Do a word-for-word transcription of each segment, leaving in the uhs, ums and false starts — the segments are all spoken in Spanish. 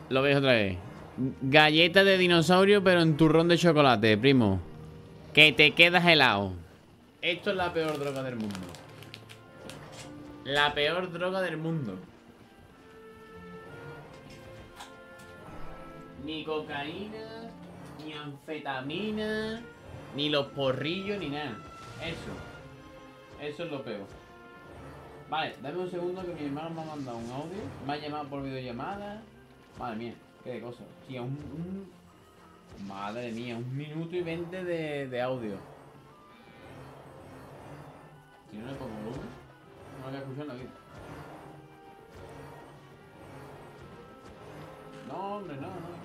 Lo ves otra vez. Galleta de dinosaurio, pero en turrón de chocolate, primo. Que te quedas helado. Esto es la peor droga del mundo. La peor droga del mundo. Ni cocaína, ni anfetamina, ni los porrillos, ni nada. Eso. Eso es lo peor. Vale, dame un segundo que mi hermano me ha mandado un audio. Me ha llamado por videollamada. Madre mía, qué cosa. Tío, un, un... Madre mía, un minuto y veinte de, de audio. Si no le pongo volumen, no lo voy a escuchar en la vida. No, hombre, no, no.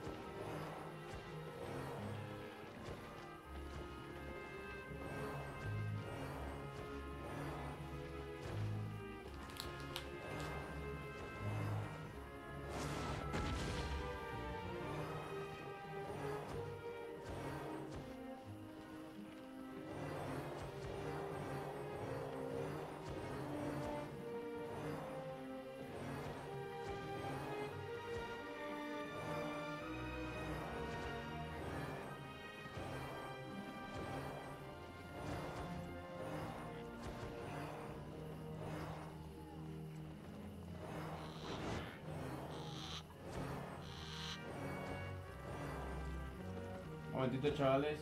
Un momentito, chavales.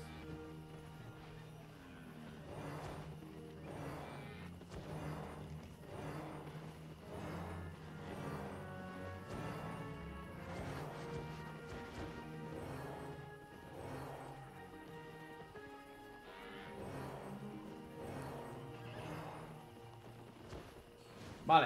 Vale.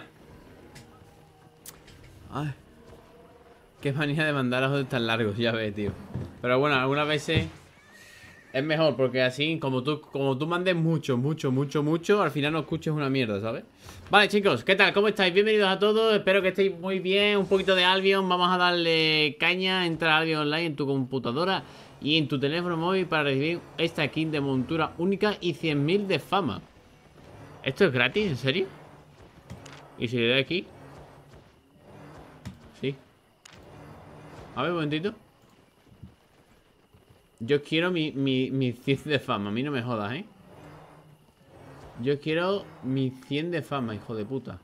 Ay. Qué manía de mandar audios tan largos, ya ves, tío. Pero bueno, algunas veces es mejor, porque así, como tú, como tú mandes mucho, mucho, mucho, mucho, al final no escuches una mierda, ¿sabes? Vale, chicos, ¿qué tal? ¿Cómo estáis? Bienvenidos a todos, espero que estéis muy bien. Un poquito de Albion, vamos a darle caña. Entra a Albion Online en tu computadora y en tu teléfono móvil para recibir esta skin de montura única y cien mil de fama. ¿Esto es gratis? ¿En serio? ¿Y si le doy aquí? Sí. A ver, un momentito. Yo quiero mi, mi, mi cien de fama. A mí no me jodas, ¿eh? Yo quiero mi cien de fama, hijo de puta.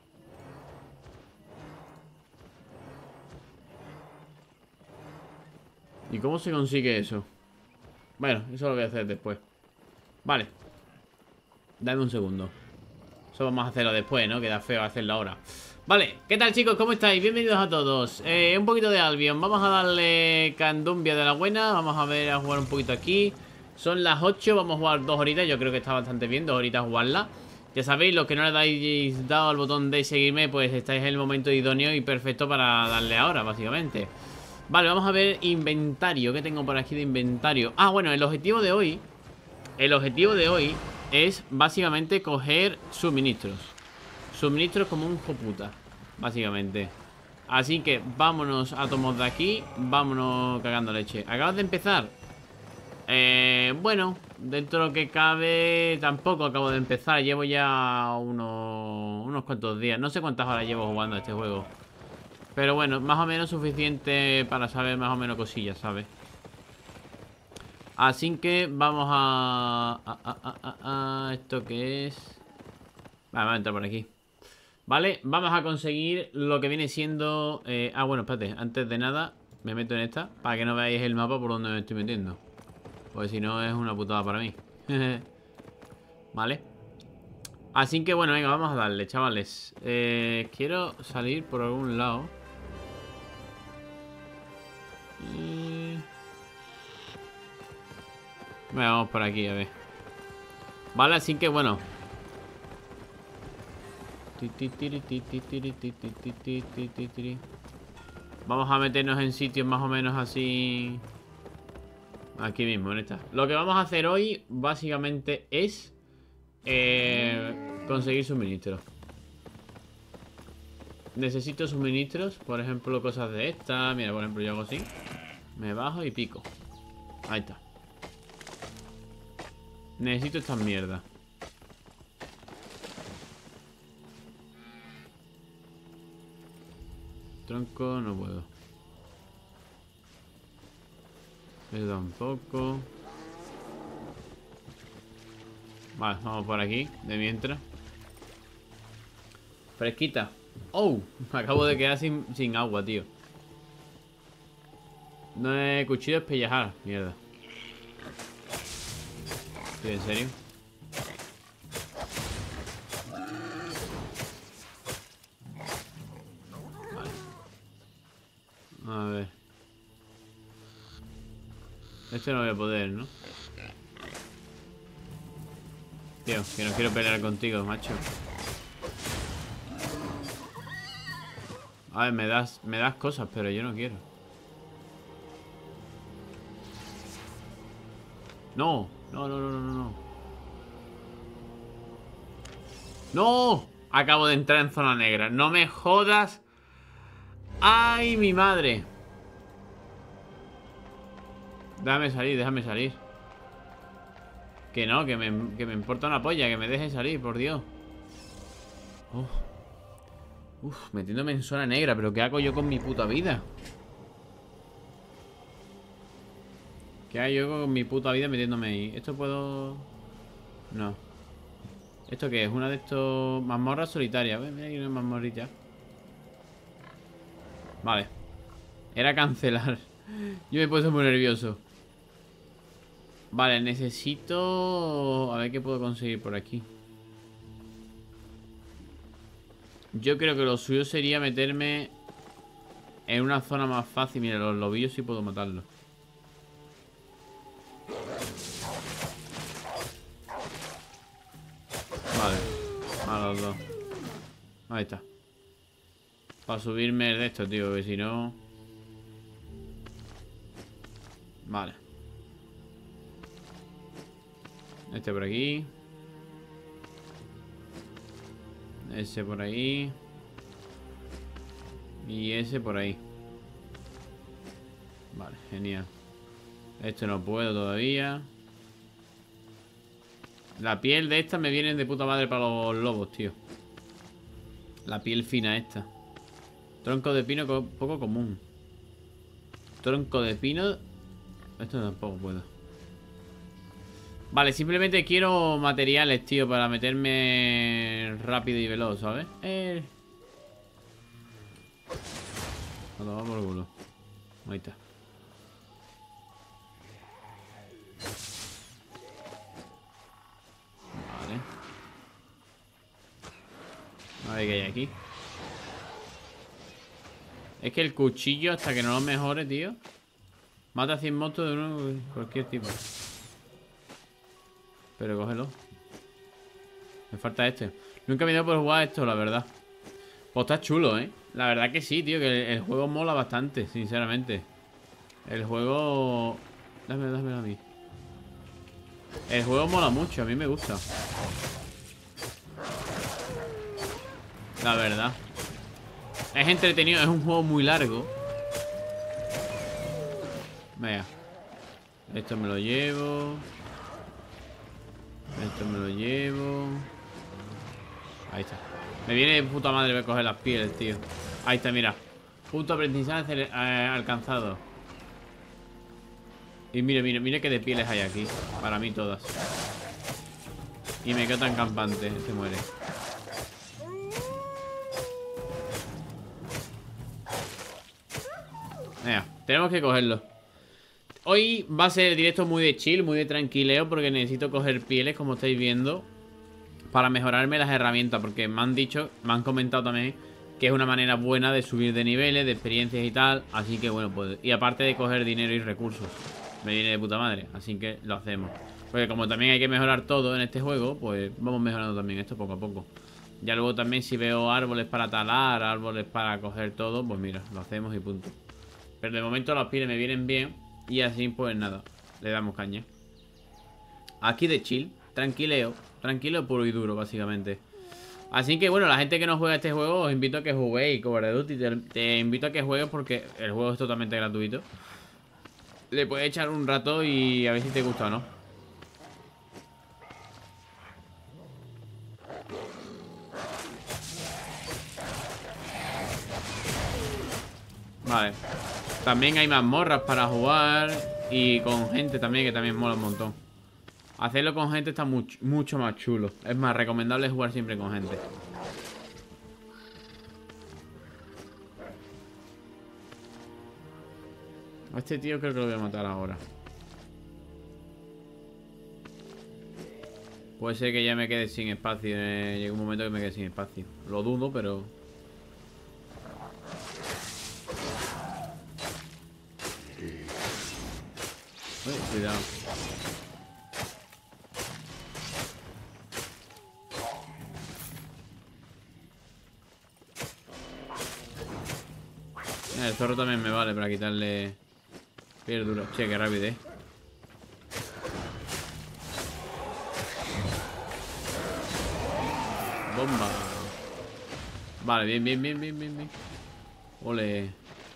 ¿Y cómo se consigue eso? Bueno, eso lo voy a hacer después. Vale. Dame un segundo. Eso vamos a hacerlo después, ¿no? Queda feo hacerlo ahora. Vale, ¿qué tal, chicos? ¿Cómo estáis? Bienvenidos a todos. eh, Un poquito de Albion. Vamos a darle candumbia de la buena. Vamos a ver, a jugar un poquito aquí. Son las ocho, vamos a jugar dos horitas. Yo creo que está bastante bien, dos horitas jugarla. Ya sabéis, los que no le dais dado al botón de seguirme, pues estáis en el momento idóneo y perfecto para darle ahora, básicamente. Vale, vamos a ver inventario. ¿Qué tengo por aquí de inventario? Ah, bueno, el objetivo de hoy El objetivo de hoy es básicamente coger suministros. Suministros como un joputa, básicamente. Así que vámonos a tomos de aquí. Vámonos cagando leche. ¿Acabas de empezar? Eh, bueno, dentro de lo que cabe, tampoco acabo de empezar. Llevo ya unos, unos cuantos días. No sé cuántas horas llevo jugando a este juego, pero bueno, más o menos suficiente para saber más o menos cosillas, ¿sabes? Así que vamos a... a, a, a, a ¿Esto qué es? Vale, vamos a entrar por aquí. Vale, vamos a conseguir lo que viene siendo... Eh, ah, bueno, espérate. Antes de nada, me meto en esta para que no veáis el mapa por donde me estoy metiendo. Pues si no, es una putada para mí. Vale. Así que bueno, venga, vamos a darle, chavales. eh, Quiero salir por algún lado. Y... Vamos por aquí, a ver. Vale, así que bueno. Vamos a meternos en sitios más o menos así. Aquí mismo, en esta. Lo que vamos a hacer hoy básicamente es eh, conseguir suministros. Necesito suministros. Por ejemplo, cosas de esta. Mira, por ejemplo, yo hago así. Me bajo y pico. Ahí está. Necesito estas mierdas. Tronco, no puedo. Eso tampoco. Vale, vamos por aquí, de mientras. Fresquita. ¡Oh! Me acabo de quedar sin, sin agua, tío. No he cuchillo espellejar. Mierda. ¿Estoy en serio? Vale. A ver. Este no voy a poder, ¿no? Tío, que no quiero pelear contigo, macho. A ver, me das, me das cosas, pero yo no quiero. No, no, no, no, no, no. ¡No! Acabo de entrar en zona negra. ¡No me jodas! ¡Ay, mi madre! Déjame salir, déjame salir. Que no, que me, que me importa una polla. Que me deje salir, por Dios. Uf, Uf, metiéndome en zona negra. ¿Pero qué hago yo con mi puta vida? ¿Qué hago yo con mi puta vida metiéndome ahí? ¿Esto puedo...? No. ¿Esto qué es? Una de estos... mazmorras solitarias. Mira, hay una mazmorrita. Vale. Era cancelar. Yo me he puesto muy nervioso. Vale, necesito... A ver qué puedo conseguir por aquí. Yo creo que lo suyo sería meterme en una zona más fácil. Mira, los lobillos sí puedo matarlos. Vale, a los dos. Ahí está. Para subirme de esto, tío, que si no... Vale. Este por aquí. Ese por ahí. Y ese por ahí. Vale, genial. Esto no puedo todavía. La piel de esta me viene de puta madre para los lobos, tío. La piel fina esta. Tronco de pino co poco común. Tronco de pino. Esto tampoco puedo. Vale, simplemente quiero materiales, tío, para meterme rápido y veloz, ¿sabes? Eh... A tomar por culo. Ahí está. Vale. A ver qué hay aquí. Es que el cuchillo, hasta que no lo mejore, tío, mata cien monstruos de uno, cualquier tipo. Pero cógelo. Me falta este. Nunca me he dado por jugar esto, la verdad. Pues está chulo, ¿eh? La verdad que sí, tío. Que el, el juego mola bastante, sinceramente. El juego... Dame, dámelo a mí. El juego mola mucho, a mí me gusta. La verdad. Es entretenido, es un juego muy largo. Venga. Esto me lo llevo. Esto me lo llevo. Ahí está. Me viene de puta madre ver coger las pieles, tío. Ahí está, mira. Punto aprendizaje eh, alcanzado. Y mire, mire, mire qué de pieles hay aquí. Para mí todas. Y me quedo tan campante. Se muere. Venga, tenemos que cogerlo. Hoy va a ser el directo muy de chill, muy de tranquileo, porque necesito coger pieles, como estáis viendo, para mejorarme las herramientas, porque me han dicho, me han comentado también que es una manera buena de subir de niveles, de experiencias y tal. Así que bueno, pues, y aparte de coger dinero y recursos, me viene de puta madre, así que lo hacemos. Porque como también hay que mejorar todo en este juego, pues vamos mejorando también esto poco a poco. Ya luego también si veo árboles para talar, árboles para coger todo, pues mira, lo hacemos y punto. Pero de momento las pieles me vienen bien. Y así pues nada, le damos caña. Aquí de chill, tranquileo. Tranquilo, puro y duro, básicamente. Así que bueno, la gente que no juega este juego, os invito a que juguéis Call of Duty. Te, te invito a que juegues porque el juego es totalmente gratuito. Le puedes echar un rato y a ver si te gusta o no. Vale. También hay mazmorras para jugar Y con gente también, que también mola un montón. Hacerlo con gente está mucho, mucho más chulo. Es más recomendable jugar siempre con gente. A este tío creo que lo voy a matar ahora. Puede ser que ya me quede sin espacio. eh, Llegue un momento que me quede sin espacio. Lo dudo, pero... Uy, cuidado. Eh, El zorro también me vale para quitarle... Piel duro. Che, qué rápido, eh. Bomba. Vale, bien, bien, bien, bien, bien, bien. Ole.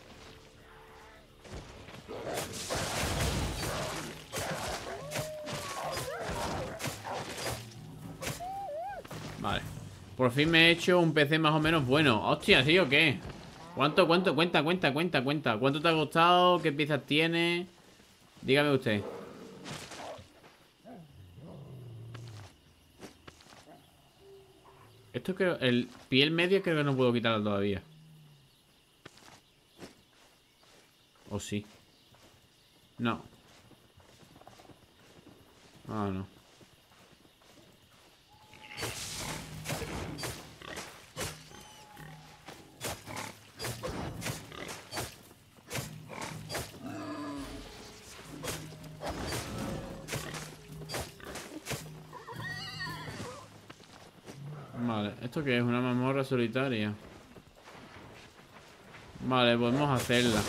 Vale. Por fin me he hecho un P C más o menos bueno. Hostia, ¿sí o qué? ¿Cuánto, cuánto? Cuenta, cuenta, cuenta, cuenta. ¿Cuánto te ha costado? ¿Qué piezas tiene? Dígame usted. Esto creo... El piel media creo que no puedo quitarlo todavía. ¿O sí? No. Ah, no. Vale, ¿esto qué es? Una mazmorra solitaria. Vale, podemos hacerla.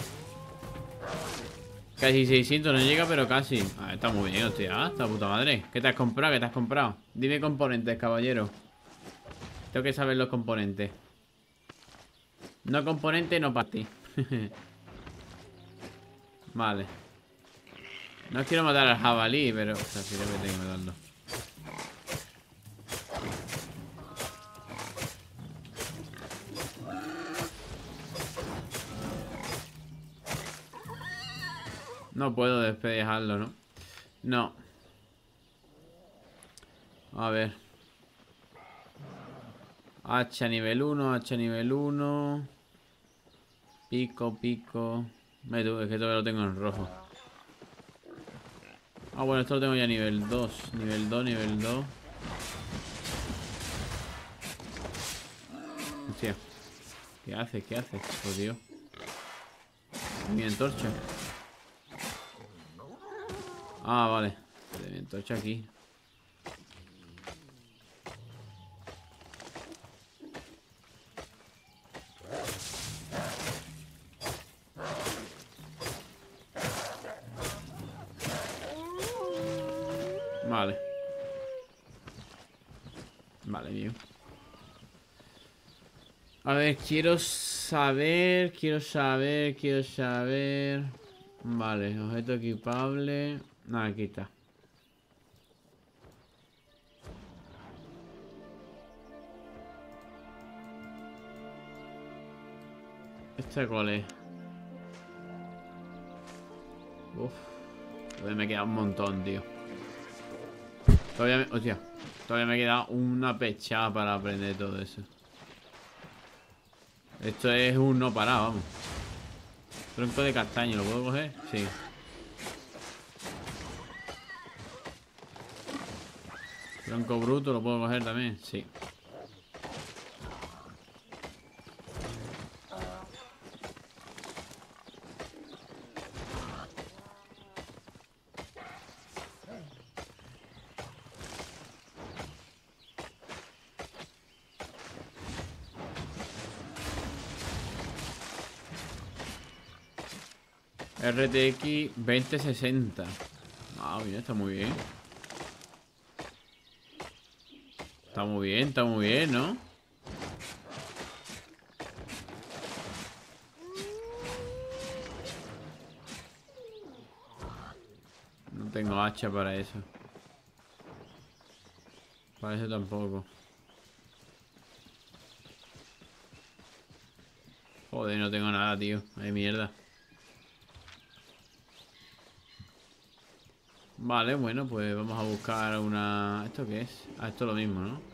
Casi seiscientos no llega, pero casi. Ah, está muy bien, hostia. Está puta madre. ¿Qué te has comprado? ¿Qué te has comprado? Dime componentes, caballero. Tengo que saber los componentes. No componente, no para ti. Vale. No quiero matar al jabalí, pero... O sea, sí le tengo que matarlo. No puedo despejarlo, ¿no? No. A ver. Hacha nivel uno, hacha nivel uno. Pico, pico. Me tu- Es que todavía lo tengo en rojo. Ah, bueno, esto lo tengo ya nivel dos. Nivel dos, nivel dos. Hostia. ¿Qué haces? ¿Qué haces? Oh, Dios. Mi antorcha. Ah, vale. De mi antorcha aquí. Vale. Vale, bien. A ver, quiero saber, quiero saber, quiero saber. Vale, objeto equipable. Nada, aquí está. ¿Este cuál es? Uf. Todavía me queda un montón, tío. Todavía me... Hostia. Todavía me queda una pechada para aprender todo eso. Esto es un no parar, vamos. Tronco de castaño, ¿lo puedo coger? Sí. Tronco bruto, ¿lo puedo coger también? Sí. R T X veinte sesenta. Ah, mira, está muy bien. Está muy bien, está muy bien, ¿no? No tengo hacha para eso. Para eso tampoco. Joder, no tengo nada, tío. Ay, mierda. Vale, bueno, pues vamos a buscar una... ¿Esto qué es? Ah, esto es lo mismo, ¿no?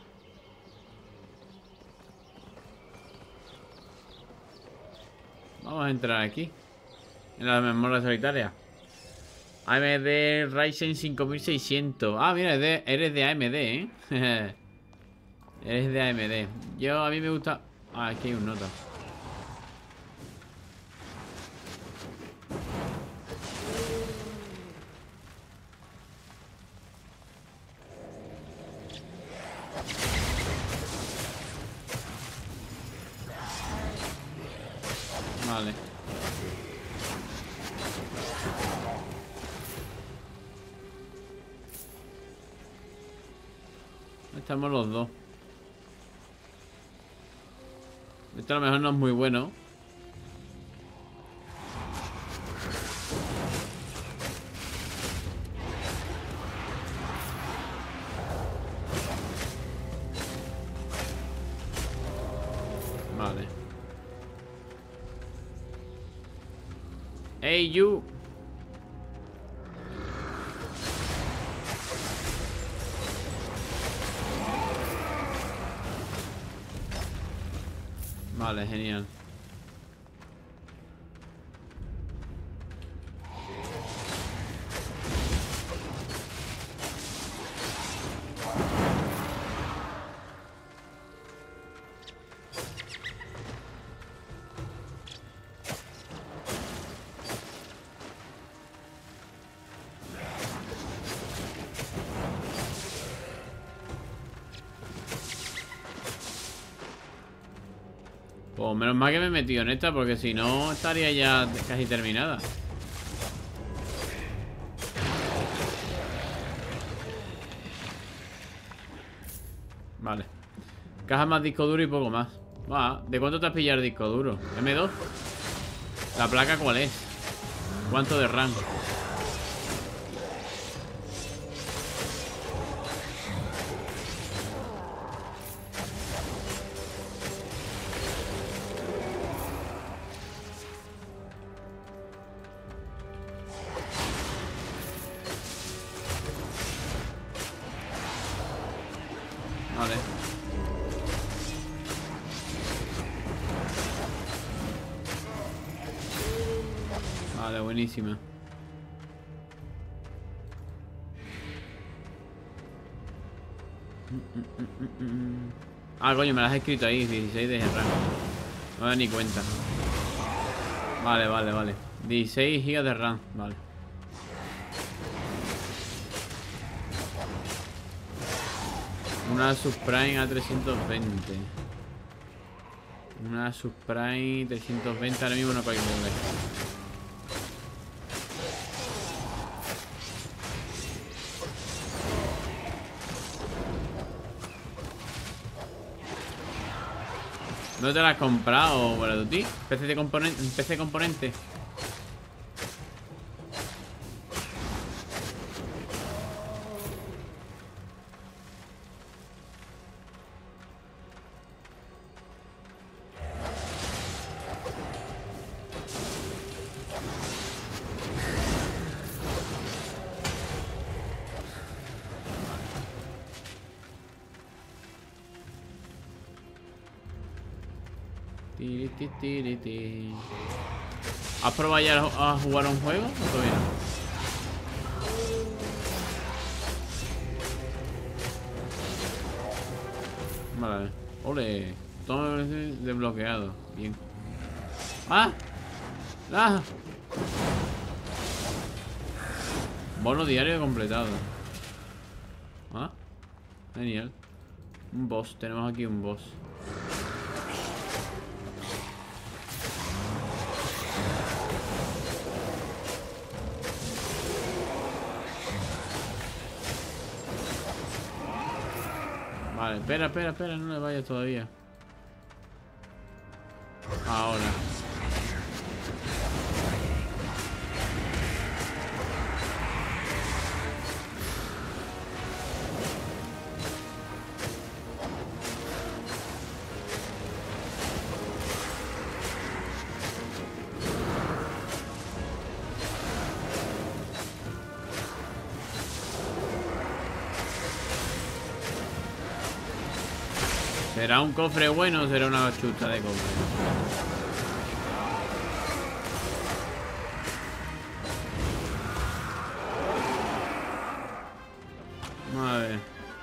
Vamos a entrar aquí en la memoria solitaria. A M D Ryzen cinco mil seiscientos. Ah, mira, de, eres de A M D, ¿eh? Eres de A M D. Yo, a mí me gusta... Ah, aquí hay un nota. Vale. Estamos los dos. Esto a lo mejor no es muy bueno. Vale. Hey, you. Vale, genial. Pues menos mal que me he metido en esta, porque si no estaría ya casi terminada. Vale. Caja más disco duro y poco más. Va, ¿de cuánto te has pillado el disco duro? ¿eme dos? ¿La placa cuál es? ¿Cuánto de RAM? Vale. Vale, buenísima. Ah, coño, me las has escrito ahí, dieciséis de RAM. No me da ni cuenta. Vale, vale, vale. dieciséis gigas de RAM, vale. Una Asus Prime A trescientos veinte. Una Asus Prime trescientos veinte, ahora mismo no puedo mover. ¿Dónde te la has comprado, Baraduti? ¿P C de componente? ¿P C componente? Tiri, ti, tiri, ti. ¿Has probado ya a jugar a un juego o todavía no? Vale. Ole. Todo desbloqueado. Bien. ¡Ah! ¡Ah! Bono diario completado. Ah, genial. Un boss. Tenemos aquí un boss. Vale, espera, espera, espera, no le vayas todavía. Ahora. ¿Será un cofre bueno o será una chusta de cofre? A ver.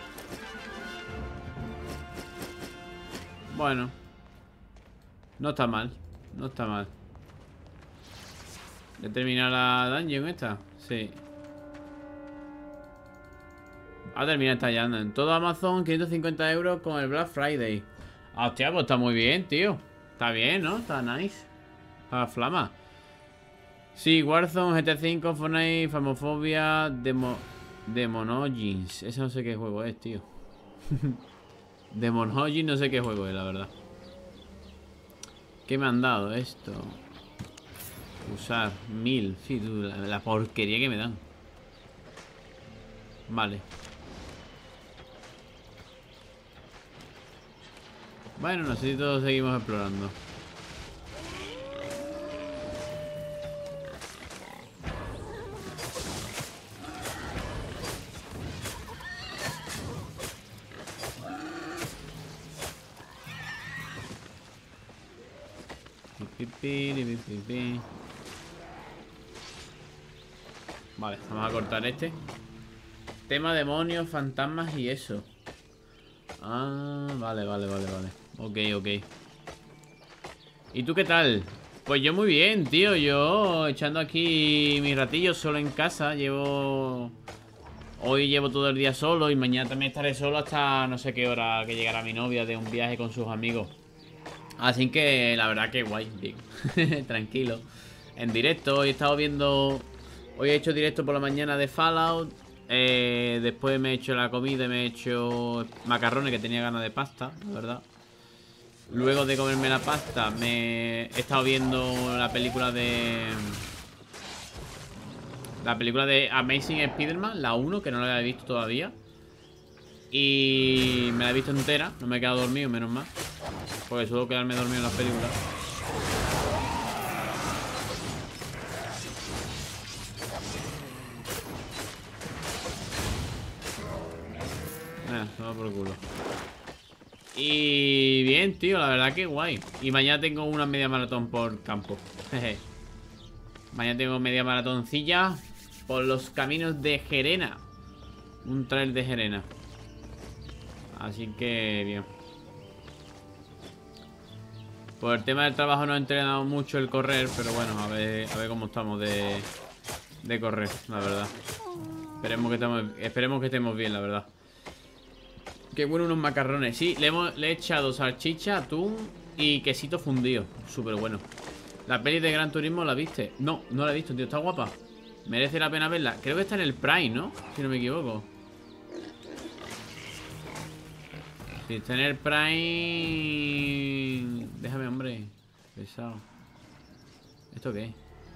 Bueno. No está mal. No está mal. ¿Ya terminado la dungeon esta? Sí. Ha terminado esta ya. En todo Amazon, quinientos cincuenta euros con el Black Friday. Hostia, pues está muy bien, tío. Está bien, ¿no? Está nice. Está flama. Sí, Warzone, G T A cinco, Fortnite, Famofobia, Demo... Demonogins. Ese no sé qué juego es, tío. Demonogins no sé qué juego es, la verdad. ¿Qué me han dado esto? Usar mil. Sí, tú, la, la porquería que me dan. Vale. Bueno, no sé si todos seguimos explorando. Vale, vamos a cortar este. Tema demonios, fantasmas y eso. Ah, vale, vale, vale, vale. Ok, ok. ¿Y tú qué tal? Pues yo muy bien, tío. Yo echando aquí mis ratillos solo en casa. Llevo... Hoy llevo todo el día solo y mañana también estaré solo hasta no sé qué hora que llegará mi novia de un viaje con sus amigos. Así que la verdad que guay, bien. Tranquilo. En directo, hoy he estado viendo... Hoy he hecho directo por la mañana de Fallout. Eh, después me he hecho la comida y me he hecho macarrones, que tenía ganas de pasta, la verdad. Luego de comerme la pasta me he estado viendo la película de... La película de Amazing Spider-Man, la uno, que no la había visto todavía. Y me la he visto entera, no me he quedado dormido, menos mal. Porque suelo quedarme dormido en las películas. Eh, toma por culo. Y bien, tío, la verdad que guay. Y mañana tengo una media maratón por campo. Jeje. Mañana tengo media maratoncilla por los caminos de Gerena. Un trail de Gerena. Así que bien. Por el tema del trabajo no he entrenado mucho el correr, pero bueno, a ver, a ver cómo estamos de, de correr, la verdad. Esperemos que, estemos, esperemos que estemos bien, la verdad. Qué bueno unos macarrones. Sí, le, hemos, le he echado salchicha, atún y quesito fundido. Súper bueno. ¿La peli de Gran Turismo la viste? No, no la he visto, tío. Está guapa. Merece la pena verla. Creo que está en el Prime, ¿no? Si no me equivoco. Si está en el Prime... Déjame, hombre. Pesado. ¿Esto qué es?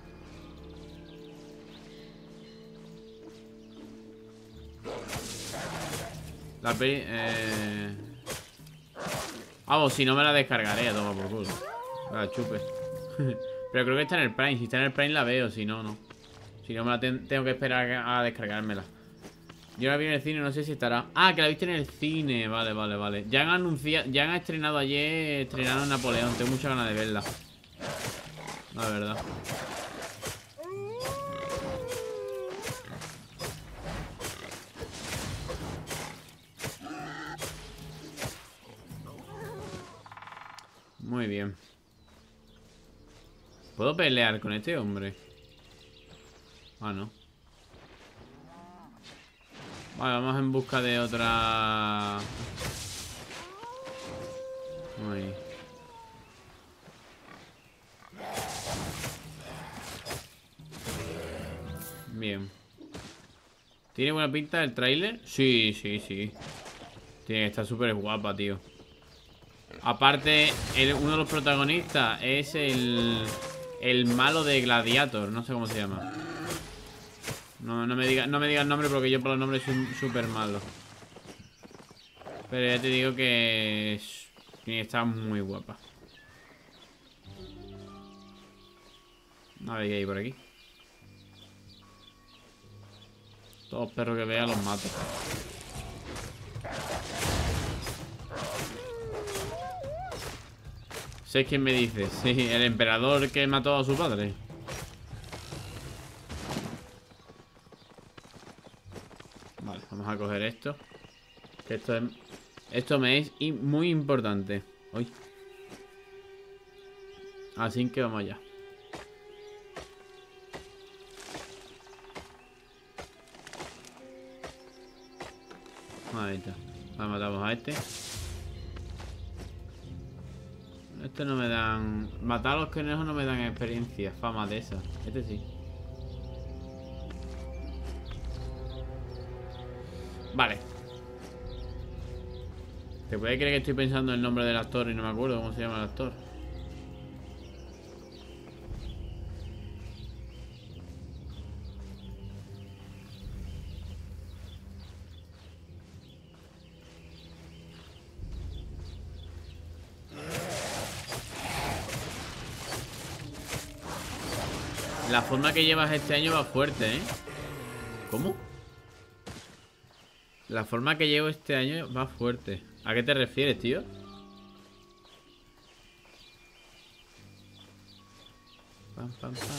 La peli... Eh... Vamos, si no me la descargaré a tomar por culo. La chupe. Pero creo que está en el Prime. Si está en el Prime la veo, si no, no. Si no me la ten tengo que esperar a descargármela. Yo la vi en el cine, no sé si estará. Ah, que la viste en el cine. Vale, vale, vale. Ya han anunciado, ya han estrenado ayer. Estrenaron Napoleón. Tengo muchas ganas de verla, la verdad. Muy bien. ¿Puedo pelear con este hombre? Ah, no. Vale, vamos en busca de otra... Uy. Bien. ¿Tiene buena pinta el tráiler? Sí, sí, sí. Tiene que estar súper guapa, tío. Aparte, el, uno de los protagonistas es el... El malo de Gladiator. No sé cómo se llama. No, no me digas no me diga el nombre porque yo por los nombres soy súper malo. Pero ya te digo que está muy guapa. A ver qué hay por aquí. Todos los perros que vea los mato. ¿Sabes quién me dice? Sí, el emperador que mató a su padre. Vale, vamos a coger esto. Que esto es... Esto me es muy importante. Uy. Así que vamos allá. Ahí está. Vamos, matamos a este. Estos no me dan... Matar a los conejos no me dan experiencia. Fama de esa. Este sí. Vale. ¿Te puede creer que estoy pensando en el nombre del actor y no me acuerdo cómo se llama el actor? La forma que llevas este año va fuerte, ¿eh? ¿Cómo? La forma que llevo este año va fuerte. ¿A qué te refieres, tío? Pam, pam, pam.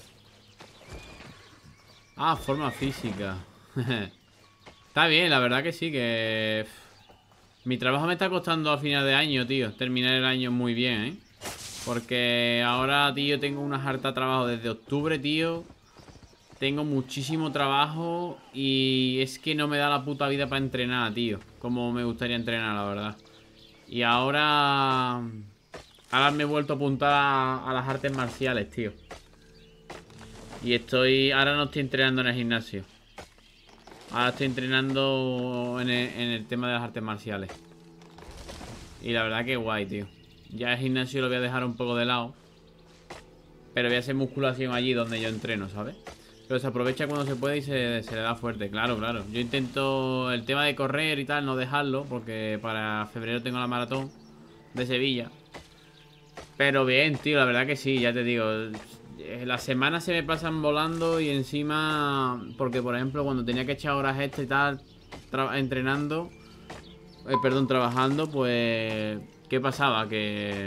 Ah, forma física. Está bien, la verdad que sí, que... Mi trabajo me está costando a final de año, tío. Terminar el año muy bien, ¿eh? Porque ahora, tío, tengo una harta de trabajo desde octubre, tío. Tengo muchísimo trabajo y es que no me da la puta vida para entrenar, tío. Como me gustaría entrenar, la verdad. Y ahora... Ahora me he vuelto a apuntar a, a las artes marciales, tío. Y estoy... Ahora no estoy entrenando en el gimnasio. Ahora estoy entrenando en el, en el tema de las artes marciales. Y la verdad que guay, tío. Ya el gimnasio lo voy a dejar un poco de lado. Pero voy a hacer musculación allí donde yo entreno, ¿sabes? Pero se aprovecha cuando se puede y se, se le da fuerte. Claro, claro. Yo intento el tema de correr y tal, no dejarlo. Porque para febrero tengo la maratón de Sevilla. Pero bien, tío, la verdad que sí, ya te digo. Las semanas se me pasan volando y encima... Porque, por ejemplo, cuando tenía que echar horas extra y tal, entrenando... Eh, perdón, trabajando, pues... ¿Qué pasaba? Que...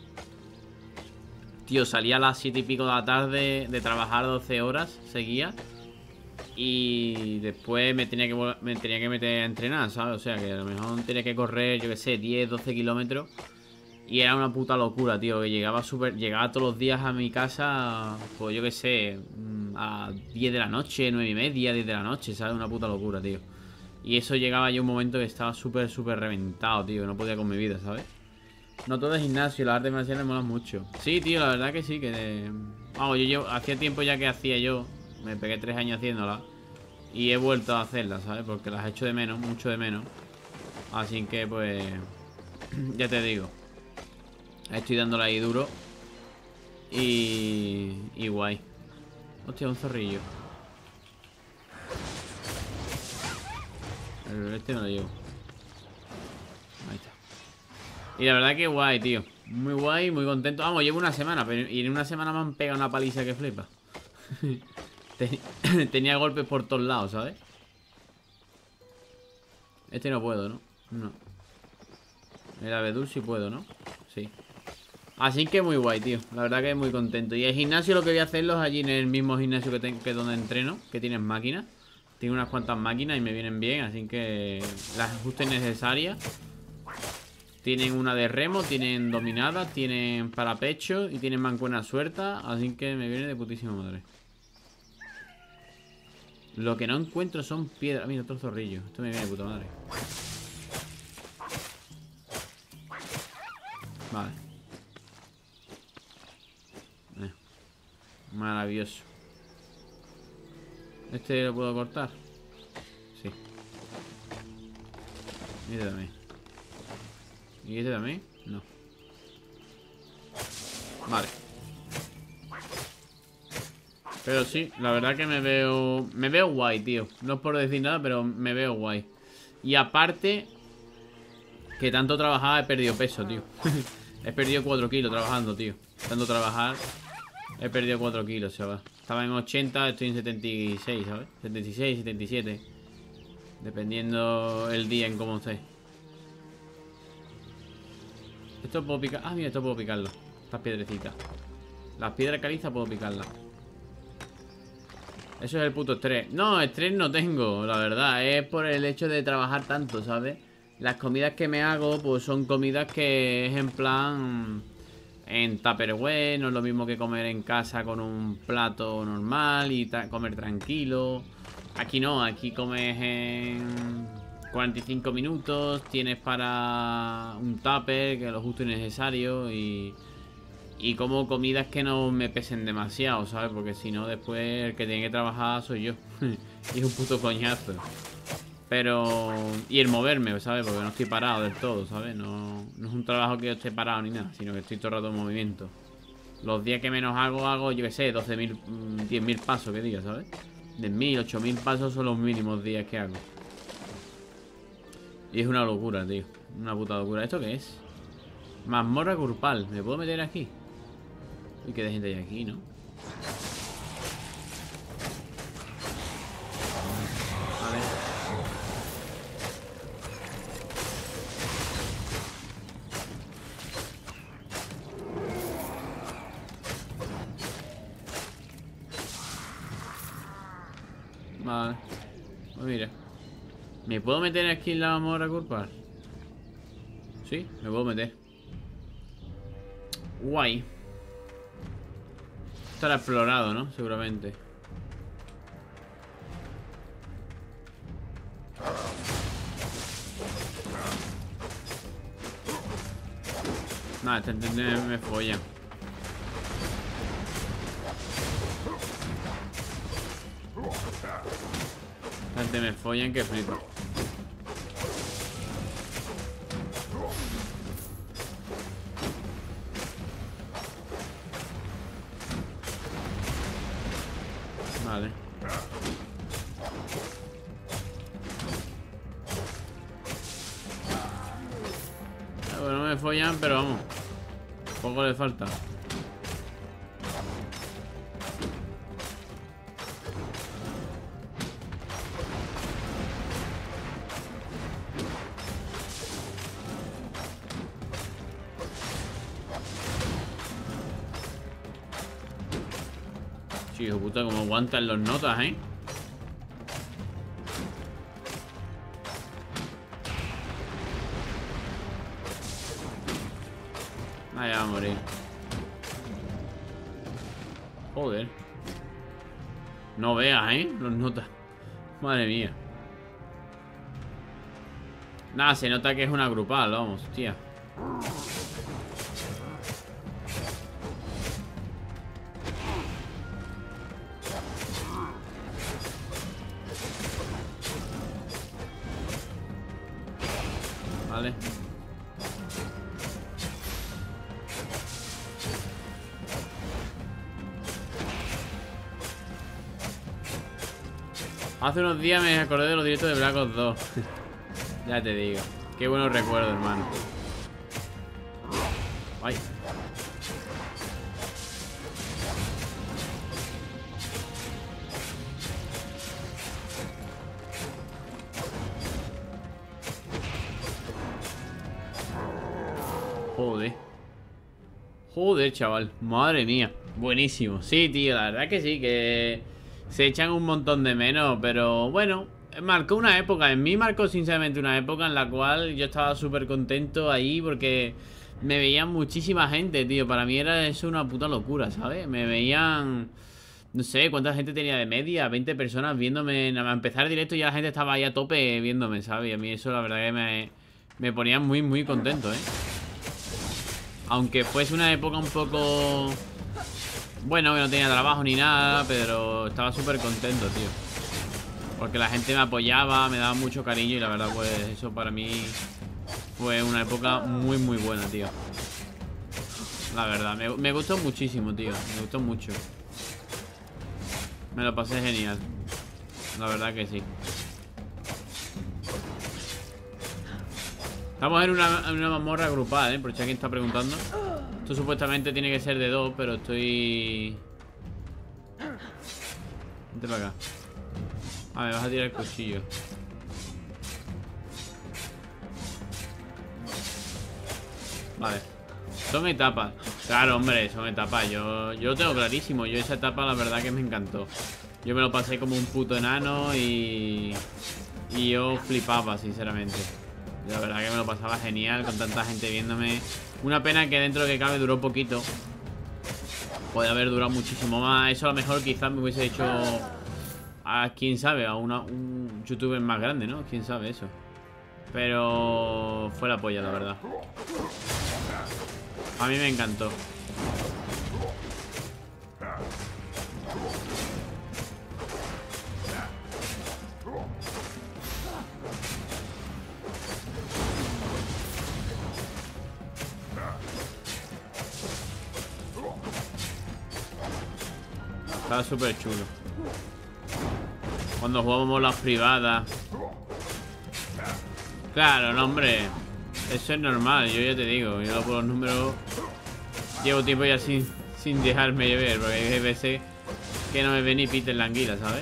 Tío, salía a las siete y pico de la tarde de trabajar doce horas, seguía. Y después me tenía que me tenía que meter a entrenar, ¿sabes? O sea, que a lo mejor tenía que correr, yo qué sé, diez, doce kilómetros. Y era una puta locura, tío. Que llegaba súper. Llegaba todos los días a mi casa, pues yo qué sé, a diez de la noche, nueve y media, diez de la noche, ¿sabes? Una puta locura, tío. Y eso llegaba yo un momento que estaba súper, súper reventado, tío. Que no podía con mi vida, ¿sabes? No todo es gimnasio, las artes marciales me molan mucho. Sí, tío, la verdad que sí, que... Vamos, yo llevo... Hacía tiempo ya que hacía yo. Me pegué tres años haciéndola. Y he vuelto a hacerlas, ¿sabes? Porque las he hecho de menos, mucho de menos. Así que, pues... Ya te digo. Estoy dándole ahí duro. Y... Y guay. Hostia, un zorrillo. El este no lo llevo. Ahí está. Y la verdad que guay, tío. Muy guay, muy contento. Vamos, llevo una semana, pero y en una semana me han pegado una paliza que flipa. Tenía golpes por todos lados, ¿sabes? Este no puedo, ¿no? No. El abedul sí puedo, ¿no? Sí. Así que muy guay, tío. La verdad que muy contento. Y el gimnasio lo que voy a hacerlo es allí en el mismo gimnasio que, tengo, que donde entreno, que tienen máquinas. Tengo unas cuantas máquinas y me vienen bien, así que las ajustes necesarias. Tienen una de remo, tienen dominadas, tienen para pecho y tienen mancuerna suelta, así que me viene de putísima madre. Lo que no encuentro son piedras. Mira, otro zorrillo. Esto me viene de puta madre. Vale. Eh. Maravilloso. ¿Este lo puedo cortar? Sí. Y este también. ¿Y este también? No. Vale. Pero sí, la verdad que me veo... Me veo guay, tío. No es por decir nada, pero me veo guay. Y aparte... Que tanto trabajaba he perdido peso, tío. He perdido cuatro kilos trabajando, tío. Tanto trabajar... He perdido cuatro kilos, chaval. Estaba en ochenta, estoy en setenta y seis, ¿sabes? setenta y seis, setenta y siete. Dependiendo el día en cómo esté. Esto puedo picar. Ah, mira, esto puedo picarlo. Estas piedrecitas. Las piedras calizas puedo picarlas. Eso es el puto estrés. No, estrés no tengo, la verdad. Es por el hecho de trabajar tanto, ¿sabes? Las comidas que me hago, pues son comidas que es en plan... En Tupperware, no es lo mismo que comer en casa con un plato normal y comer tranquilo. Aquí no, aquí comes en cuarenta y cinco minutos, tienes para un tupper, que es lo justo y necesario, y, y como comidas que no me pesen demasiado, ¿sabes? Porque si no, después el que tiene que trabajar soy yo. Y es un puto coñazo. Pero... Y el moverme, ¿sabes? Porque no estoy parado del todo, ¿sabes? No, no es un trabajo que yo esté parado ni nada, sino que estoy todo el rato en movimiento. Los días que menos hago, hago, yo qué sé, doce mil, diez mil pasos, que diga, ¿sabes? diez mil, ocho mil pasos son los mínimos días que hago. Y es una locura, tío. Una puta locura. ¿Esto qué es? Mazmorra grupal. ¿Me puedo meter aquí? Uy, qué de gente hay aquí, ¿no? Vale. Pues mira. ¿Me puedo meter aquí en la mazmorra grupal? Sí, me puedo meter. Guay. Estará explorado, ¿no? Seguramente. Nada, este me, me follan. Este me follan que flipa. Vale. Bueno, me follan, pero vamos. Poco le falta. Sí, hijo puta, como aguantan los notas, ¿eh? Ah, ya va a morir. Joder. No veas, ¿eh? Los notas. Madre mía. Nada, se nota que es una grupal, vamos, tía. Vale. Hace unos días me acordé de los directos de Black Ops dos. Ya te digo. Qué buenos recuerdos, hermano. Ay. Joder. Joder, chaval. Madre mía. Buenísimo. Sí, tío, la verdad que sí, que se echan un montón de menos, pero bueno, marcó una época. En mí marcó sinceramente una época en la cual yo estaba súper contento ahí porque me veían muchísima gente, tío. Para mí era eso una puta locura, ¿sabes? Me veían... No sé cuánta gente tenía de media, veinte personas viéndome. A empezar el directo y ya la gente estaba ahí a tope viéndome, ¿sabes? Y a mí eso la verdad que me, me ponía muy, muy contento, ¿eh? Aunque fuese una época un poco... Bueno, que no tenía trabajo ni nada, pero estaba súper contento, tío. Porque la gente me apoyaba, me daba mucho cariño y la verdad, pues eso para mí fue una época muy, muy buena, tío. La verdad, me, me gustó muchísimo, tío. Me gustó mucho. Me lo pasé genial. La verdad que sí. Estamos en una, en una mazmorra grupal, ¿eh? Por si alguien está preguntando. Esto supuestamente tiene que ser de dos, pero estoy... Vente para acá. Ah, me vas a tirar el cuchillo. Vale. Son etapas. Claro, hombre, son etapas. Yo, yo lo tengo clarísimo. Yo esa etapa la verdad que me encantó. Yo me lo pasé como un puto enano y... Y yo flipaba, sinceramente. La verdad que me lo pasaba genial con tanta gente viéndome. Una pena que dentro de que cabe duró poquito. Puede haber durado muchísimo más. Eso a lo mejor quizás me hubiese hecho... A quién sabe, a una, un youtuber más grande, ¿no? Quién sabe eso. Pero... Fue la polla, la verdad. A mí me encantó. Estaba súper chulo. Cuando jugábamos las privadas. Claro, no, hombre. Eso es normal, yo ya te digo. Yo por los números llevo tiempo ya sin, sin dejarme ver. Porque hay veces que no me ve ni Peter la anguila, ¿sabes?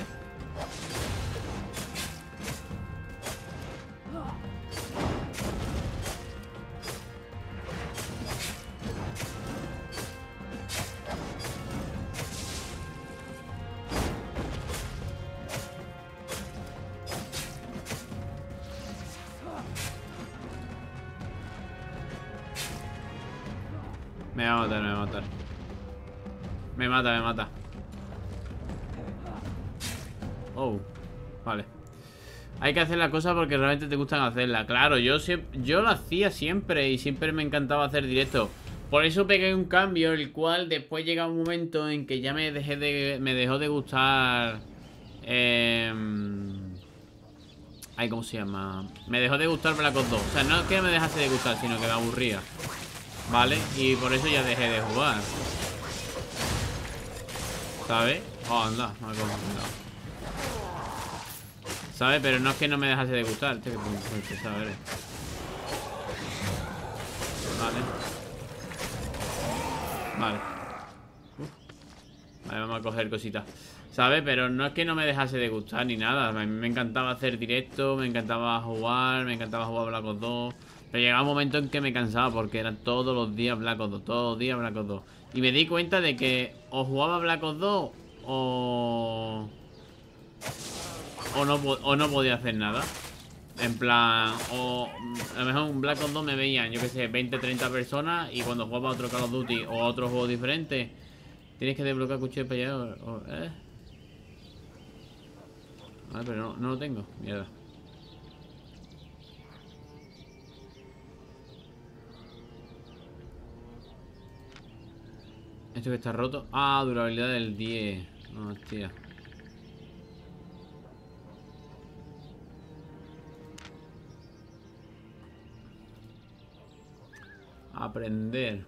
Me va a matar, me va a matar. Me mata, me mata. Oh, vale. Hay que hacer las cosas porque realmente te gustan hacerlas. Claro, yo siempre, yo lo hacía siempre y siempre me encantaba hacer directo. Por eso pegué un cambio, el cual después llega un momento en que ya me dejé de, me dejó de gustar. Eh, ay, ¿cómo se llama? Me dejó de gustar Black Ops dos. O sea, no es que me dejase de gustar, sino que me aburría. ¿Vale? Y por eso ya dejé de jugar. ¿Sabes? Oh, anda, me ha confundido. ¿Sabes? Pero no es que no me dejase de gustar. Tío, que empezar a ver. Vale. Vale. Uf. Vale, vamos a coger cositas. ¿Sabes? Pero no es que no me dejase de gustar ni nada. A mí me encantaba hacer directo, me encantaba jugar, me encantaba jugar Black Ops dos. Pero llegaba un momento en que me cansaba porque eran todos los días Black Ops dos, todos los días Black Ops dos. Y me di cuenta de que o jugaba Black Ops dos o... O no, o no podía hacer nada. En plan, o a lo mejor en Black Ops dos me veían, yo que sé, veinte, treinta personas. Y cuando jugaba a otro Call of Duty o a otro juego diferente, tienes que desbloquear cuchillo de peleador o, ¿eh? Vale, pero no, no lo tengo, mierda. Esto que está roto. Ah, durabilidad del diez. Hostia. Aprender.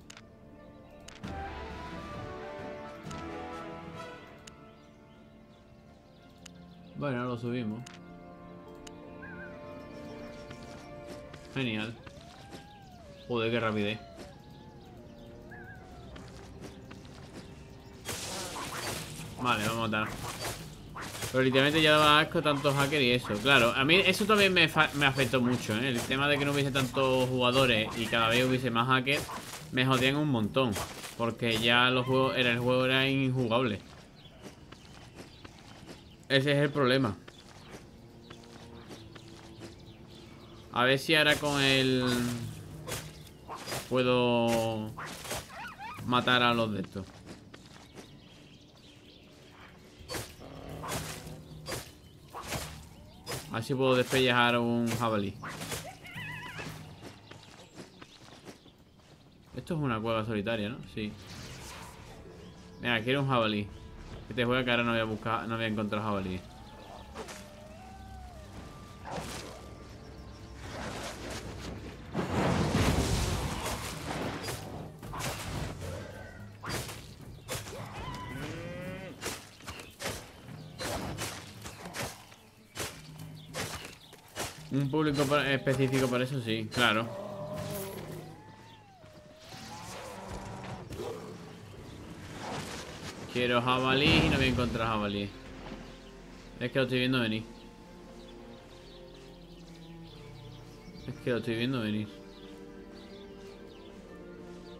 Bueno, lo subimos. Genial. Joder, qué rapidez. Vale, vamos a matar. Pero literalmente ya daba asco tantos hackers y eso. Claro, a mí eso también me, me afectó mucho, ¿eh? El tema de que no hubiese tantos jugadores y cada vez hubiese más hackers me jodían un montón. Porque ya los juegos, era, el juego era injugable. Ese es el problema. A ver si ahora con el... puedo matar a los de estos. A ver si puedo despellejar un jabalí. Esto es una cueva solitaria, ¿no? Sí. Mira, quiero un jabalí. Que te juega que ahora no voy a buscar, no voy a encontrar jabalí. Un público específico para eso, sí, claro. Quiero jabalí y no voy a encontrar jabalí. Es que lo estoy viendo venir. Es que lo estoy viendo venir.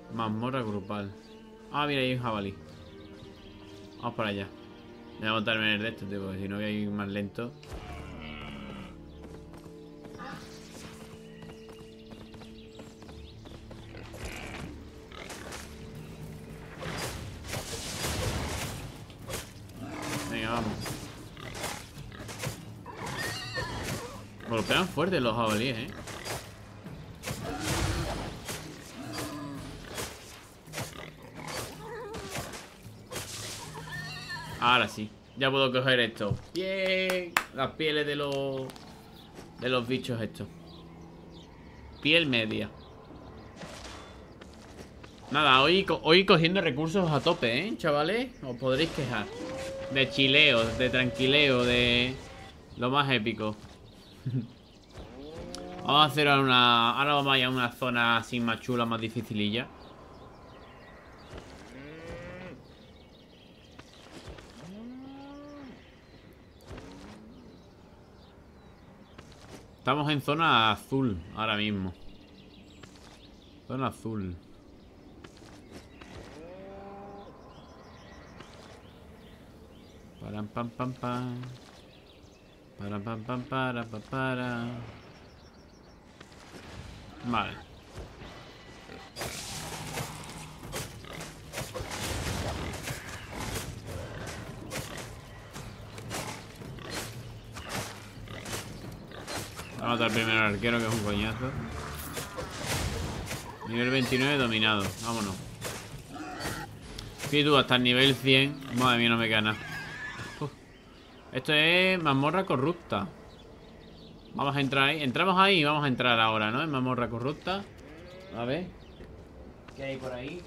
Mazmorra grupal. Ah, mira, hay un jabalí. Vamos para allá. Voy a montarme en el de esto, tío, porque si no voy a ir más lento. Venga, vamos. Golpean fuerte los jabalíes, eh. Ahora sí, ya puedo coger esto. Bien, las pieles de los de los bichos estos. Piel media. Nada, hoy, hoy cogiendo recursos a tope, ¿eh, chavales? Os podréis quejar. De chileo, de tranquileo, de lo más épico. Vamos a hacer una... Ahora vamos a ir a una zona así más chula, más dificililla. Estamos en zona azul ahora mismo. Zona azul. Param pam pam pam. Param pam pam para pa para. Vale. Vamos a matar primero al arquero, que es un coñazo. Nivel veintinueve dominado. Vámonos. Y tú, hasta el nivel cien. Madre mía, no me queda nada. Uf. Esto es mazmorra corrupta. Vamos a entrar ahí. Entramos ahí y vamos a entrar ahora, ¿no? En mazmorra corrupta. A ver. ¿Qué hay por ahí?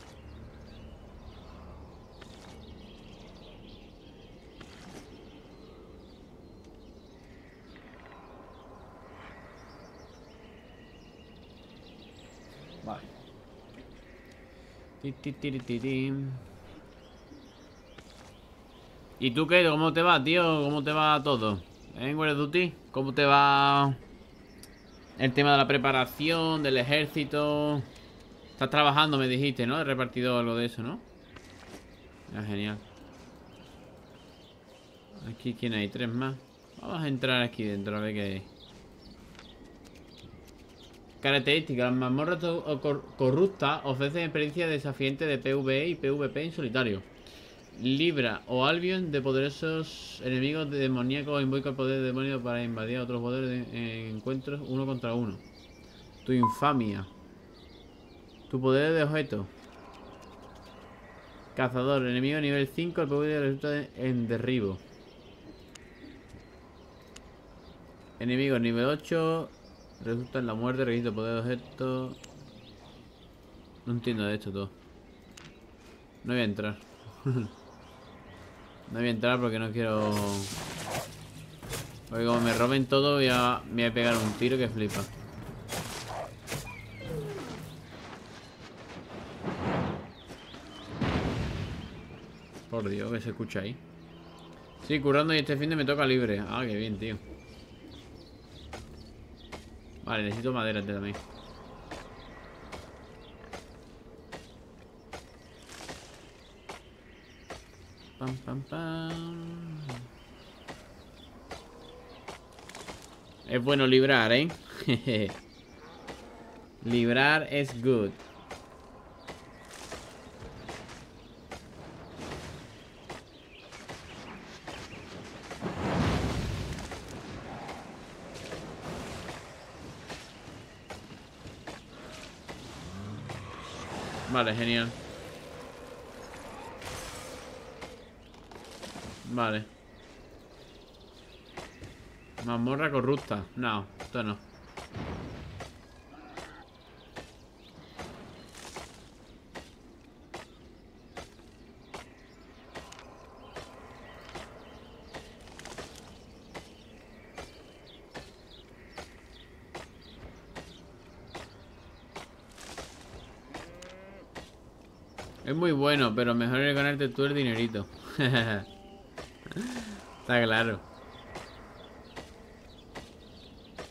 Vale. Ti, ti, ti, ti, ti. ¿Y tú qué? ¿Cómo te va, tío? ¿Cómo te va todo? ¿En Call of Duty? ¿Cómo te va el tema de la preparación, del ejército? Estás trabajando, me dijiste, ¿no? He repartido algo de eso, ¿no? Ah, genial. Aquí, ¿quién hay? Tres más. Vamos a entrar aquí dentro a ver qué hay. Características. Las mazmorras corruptas ofrecen experiencias desafiantes de PvE y PvP en solitario. Libra o Albion de poderosos enemigos de demoníacos. Invoca el poder de demonio para invadir a otros poderes en encuentros uno contra uno. Tu infamia. Tu poder de objeto. Cazador. Enemigo nivel cinco. El PvE resulta en derribo. Enemigo nivel ocho. Resulta en la muerte. Registro poder de objeto. No entiendo de esto todo. No voy a entrar. No voy a entrar porque no quiero... Porque como me roben todo voy a, me voy a pegar un tiro que flipa. Por Dios, que se escucha ahí. Sí, currando y este fin de me toca libre. Ah, qué bien, tío. Vale, necesito madera también. Pam, pam, pam. Es bueno librar, ¿eh? Librar es good. Vale, genial. Vale. Mazmorra corrupta. No, esto no. Es muy bueno, pero mejor es ganarte tú el dinerito. Está claro.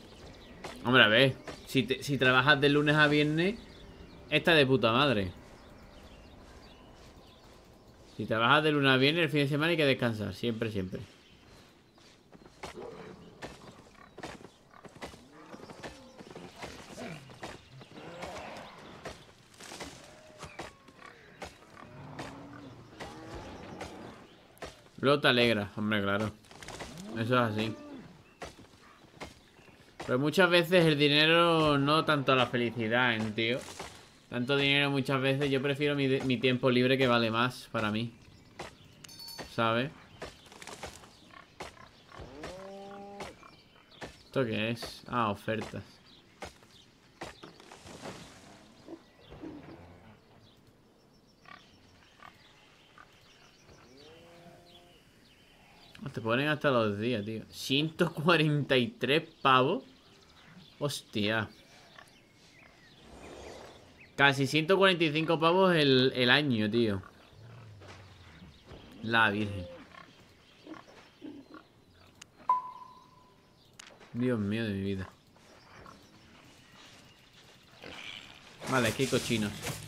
Hombre, a ver. Si, te, si trabajas de lunes a viernes, está de puta madre. Si trabajas de lunes a viernes, el fin de semana hay que descansar. Siempre, siempre. Luego te alegras, hombre, claro. Eso es así. Pero muchas veces el dinero no tanto la felicidad, ¿eh, tío? Tanto dinero muchas veces yo prefiero mi, mi tiempo libre, que vale más para mí. ¿Sabes? ¿Esto qué es? Ah, ofertas. Te ponen hasta los días, tío. ciento cuarenta y tres pavos. Hostia. Casi ciento cuarenta y cinco pavos el, el año, tío. La virgen. Dios mío de mi vida. Vale, aquí hay cochinos.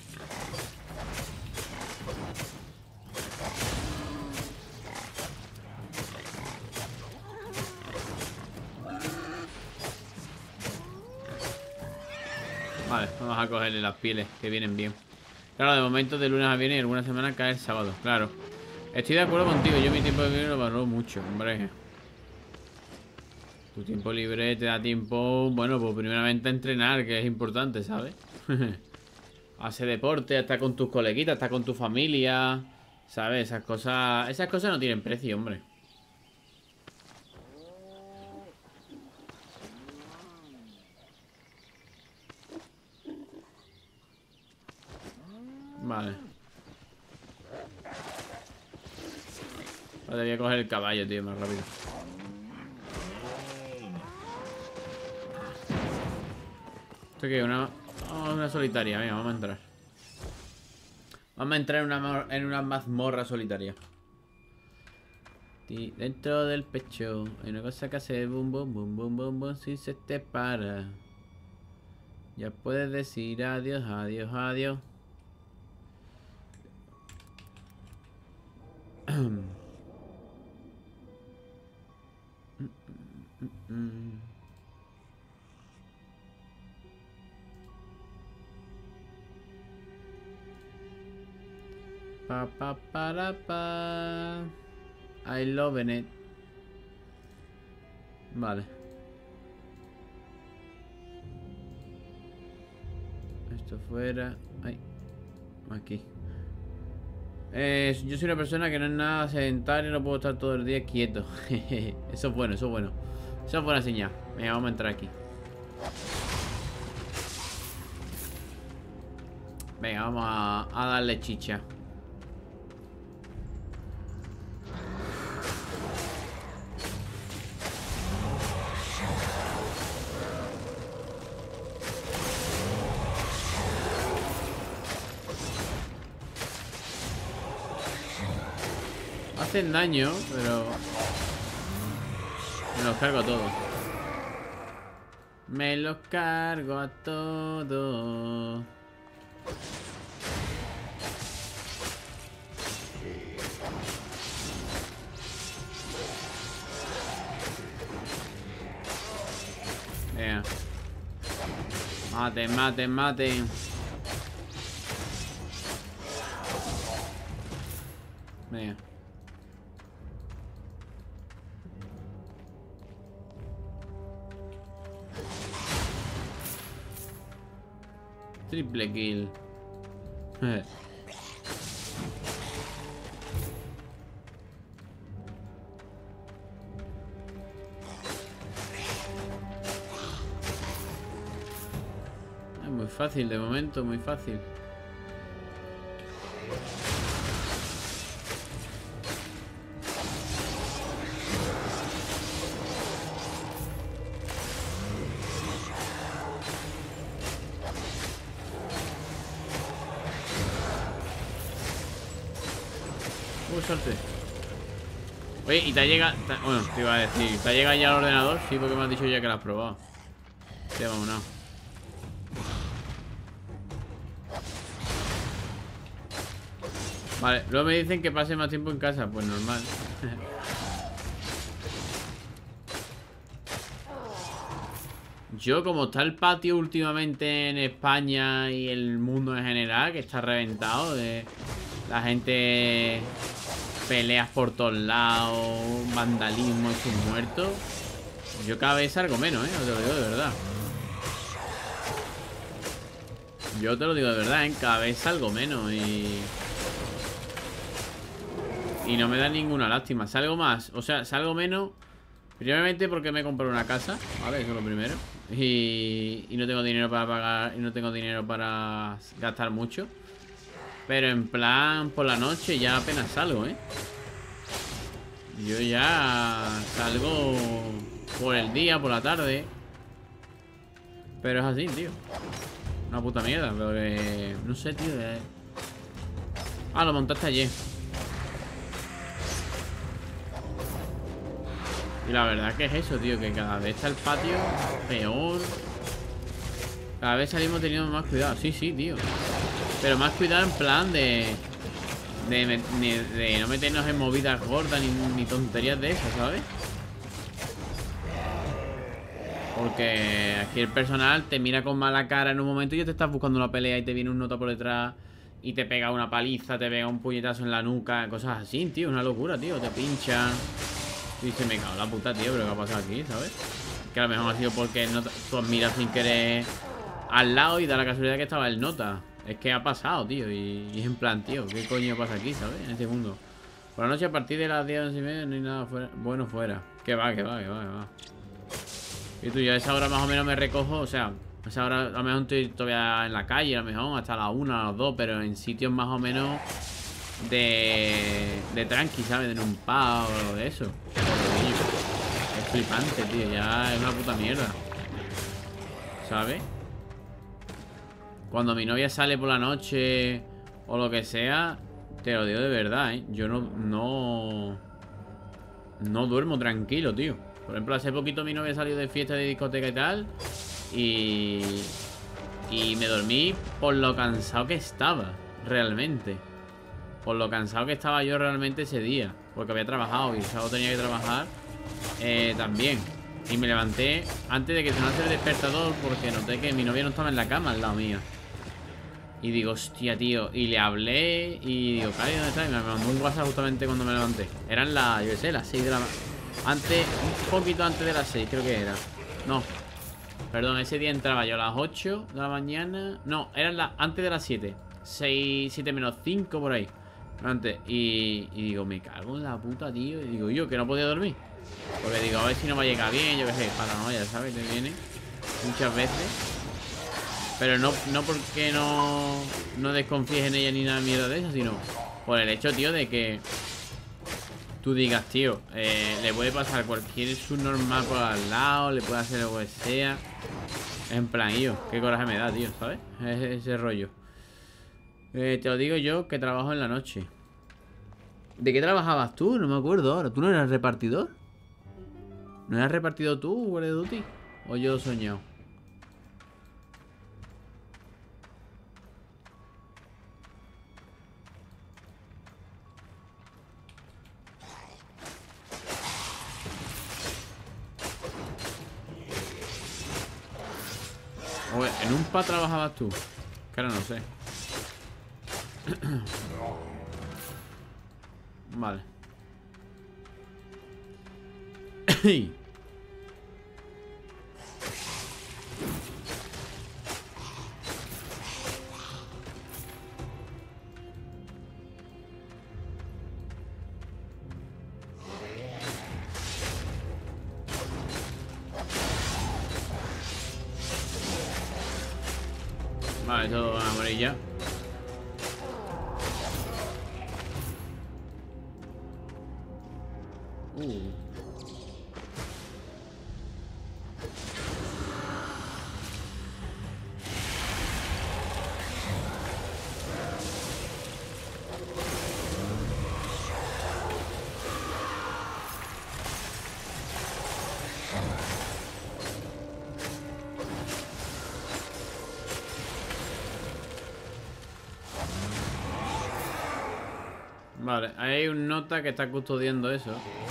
Vale, vamos a cogerle las pieles, que vienen bien. Claro, de momento de lunes a viernes y alguna semana cae el sábado, claro. Estoy de acuerdo contigo, yo mi tiempo libre lo valoro mucho, hombre. Tu tiempo libre te da tiempo, bueno, pues primeramente a entrenar, que es importante, ¿sabes? Hacer deporte, estar con tus coleguitas, estar con tu familia, ¿sabes? Esas cosas, esas cosas no tienen precio, hombre. Vale. Vale, voy a coger el caballo, tío, más rápido. ¿Esto qué? Una, oh, una solitaria. Venga, vamos a entrar. Vamos a entrar en una, en una mazmorra solitaria. Y dentro del pecho hay una cosa que hace bum bum bum bum bum bum. Si se te para, ya puedes decir adiós, adiós, adiós. Pa pa para pa. I love it. Vale. Esto fuera. Ay. Aquí. Eh, yo soy una persona que no es nada sedentaria, no puedo estar todo el día quieto. Eso es bueno, eso es bueno. Eso es buena señal. Venga, vamos a entrar aquí. Venga, vamos a, a darle chicha. Hacen daño, pero me los cargo a todos. Me los cargo a todos. Venga. Maten, maten, maten. Venga. Triple kill. Es muy fácil de momento, muy fácil. Uh, suerte. Oye, y te ha llegado... Bueno, te iba a decir, ¿te ha llegado ya al ordenador? Sí, porque me has dicho ya que lo has probado. Te vamos, no. Vale, luego me dicen que pase más tiempo en casa. Pues normal. Yo, como está el patio últimamente en España y el mundo en general, que está reventado de la gente, peleas por todos lados, vandalismo y sus muertos, yo cada vez salgo menos, ¿eh? Te lo digo de verdad. Yo te lo digo de verdad, ¿eh? Cada vez salgo menos y... Y no me da ninguna lástima. Salgo más, o sea, salgo menos. Primeramente porque me compré una casa, ¿vale? Eso es lo primero. Y, y no tengo dinero para pagar. Y no tengo dinero para gastar mucho. Pero en plan, por la noche ya apenas salgo, ¿eh? Yo ya salgo por el día, por la tarde. Pero es así, tío. Una puta mierda, pero que... No sé, tío. Eh. Ah, lo montaste ayer. Y la verdad que es eso, tío, que cada vez está el patio peor. Cada vez salimos teniendo más cuidado. Sí, sí, tío. Pero más cuidado en plan de... De, de, de no meternos en movidas gordas ni, ni tonterías de esas, ¿sabes? Porque aquí el personal te mira con mala cara en un momento y ya te estás buscando una pelea y te viene un nota por detrás y te pega una paliza, te pega un puñetazo en la nuca, cosas así, tío. Una locura, tío. Te pinchan. Y se me cago en la puta, tío. Pero ¿qué ha pasado aquí, sabes? Que a lo mejor ha sido porque no, tú miras sin querer al lado y da la casualidad que estaba el nota. Es que ha pasado, tío. Y, y es en plan, tío, ¿qué coño pasa aquí, sabes? En este mundo. Por la noche a partir de las diez, once y media no hay nada fuera, bueno fuera. Que va, que va, que va, que va. Y tú, yo a esa hora más o menos me recojo. O sea, a esa hora a lo mejor estoy todavía en la calle, a lo mejor hasta las una, a las dos. Pero en sitios más o menos de, de tranqui, ¿sabes? En un pub o de eso. Es flipante, tío. Ya es una puta mierda, ¿sabes? Cuando mi novia sale por la noche o lo que sea, te lo digo de verdad, ¿eh? Yo no, no, no duermo tranquilo, tío. Por ejemplo, hace poquito mi novia salió de fiesta, de discoteca y tal. Y, y me dormí por lo cansado que estaba, realmente. Por lo cansado que estaba yo realmente ese día. Porque había trabajado y el sábado tenía que trabajar eh, también. Y me levanté antes de que sonase el despertador porque noté que mi novia no estaba en la cama al lado mía. Y digo, hostia, tío. Y le hablé y digo, Cari, ¿dónde estás? Y me mandó un WhatsApp justamente cuando me levanté. Eran las, yo qué sé, las seis de la mañana. Antes, un poquito antes de las seis, creo que era. No, perdón, ese día entraba yo a las ocho de la mañana. No, eran las, antes de las siete. seis, siete menos cinco por ahí. Antes, y, y digo, me cago en la puta, tío. Y digo, yo, que no podía dormir. Porque digo, a ver si no va a llegar bien. Yo qué sé, paranoia, ¿sabes? Te viene muchas veces. Pero no, no porque no, no desconfíes en ella ni nada mierda de eso, sino por el hecho, tío, de que tú digas, tío, eh, le puede pasar cualquier subnormal por al lado, le puede hacer lo que sea. En plan, yo, qué coraje me da, tío, ¿sabes? Ese, ese rollo. Eh, te lo digo yo, que trabajo en la noche. ¿De qué trabajabas tú? No me acuerdo ahora. ¿Tú no eras repartidor? ¿No eras repartido tú, Call of Duty? ¿O yo he soñado? O ¿en un P A trabajabas tú? Que ahora no sé. Vale. Vale, todo va a morir ya. Uh. Vale, hay un nota que está custodiando eso.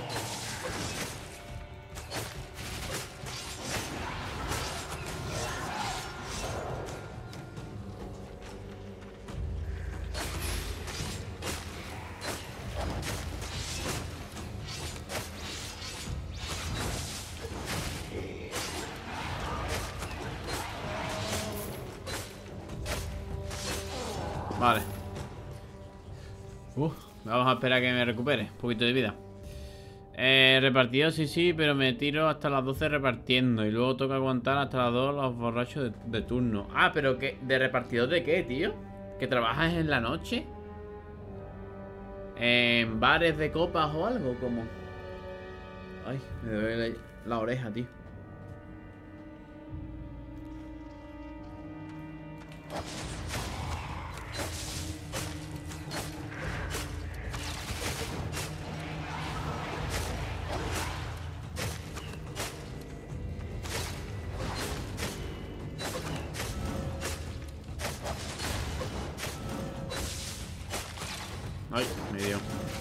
Vale. Uh, vamos a esperar a que me recupere un poquito de vida. Eh, repartido, sí, sí, pero me tiro hasta las doce repartiendo. Y luego toca aguantar hasta las dos los borrachos de, de turno. Ah, pero ¿qué? ¿De repartidor de qué, tío? ¿Que trabajas en la noche? ¿En bares de copas o algo? Como... Ay, me duele la, la oreja, tío. Ay, me dio.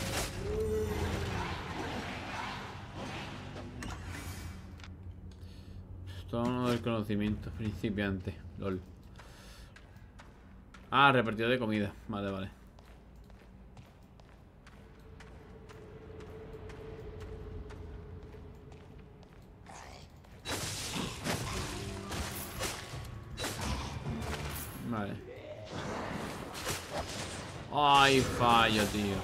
Todo uno del conocimiento principiante. LOL. Ah, repartido de comida. Vale, vale. Vale. Ay, fallo, tío.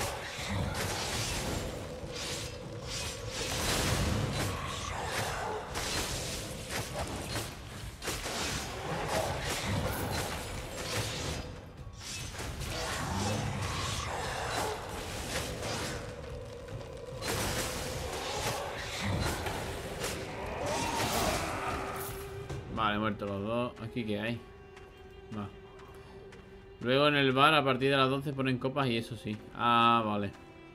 Vale, muertos los dos. ¿Aquí qué hay? Va. Luego en el bar a partir de las doce ponen copas y eso sí. Ah, vale.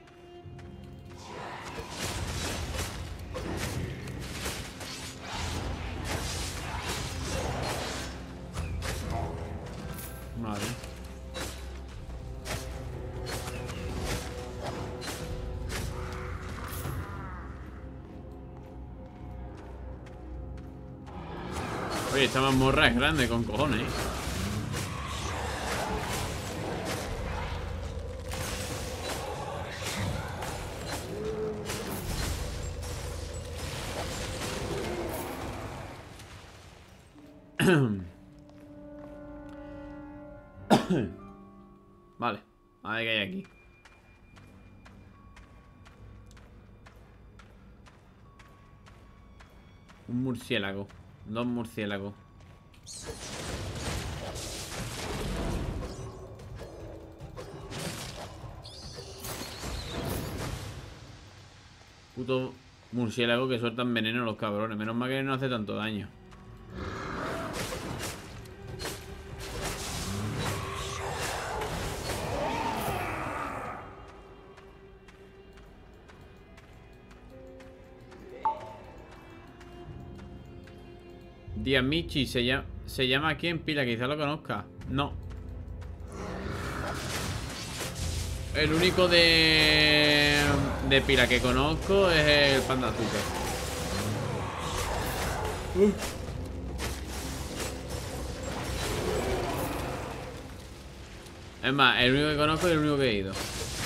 Vale. Oye, esta mazmorra es grande con cojones, ¿eh? Vale, a ver qué hay aquí. Un murciélago. Dos murciélagos. Puto murciélago que sueltan veneno los cabrones. Menos mal que no hace tanto daño. Diamichi se llama, se llama aquí en pila, quizá lo conozca. No. El único de de pila que conozco es el panda azúcar. Uh. Es más, el único que conozco es el único que he ido.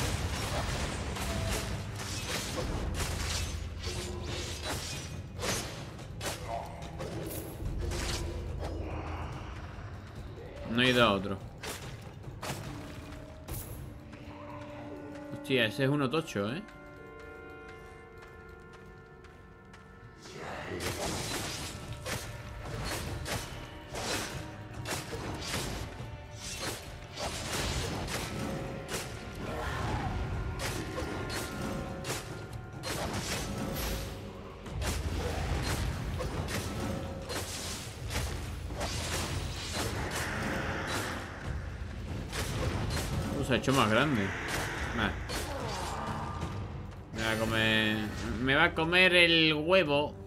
No he ido a otro. Hostia, ese es uno tocho, ¿eh? Se ha hecho más grande. Vale. Me va a comer. Me va a comer el huevo.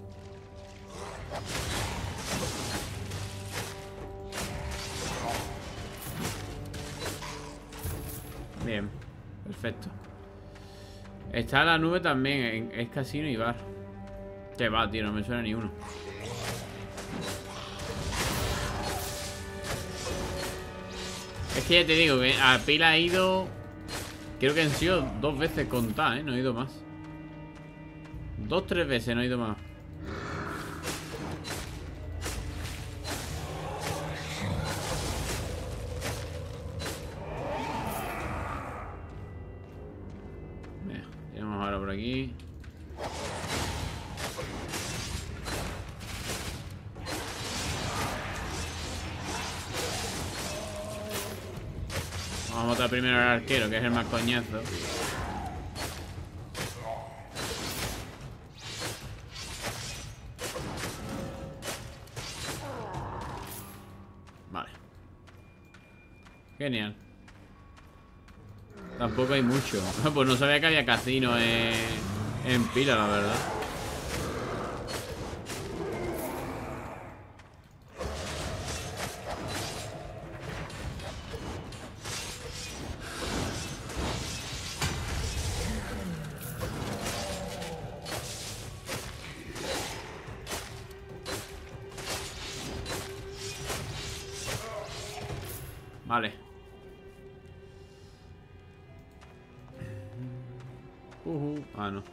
Bien. Perfecto. Está la nube también. Es casino y bar. Que va, tío, no me suena ni uno. Es que ya te digo que a pila ha ido. Creo que han sido dos veces contadas, ¿eh? No he ido más. Dos, tres veces no he ido más. Mira, tiramos ahora por aquí. Vamos a matar primero al arquero, que es el más coñazo. Vale. Genial. Tampoco hay mucho. Pues no sabía que había casino en, en pila, la verdad. Vale. Uh, uh. Ah, no.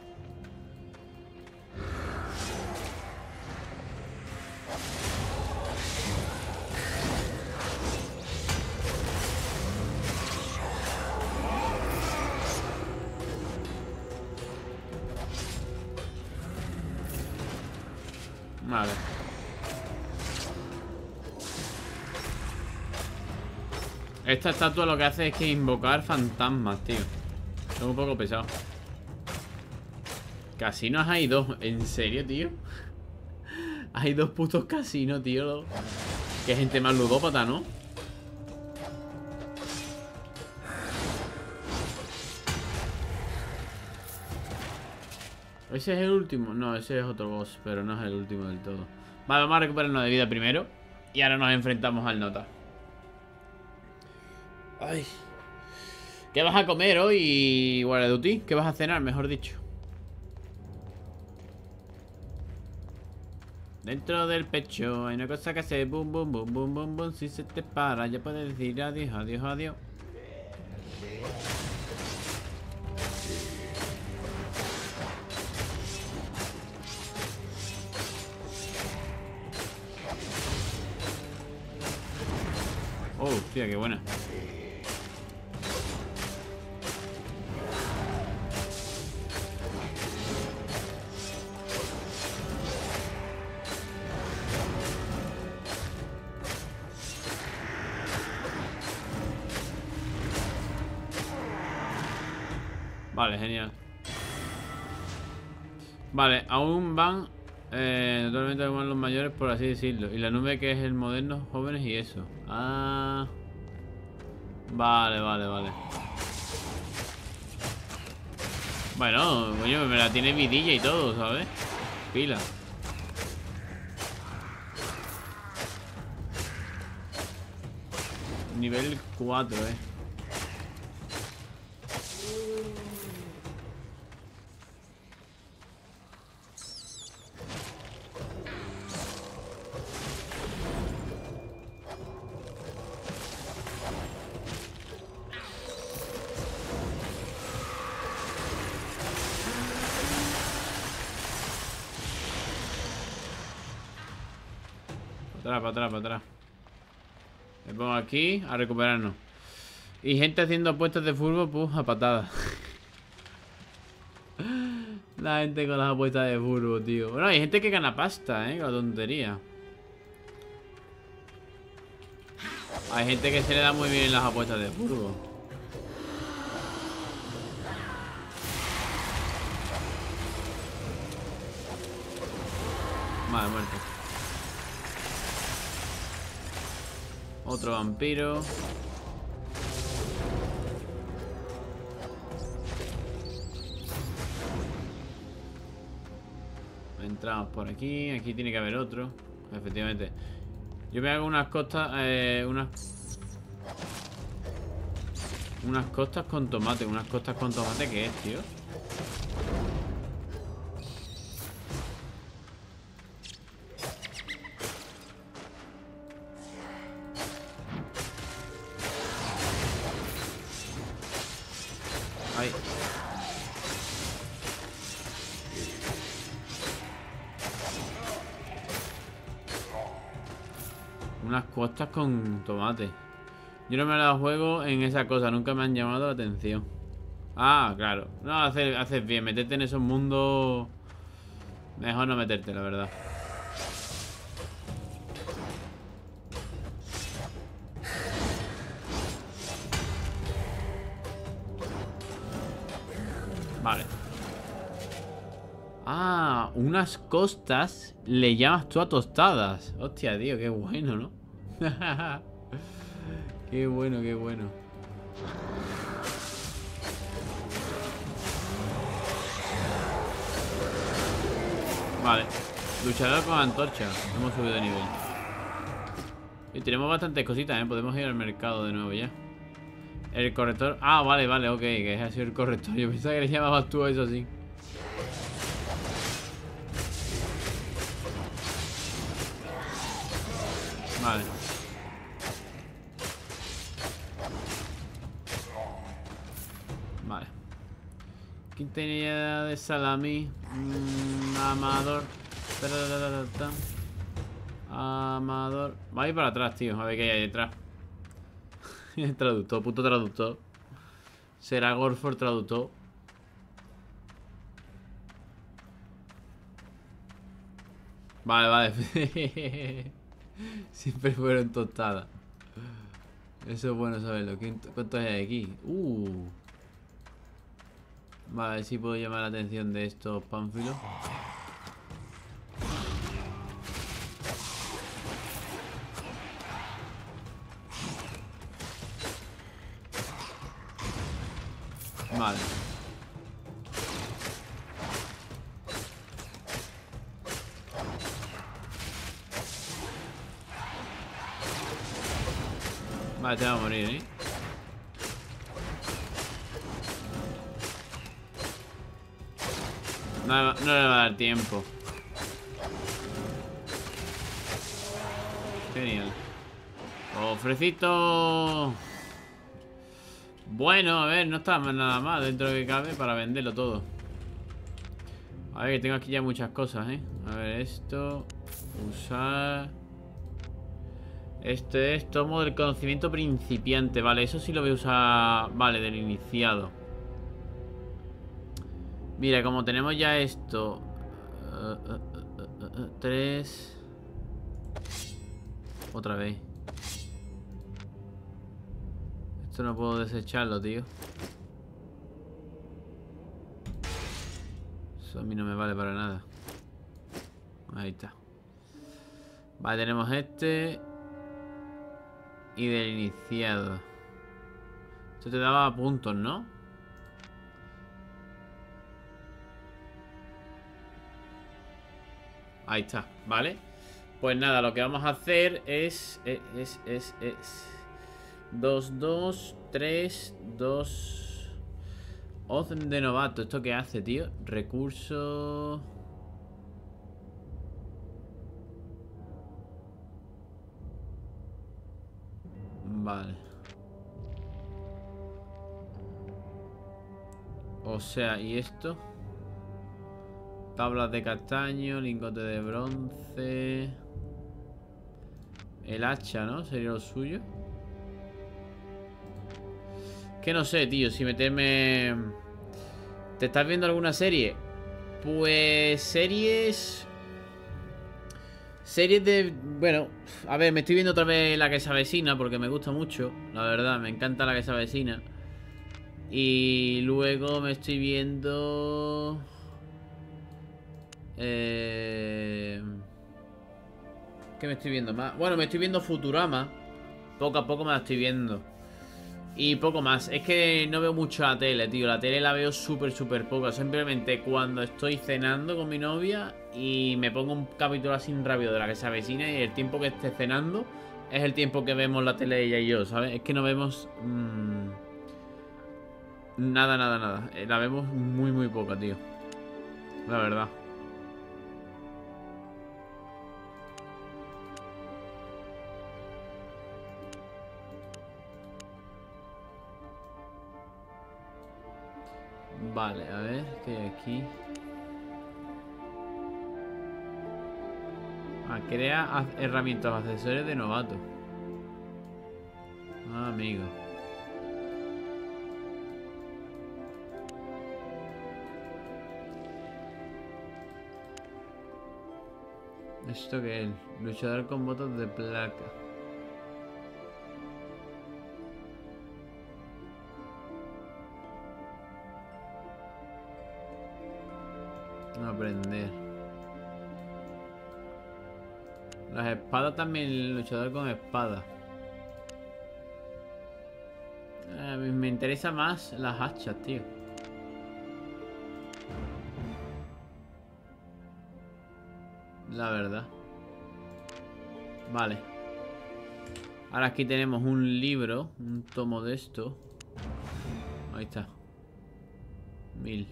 Vale. Esta estatua lo que hace es que invocar fantasmas, tío. Es un poco pesado. Casinos hay dos. ¿En serio, tío? Hay dos putos casinos, tío. Qué gente más ludópata, ¿no? ¿Ese es el último? No, ese es otro boss, pero no es el último del todo. Vale, vamos a recuperarnos de vida primero. Y ahora nos enfrentamos al nota. Ay. ¿Qué vas a comer hoy, Guaraduti? ¿Qué vas a cenar, mejor dicho? Dentro del pecho hay una cosa que hace bum, bum, bum, bum, bum, bum. Si se te para, ya puedes decir adiós, adiós, adiós. Oh, hostia, qué buena. Vale, genial. Vale, aún van eh, totalmente van los mayores, por así decirlo. Y la nube que es el moderno, jóvenes y eso. Ah. Vale, vale, vale. Bueno, coño, me la tiene vidilla y todo, ¿sabes? Pila. Nivel cuatro, eh. Para atrás, para atrás, para atrás. Me pongo aquí a recuperarnos. Y gente haciendo apuestas de fútbol, pues a patadas. La gente con las apuestas de fútbol, tío. Bueno, hay gente que gana pasta, eh, con la tontería. Hay gente que se le da muy bien las apuestas de fútbol. Vale, muerto. Otro vampiro. Entramos por aquí. Aquí tiene que haber otro. Efectivamente. Yo me hago unas costas. Eh, unas. Unas costas con tomate. Unas costas con tomate, ¿qué es, tío? Ahí. Unas costas con tomate. Yo no me la juego en esa cosa, nunca me han llamado la atención. Ah, claro. No, haces, haces bien, meterte en esos mundos. Mejor no meterte, la verdad. Vale. Ah, unas costas le llamas tú a tostadas. Hostia, tío, qué bueno, ¿no? Qué bueno, qué bueno. Vale. Luchador con antorcha. Hemos subido de nivel. Y tenemos bastantes cositas, ¿eh? Podemos ir al mercado de nuevo ya. El corrector... Ah, vale, vale, ok. Que es así el corrector. Yo pensaba que le llamabas tú a eso así. Vale. Vale. Quintanilla de salami. Mm, amador. Amador. Va a ir para atrás, tío. A ver qué hay detrás. Traductor, puto traductor. Será Gorford traductor. Vale, vale. Siempre fueron tostadas. Eso es bueno saberlo. ¿Cuántos hay aquí? Uh. Vale, a ver si puedo llamar la atención de estos pánfilos. Vale. Vale, te va a morir, ¿eh? No, no le va a dar tiempo. Genial. Ofrecito. Bueno, a ver, no está nada más dentro de que cabe para venderlo todo. A ver, que tengo aquí ya muchas cosas, ¿eh? A ver, esto. Usar. Este es tomo del conocimiento principiante. Vale, eso sí lo voy a usar. Vale, del iniciado. Mira, como tenemos ya esto. uh, uh, uh, uh, uh, Tres. Otra vez. Esto no puedo desecharlo, tío. Eso a mí no me vale para nada. Ahí está. Vale, tenemos este. Y del iniciado. Esto te daba puntos, ¿no? Ahí está, ¿vale? Pues nada, lo que vamos a hacer es... Es... Es... Es... dos, dos, tres, dos... Hoz de novato. ¿Esto qué hace, tío? Recurso... Vale. O sea, ¿y esto? Tablas de castaño, lingote de bronce. El hacha, ¿no? Sería lo suyo. Que no sé, tío, si meterme... ¿Te estás viendo alguna serie? Pues series... Series de... Bueno, a ver, me estoy viendo otra vez La que se avecina porque me gusta mucho. La verdad, me encanta La que se avecina. Y luego me estoy viendo... Eh... ¿Qué me estoy viendo más? Bueno, me estoy viendo Futurama. Poco a poco me la estoy viendo. Y poco más. Es que no veo mucho la tele, tío. La tele la veo súper, súper poco. Simplemente cuando estoy cenando con mi novia y me pongo un capítulo así rápido de La que se avecina, y el tiempo que esté cenando es el tiempo que vemos la tele ella y yo, ¿sabes? Es que no vemos... Mmm, Nada, nada, nada. Eh, La vemos muy, muy poca, tío. La verdad. Vale, a ver, ¿qué hay aquí? Ah, crea haz- herramientas o accesorios de novato. Ah, amigo. ¿Esto qué es? Luchador con botas de placa. Aprender. Las espadas también, luchador con espada. Eh, me me interesa más las hachas, tío. La verdad. Vale. Ahora aquí tenemos un libro, un tomo de esto. Ahí está. Mil.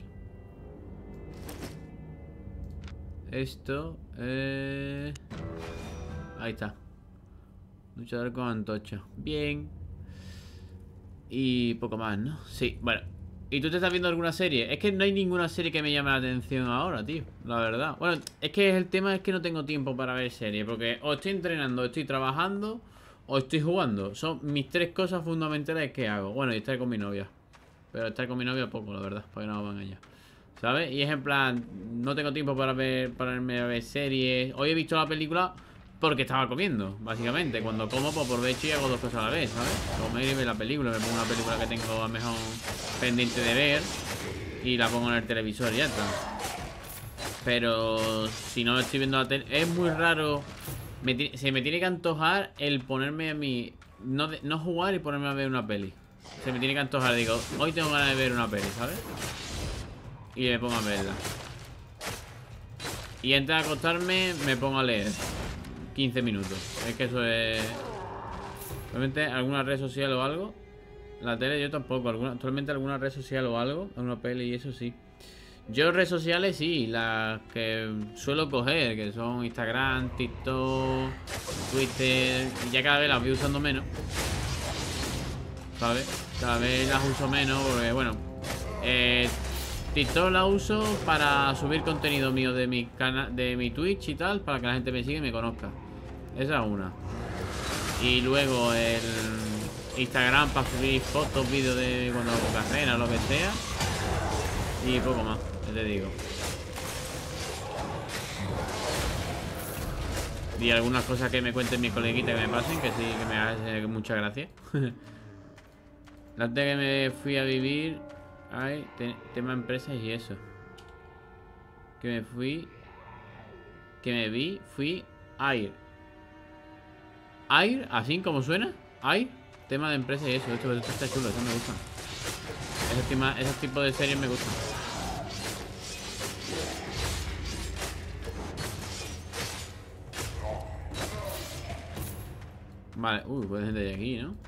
Esto, eh... ahí está. Luchador con antorcha. Bien. Y poco más, ¿no? Sí, bueno. ¿Y tú te estás viendo alguna serie? Es que no hay ninguna serie que me llame la atención ahora, tío. La verdad. Bueno, es que el tema es que no tengo tiempo para ver series. Porque o estoy entrenando, o estoy trabajando, o estoy jugando. Son mis tres cosas fundamentales que hago. Bueno, y estar con mi novia. Pero estar con mi novia poco, la verdad. Porque no me van a engañar. ¿Sabes? Y es en plan, no tengo tiempo para ver, para irme a ver series. Hoy he visto la película porque estaba comiendo, básicamente. Cuando como, pues por hecho y hago dos cosas a la vez, ¿sabes? Comer y ver la película. Me pongo una película que tengo a lo mejor pendiente de ver y la pongo en el televisor y ya está. Pero si no estoy viendo la tele, es muy raro. Me se me tiene que antojar el ponerme a mí, no, de, no jugar y ponerme a ver una peli. Se me tiene que antojar, digo, hoy tengo ganas de ver una peli, ¿sabes? Y me pongo a verla. Y antes de acostarme me pongo a leer quince minutos. Es que eso es... Realmente alguna red social o algo. La tele yo tampoco. Alguna... Actualmente alguna red social o algo. Alguna peli y eso sí. Yo redes sociales sí. Las que suelo coger. Que son Instagram, TikTok, Twitter. Y ya cada vez las voy usando menos. ¿Sabes? Cada vez las uso menos porque bueno. Eh... TikTok la uso para subir contenido mío de mi canal, de mi Twitch y tal, para que la gente me siga y me conozca. Esa es una. Y luego el Instagram para subir fotos, vídeos de cuando hago carrera o lo que sea. Y poco más, ya te digo. Y algunas cosas que me cuenten mis coleguitas que me pasen, que sí, que me hace mucha gracia. La antes que me fui a vivir... Ay, te, tema empresas y eso. Que me fui... Que me vi, fui... Air. Air, así como suena. Air, tema de empresas y eso. Esto, esto está chulo, eso me gusta. Esos, tema, esos tipos de series me gustan. Vale, uy, puede gente de aquí, ¿no?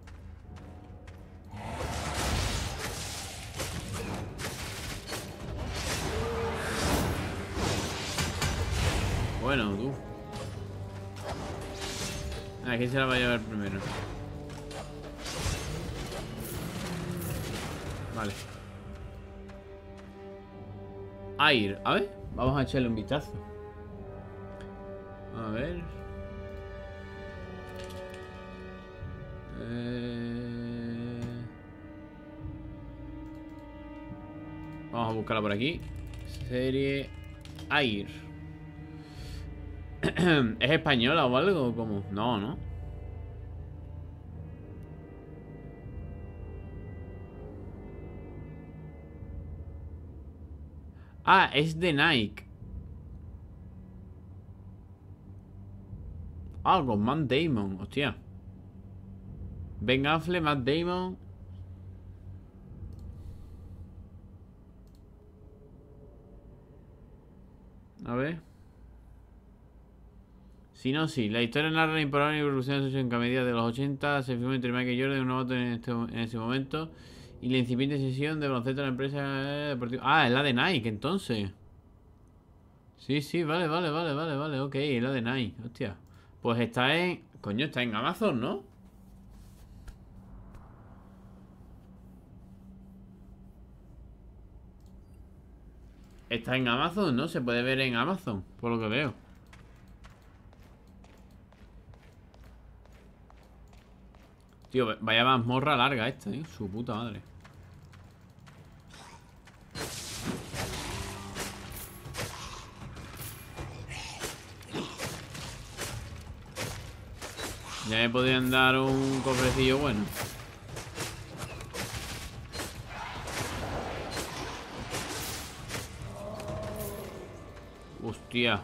Bueno, tú. ¿A quién se la va a llevar primero? Vale. Air, a ver, vamos a echarle un vistazo. A ver. Eh... Vamos a buscarla por aquí. Serie Air. ¿Es española o algo? ¿Cómo? No, ¿no? Ah, es de Nike. Ah, con Matt Damon, hostia. Ben Affleck, Matt Damon. A ver. Si no, sí. La historia narra la imparable evolución de la sociedad en mediados de los ochenta. Se filmó entre Michael Jordan y un novato en, este, en ese momento. Y la incipiente sesión de baloncesto de la empresa deportiva. Ah, es la de Nike, entonces. Sí, sí, vale, vale, vale, vale, vale. Ok, es la de Nike, hostia. Pues está en... Coño, está en Amazon, ¿no? Está en Amazon, ¿no? Se puede ver en Amazon, por lo que veo. Tío, vaya mazmorra larga esta, ¿eh? Su puta madre. Ya me podrían dar un cofrecillo bueno. Hostia.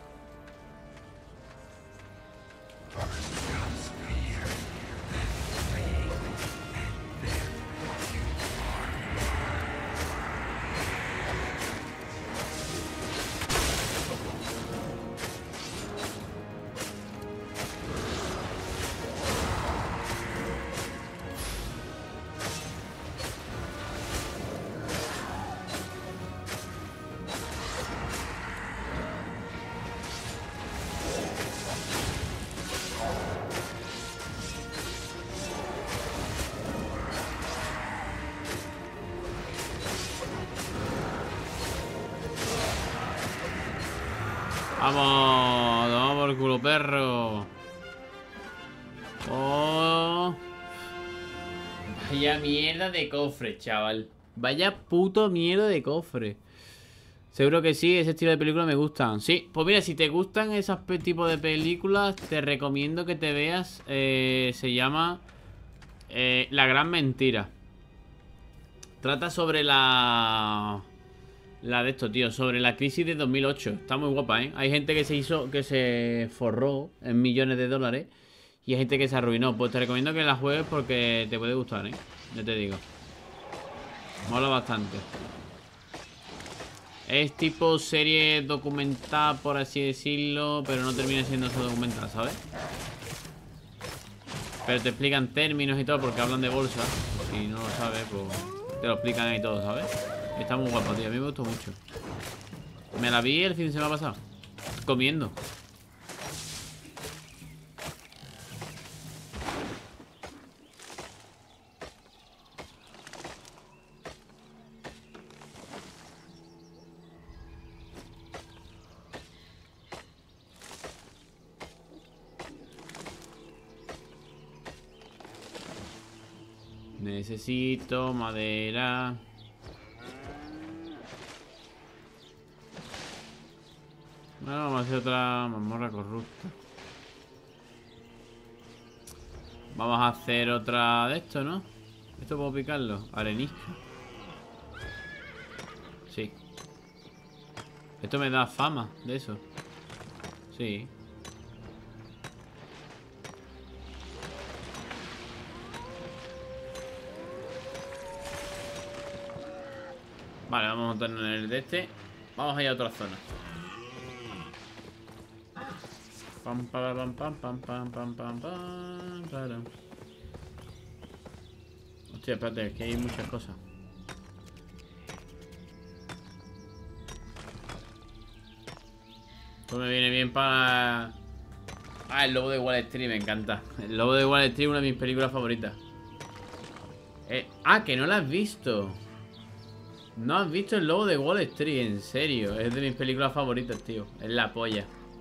Vamos, vamos por culo, perro. Oh. Vaya mierda de cofre, chaval. Vaya puto mierda de cofre. Seguro que sí, ese estilo de película me gustan. Sí, pues mira, si te gustan esos tipos de películas, te recomiendo que te veas. Eh, se llama eh, La Gran Mentira. Trata sobre la... La de esto, tío, sobre la crisis de dos mil ocho. Está muy guapa, ¿eh? Hay gente que se hizo, que se forró en millones de dólares. Y hay gente que se arruinó. Pues te recomiendo que la juegues porque te puede gustar, ¿eh? Ya te digo. Mola bastante. Es tipo serie documental, por así decirlo, pero no termina siendo eso documental, ¿sabes? Pero te explican términos y todo porque hablan de bolsa. Si no lo sabes, pues te lo explican ahí todo, ¿sabes? Está muy guapo, tío. A mí me gustó mucho. Me la vi el fin de semana pasado. Comiendo. Necesito madera. Bueno, vamos a hacer otra mazmorra corrupta. Vamos a hacer otra de esto, ¿no? Esto puedo picarlo. Arenisca. Sí. Esto me da fama de eso. Sí. Vale, vamos a montarnos en el de este. Vamos a ir a otra zona. Pam, pam, pam, pam, pam, pam, pam, pam, pam. Hostia, espérate, que hay muchas cosas. Esto me viene bien para... Ah, el lobo de Wall Street, me encanta. El lobo de Wall Street es una de mis películas favoritas. eh... Ah, que no la has visto. No has visto el lobo de Wall Street, en serio. Es de mis películas favoritas, tío. Es la polla.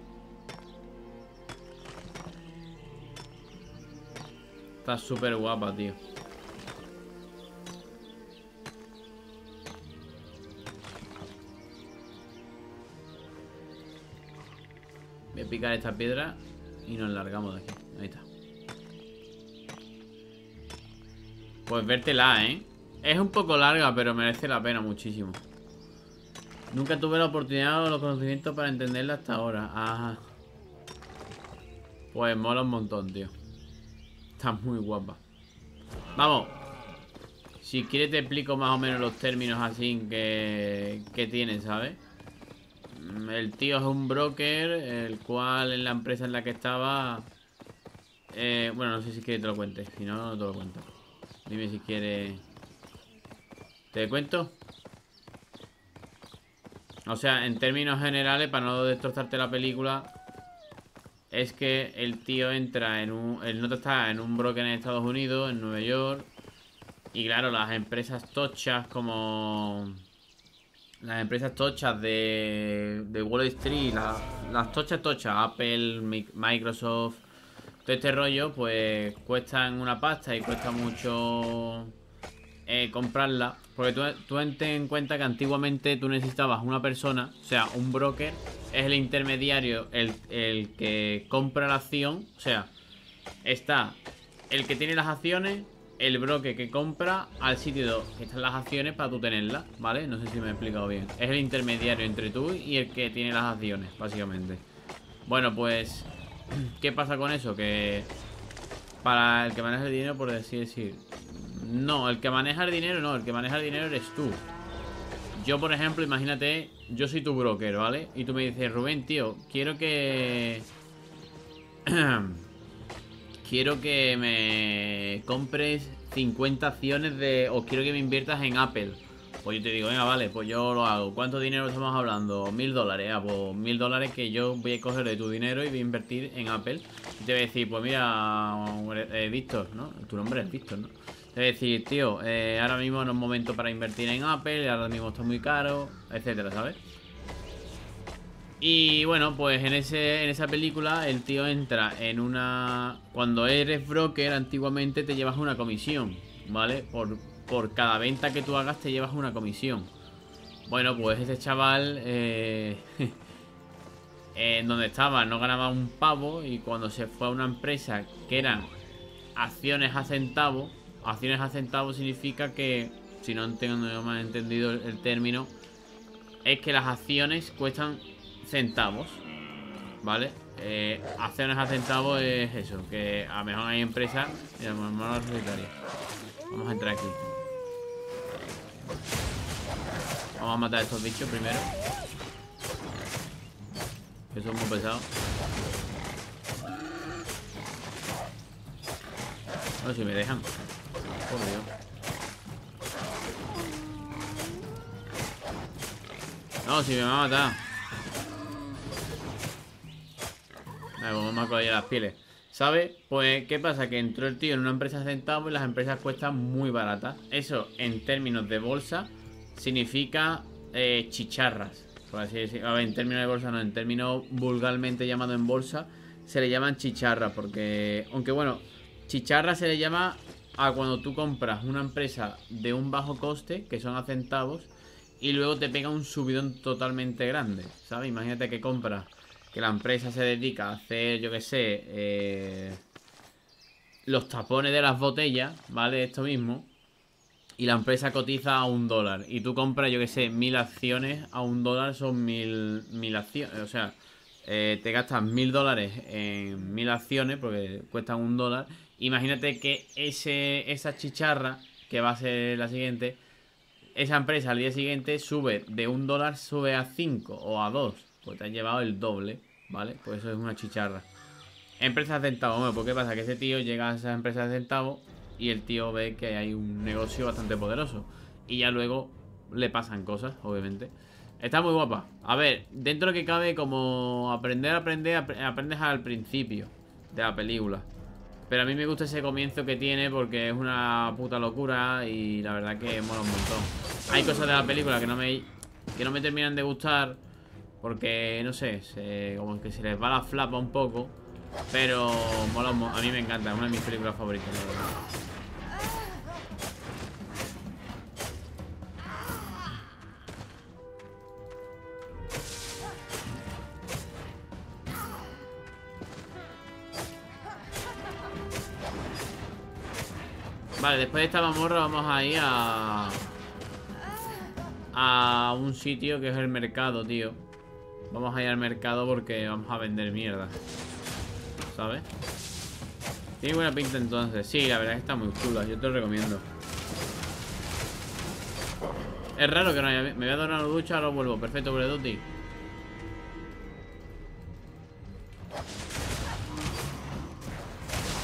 Está súper guapa, tío. Voy a picar esta piedra y nos largamos de aquí. Ahí está. Pues vértela, ¿eh? Es un poco larga, pero merece la pena muchísimo. Nunca tuve la oportunidad o los conocimientos para entenderla hasta ahora. Ajá. Pues mola un montón, tío. Está muy guapa. Vamos. Si quieres te explico más o menos los términos así que, que tiene, ¿sabes? El tío es un broker, el cual en la empresa en la que estaba... Eh, bueno, no sé si quieres que te lo cuente. Si no, no te lo cuento. Dime si quieres... ¿Te cuento? O sea, en términos generales, para no destrozarte la película, es que el tío entra en un... El nota está en un broker en Estados Unidos, en Nueva York. Y claro, las empresas tochas como... Las empresas tochas de, de Wall Street, la, las tochas tochas, Apple, Microsoft, todo este rollo, pues cuestan una pasta y cuesta mucho eh, comprarla. Porque tú, tú ten en cuenta que antiguamente tú necesitabas una persona, o sea, un broker, es el intermediario, el, el que compra la acción. O sea, está el que tiene las acciones, el broker que compra al sitio que están las acciones para tú tenerlas, ¿vale? No sé si me he explicado bien. Es el intermediario entre tú y el que tiene las acciones, básicamente. Bueno, pues... ¿qué pasa con eso? Que... para el que maneja el dinero, por así decir... No, el que maneja el dinero no. El que maneja el dinero eres tú. Yo, por ejemplo, imagínate... Yo soy tu broker, ¿vale? Y tú me dices, Rubén, tío, quiero que... quiero que me compres cincuenta acciones de... o quiero que me inviertas en Apple. Pues yo te digo, venga, vale, pues yo lo hago. ¿Cuánto dinero estamos hablando? Mil dólares. Ah, pues mil dólares que yo voy a coger de tu dinero y voy a invertir en Apple. Y te voy a decir, pues mira, eh, Víctor, ¿no? Tu nombre es Víctor, ¿no? Te voy a decir, tío, eh, ahora mismo no es momento para invertir en Apple, ahora mismo está muy caro, etcétera, ¿sabes? Y bueno, pues en, ese, en esa película el tío entra en una... Cuando eres broker, antiguamente te llevas una comisión, ¿vale? Por, por cada venta que tú hagas te llevas una comisión. Bueno, pues ese chaval, eh, en donde estaba, no ganaba un pavo. Y cuando se fue a una empresa que eran acciones a centavo, acciones a centavo significa que, si no tengo mal entendido el, el término, es que las acciones cuestan centavos, ¿vale? Eh, acciones a centavos es eso, que a lo mejor hay empresas... Mira, vamos a entrar aquí. Vamos a matar a estos bichos primero, que son muy pesados. No, si me dejan. Por Dios. No, si me va a matar. Vale, pues vamos a coger las pieles. ¿Sabes? Pues, ¿qué pasa? Que entró el tío en una empresa de centavos y las empresas cuestan muy baratas. Eso, en términos de bolsa, significa eh, chicharras, por así decirlo. A ver, en términos de bolsa no, en términos vulgarmente llamado en bolsa, se le llaman chicharras. Porque, aunque bueno, chicharra se le llama a cuando tú compras una empresa de un bajo coste, que son a centavos, y luego te pega un subidón totalmente grande, ¿sabes? Imagínate que compras, que la empresa se dedica a hacer, yo qué sé, eh, los tapones de las botellas, ¿vale? Esto mismo. Y la empresa cotiza a un dólar. Y tú compras, yo qué sé, mil acciones a un dólar, son mil, mil acciones. O sea, eh, te gastas mil dólares en mil acciones porque cuestan un dólar. Imagínate que ese, esa chicharra, que va a ser la siguiente, esa empresa al día siguiente sube de un dólar, sube a cinco o a dos. Pues te has llevado el doble, ¿vale? Pues eso es una chicharra. Empresas de centavos, bueno, pues ¿qué pasa? Que ese tío llega a esas empresas de centavos y el tío ve que hay un negocio bastante poderoso. Y ya luego le pasan cosas, obviamente. Está muy guapa. A ver, dentro de lo que cabe, como aprender a aprender, ap aprendes al principio de la película. Pero a mí me gusta ese comienzo que tiene porque es una puta locura y la verdad que mola un montón. Hay cosas de la película que no me, que no me terminan de gustar porque, no sé, se, como que se les va la flapa un poco. Pero mola un montón. A mí me encanta, es una de mis películas favoritas, la verdad. Vale, después de esta mazmorra vamos a ir a... a un sitio que es el mercado, tío. Vamos a ir al mercado porque vamos a vender mierda, ¿sabes? Tiene buena pinta entonces. Sí, la verdad es que está muy chula, yo te lo recomiendo. Es raro que no haya... Me voy a dar una ducha, ahora vuelvo. Perfecto, Breduti.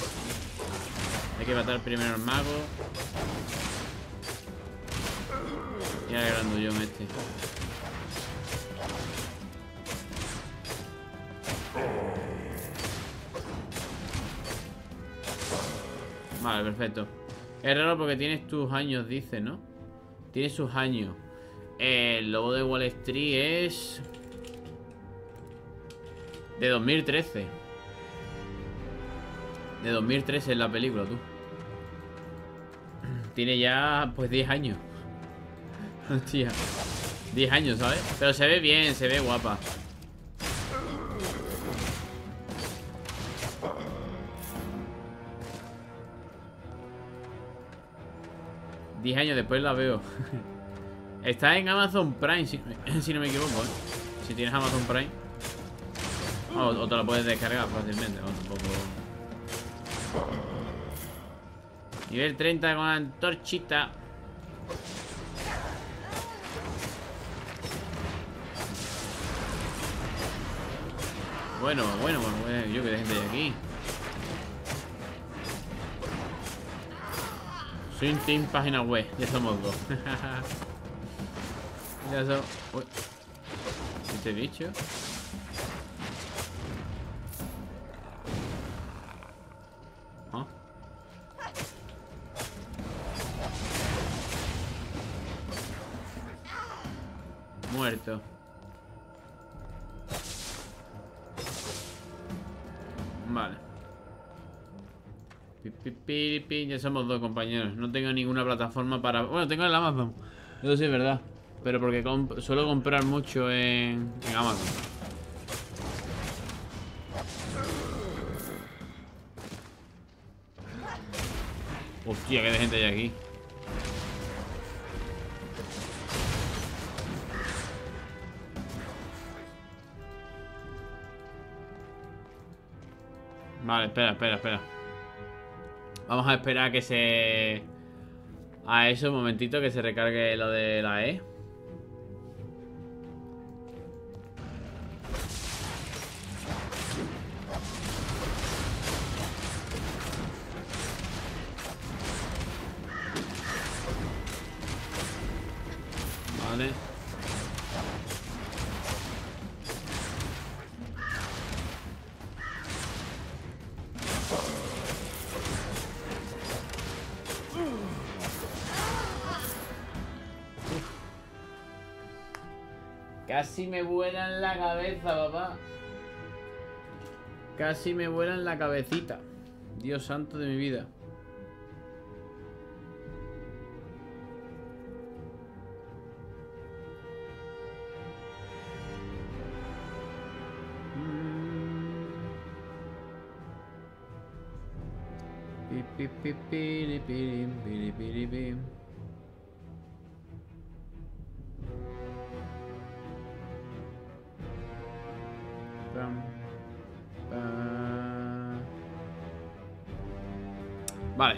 Hay que matar primero al mago. Mira el grandullón este. Vale, perfecto. Es raro porque tienes tus años, dice, ¿no? Tienes sus años. El lobo de Wall Street es... de dos mil trece. De dos mil trece es la película, tú. Tiene ya, pues, diez años. Hostia. diez años, ¿sabes? Pero se ve bien, se ve guapa. diez años después la veo. Está en Amazon Prime, si, si no me equivoco, ¿eh? Si tienes Amazon Prime. O, o te la puedes descargar fácilmente, ¿no? Tampoco... Nivel treinta con antorchita. Bueno, bueno, bueno, yo que de gente de aquí. Soy un team página web, ya somos dos. Ya somos... Uy. Este bicho. ¿Ah? Muerto. Vale. Pi, pi, pi, pi. Ya somos dos, compañeros. No tengo ninguna plataforma para... Bueno, tengo el Amazon. Eso sí es verdad. Pero porque comp suelo comprar mucho en, en Amazon. Hostia, qué de gente hay aquí. Vale, espera, espera, espera. Vamos a esperar a que se... A eso, un momentito, que se recargue lo de la E. Vale. Casi me vuela en la cabeza, papá. Casi me vuela en la cabecita. Dios santo de mi vida. Pi, pi, pi, piri, piri, piri, piri, piri. Pam, pam. Vale.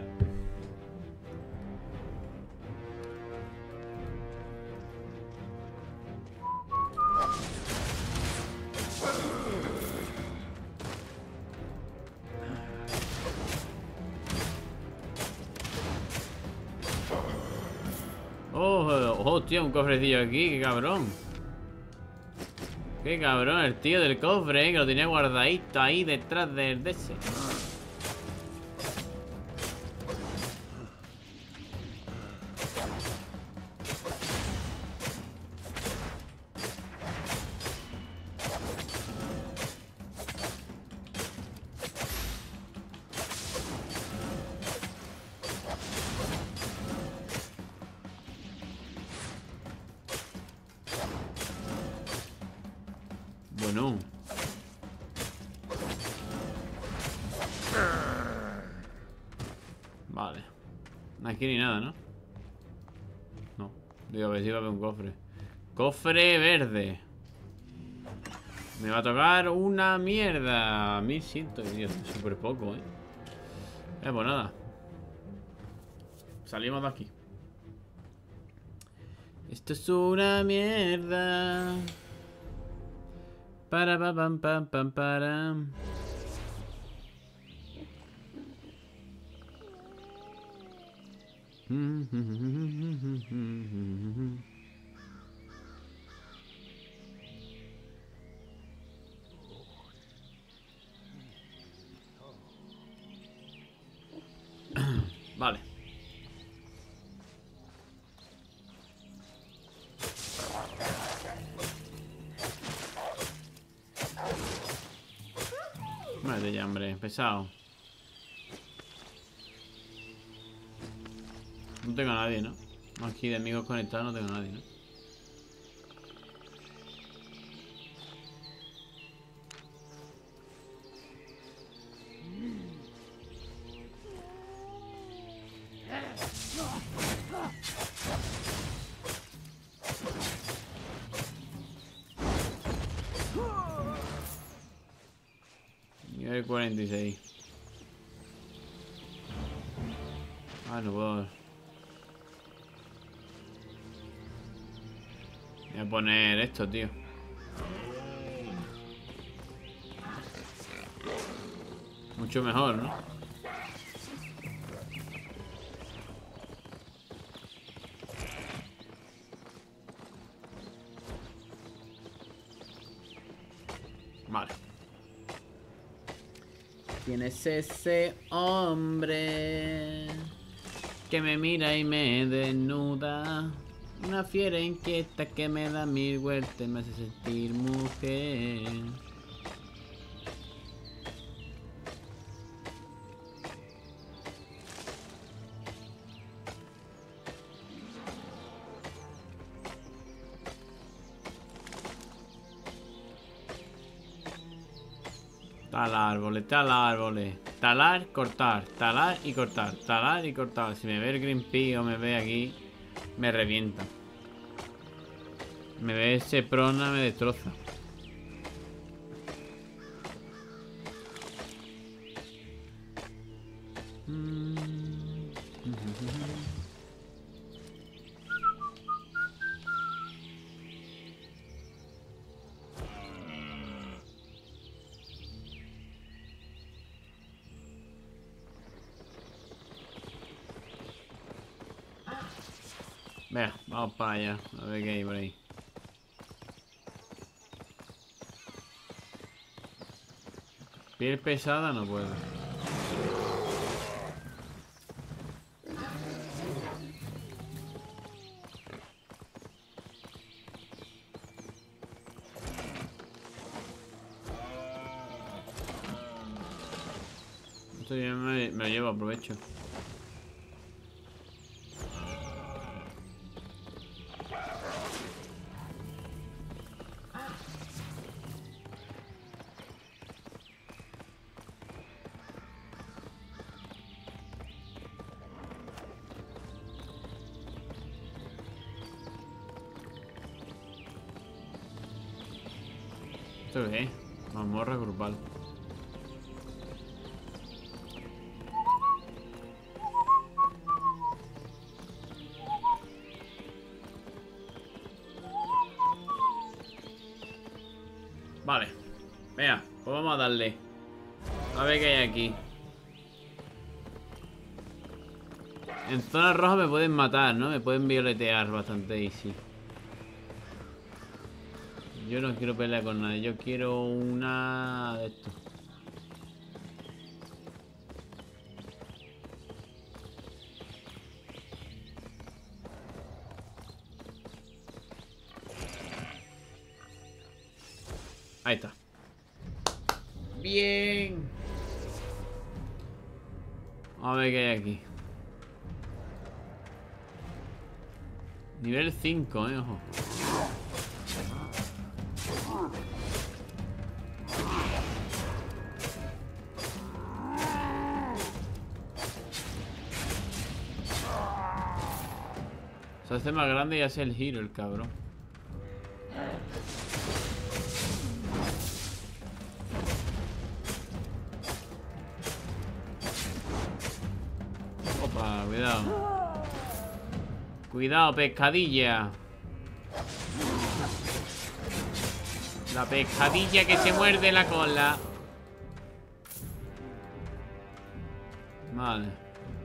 Oh, hostia, un cofrecillo aquí, qué cabrón. Qué cabrón, el tío del cofre, eh, que lo tenía guardadito ahí detrás del de ese. Bueno. Vale. Aquí ni nada, ¿no? No. Digo, a ver si va a haber un cofre. Cofre verde. Me va a tocar una mierda. mil cien, Dios, súper poco, ¿eh? Eh, pues nada. Salimos de aquí. Esto es una mierda. Para pam pam pam pam para. Vale. Madre ya, hombre, pesado. No tengo a nadie, ¿no? Aquí de amigos conectados no tengo a nadie, ¿no? Nivel cuarenta y seis. Ah, no puedo. Voy a poner esto, tío. Mucho mejor, ¿no? Vale. ¿Quién es ese hombre que me mira y me desnuda? Una fiera inquieta que me da mil vueltas y me hace sentir mujer. Talar árboles, talar árboles. Talar, cortar, talar y cortar, talar y cortar. Si me ve el Greenpeace o me ve aquí, me revienta. Me ve ese prona, me destroza. Venga, vamos para allá. A ver qué hay por ahí. Piel pesada no puedo. Esto ya me, me lo llevo, aprovecho. ¿Esto qué es? Mazmorra grupal. Vale. Venga, pues vamos a darle. A ver qué hay aquí. En zona roja me pueden matar, ¿no? Me pueden violetear bastante easy. Yo no quiero pelear con nadie. Yo quiero una de esto. Ahí está. Bien. A ver qué hay aquí. Nivel cinco, eh, ojo. Se hace más grande y hace el giro el cabrón. Opa, cuidado. Cuidado, pescadilla. La pescadilla que se muerde la cola. Vale.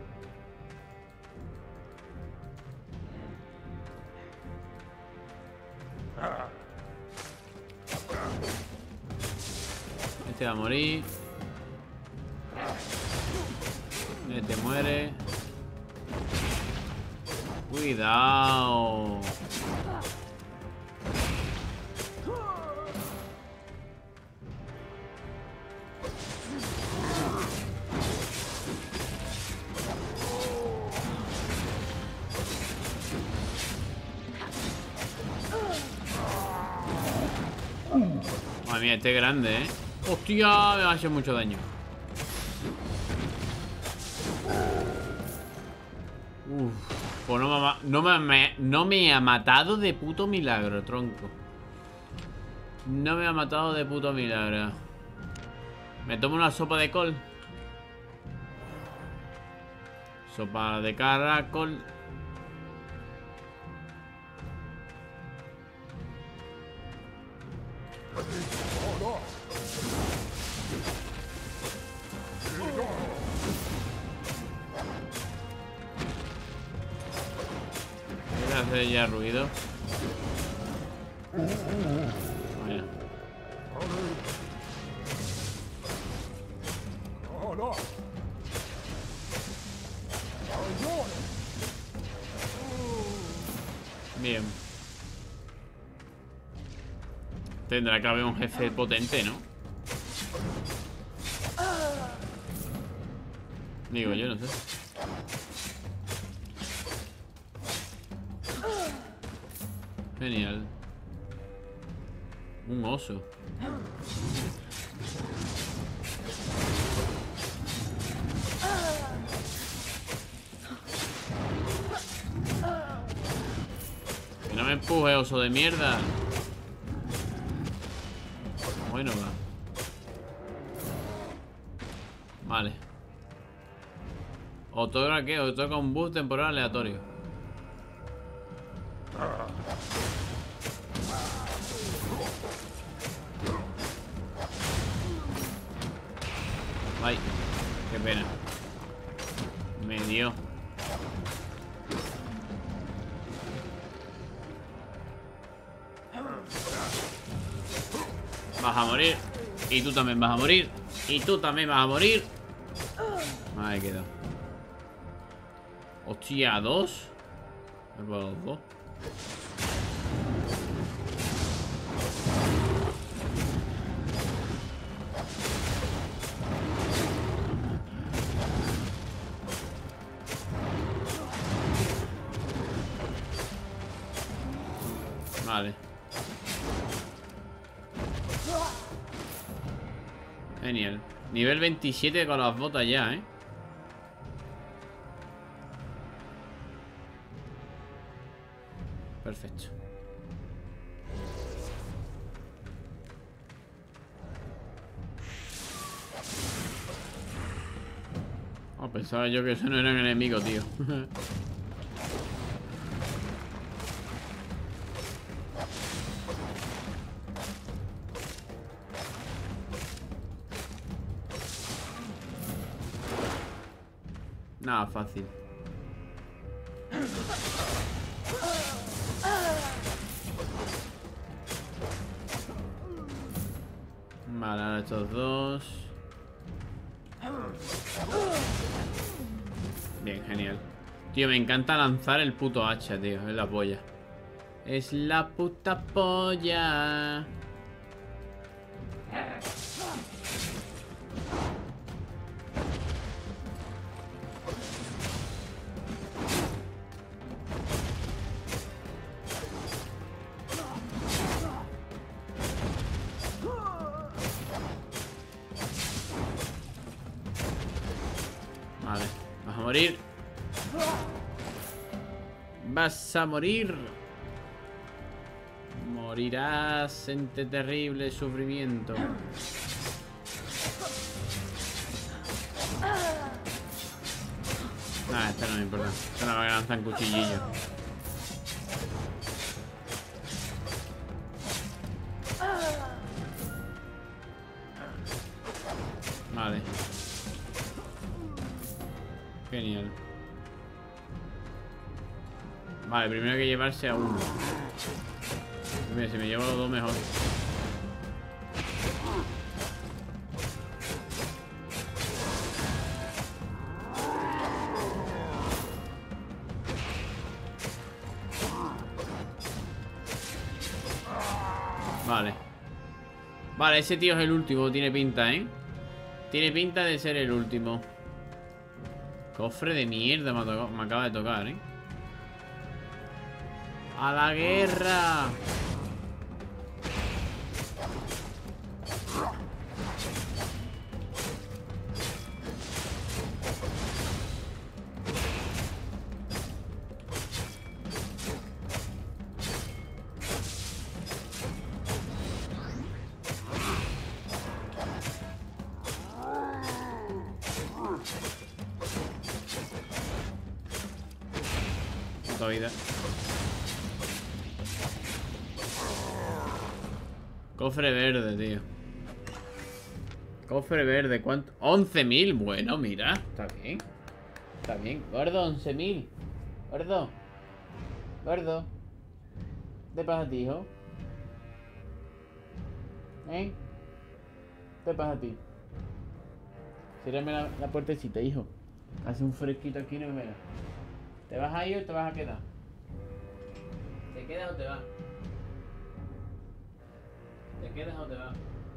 Este va a morir. Este muere. Cuidado. Madre mía, este es grande, ¿eh? ¡Hostia! Me ha hecho mucho daño. Uf. Pues no me, no, me, no me ha matado de puto milagro, tronco. No me ha matado de puto milagro. Me tomo una sopa de col. Sopa de caracol. Voy a hacer ya ruido. Vaya. Bien. Tendrá que haber un jefe potente, ¿no? Digo, yo no sé. Genial. Un oso. Que no me empuje, oso de mierda. Bueno, va. Vale. ¿Otorga qué? Otorga un boost temporal aleatorio. Ay, qué pena. Me dio. Vas a morir. Y tú también vas a morir. Y tú también vas a morir. Ahí quedó. Hostia, ¿dos? ¿Me puedo los dos? Vale. Genial. Nivel veintisiete con las botas ya, ¿eh? Perfecto. Oh, pensaba yo que eso no era un enemigo, tío. Nada fácil. Vale, ahora estos dos. Bien, genial. Tío, me encanta lanzar el puto hacha, tío. Es la polla. Es la puta polla. Vale, vas a morir. Vas a morir. Morirás entre terrible sufrimiento. Ah, esto no me importa. Esto no me lanza en cuchillillo. Vale. Genial. Vale, primero hay que llevarse a uno. Mira, si me llevo a los dos mejor. Vale. Vale, ese tío es el último. Tiene pinta, ¿eh? Tiene pinta de ser el último. Cofre de mierda me, tocado, me acaba de tocar, ¿eh? ¡A la guerra! Puta vida. Cofre verde, tío. Cofre verde, ¿cuánto? once mil, bueno, mira. Está bien. Está bien. Gordo, once mil. Gordo. Gordo. ¿Qué te pasa a ti, hijo? ¿Eh? ¿Qué te pasa a ti? Cierrame la, la puertecita, hijo. Hace un fresquito aquí, no me veas. ¿Te vas a ir o te vas a quedar? ¿Te quedas o te vas? ¿Te quedas o te vas?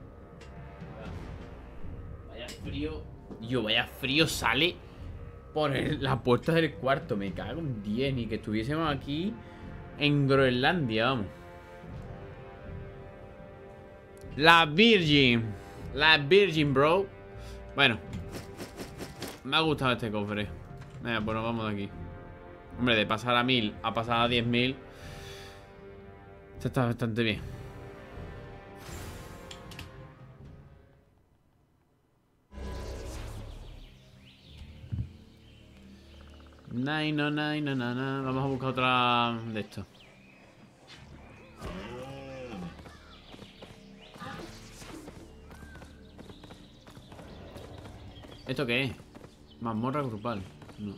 Vaya frío. Yo, vaya frío sale por el, la puerta del cuarto. Me cago en diez. Ni que estuviésemos aquí en Groenlandia, vamos. La Virgin. La Virgin, bro. Bueno. Me ha gustado este cofre. Venga, pues nos vamos de aquí. Hombre, de pasar a mil a pasar a diez mil. Esto está bastante bien. Nine, no, nine, no, no, no. Vamos a buscar otra de esto. ¿Esto qué es? Mazmorra grupal. No.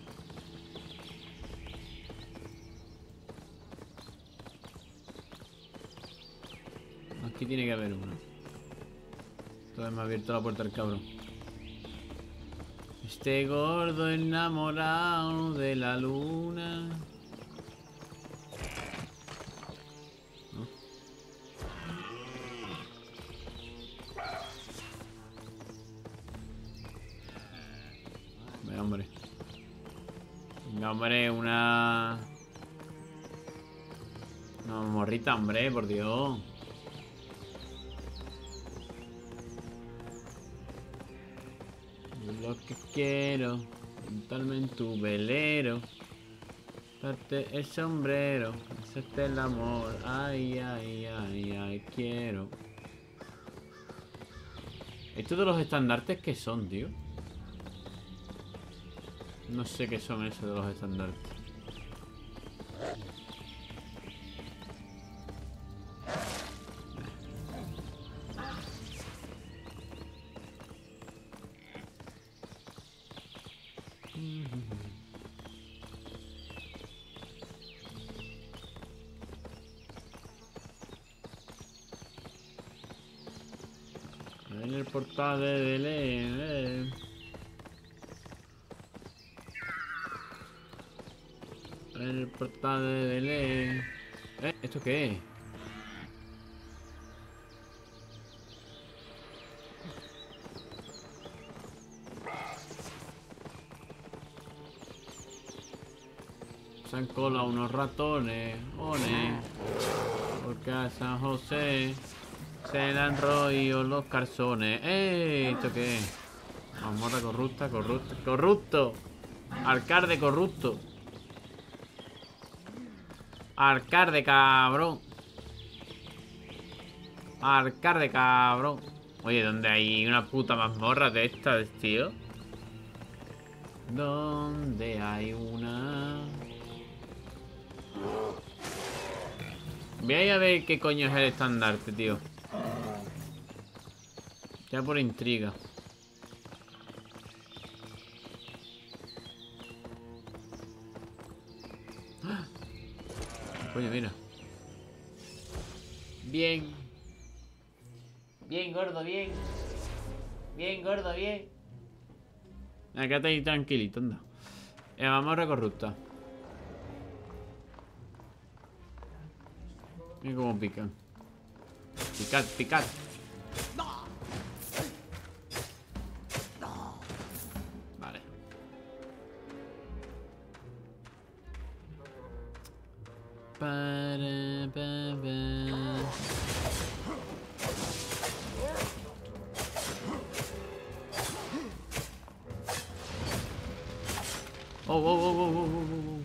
Aquí tiene que haber una. Entonces me ha abierto la puerta el cabrón. Este gordo enamorado de la luna. ¿No? Venga, hombre. Venga, hombre, una... Una morrita, hombre, por Dios. Lo que quiero, montarme en tu velero, darte el sombrero, hacerte el amor, ay, ay, ay, ay, quiero. ¿Estos de los estandartes qué son, tío? No sé qué son esos de los estandartes. En el portal de Belén, eh. En el portal de Belén. ¿Eh? ¿Esto qué es? Se han colado unos ratones, one, porque a San José se le han roído los calzones. ¡Eh! ¿Esto qué es? Mazmorra corrupta, corrupto, corrupto. Alcalde corrupto. Alcalde cabrón. Alcalde cabrón. Oye, ¿dónde hay una puta mazmorra de estas, tío? ¿Dónde hay una? Voy a ir a ver qué coño es el estandarte, tío. Ya por intriga. ¡Ah! Coño, mira. Bien. Bien, gordo, bien. Bien, gordo, bien. Ah, quédate ahí tranquilito, anda. Eh, vamos a corrupta. Mira cómo pican. Picad, picad. Vale. Para, pa, pa. Oh, oh, oh, oh, oh, oh, oh.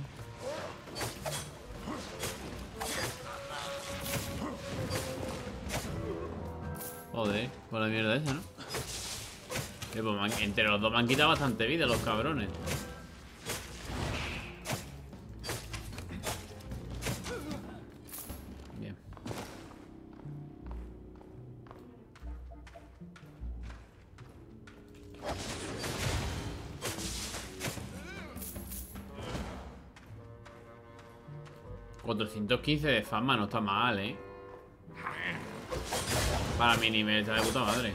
Joder, con la mierda esa, ¿no? Eh, pues man, entre los dos me han quitado bastante vida los cabrones. Bien. cuatrocientos quince de fama no está mal, ¿eh? Para mi nivel está de puta madre.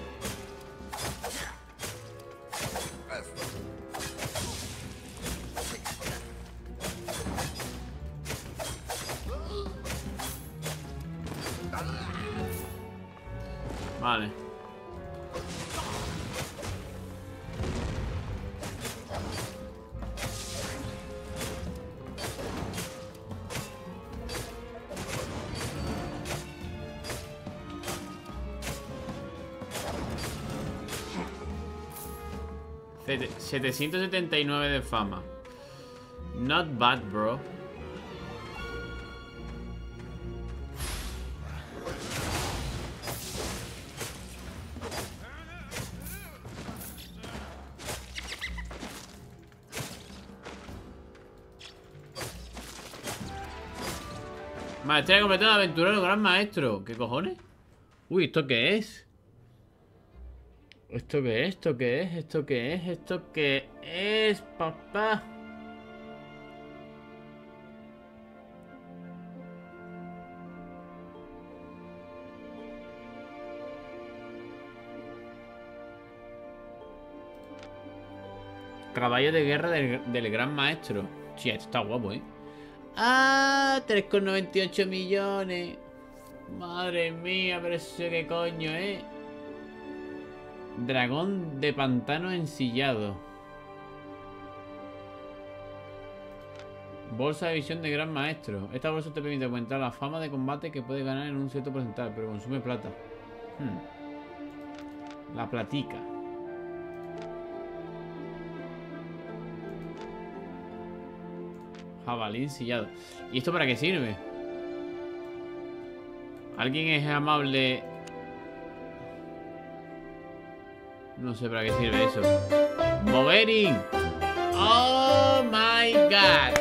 Vale. setecientos setenta y nueve de fama. Not bad, bro. Maestría completada, aventurero, gran maestro. ¿Qué cojones? Uy, ¿esto qué es? ¿Esto qué es? ¿Esto qué es? ¿Esto qué es? ¿Esto qué es, papá? Caballo de guerra del, del gran maestro. Sí, esto está guapo, ¿eh? ¡Ah! tres coma noventa y ocho millones. Madre mía, pero eso qué coño, ¿eh? Dragón de pantano ensillado. Bolsa de visión de gran maestro. Esta bolsa te permite aumentar la fama de combate que puedes ganar en un cierto porcentaje, pero consume plata. Hmm. La platica. Jabalí ensillado. ¿Y esto para qué sirve? ¿Alguien es amable? No sé para qué sirve eso. ¡Movering! ¡Oh my god!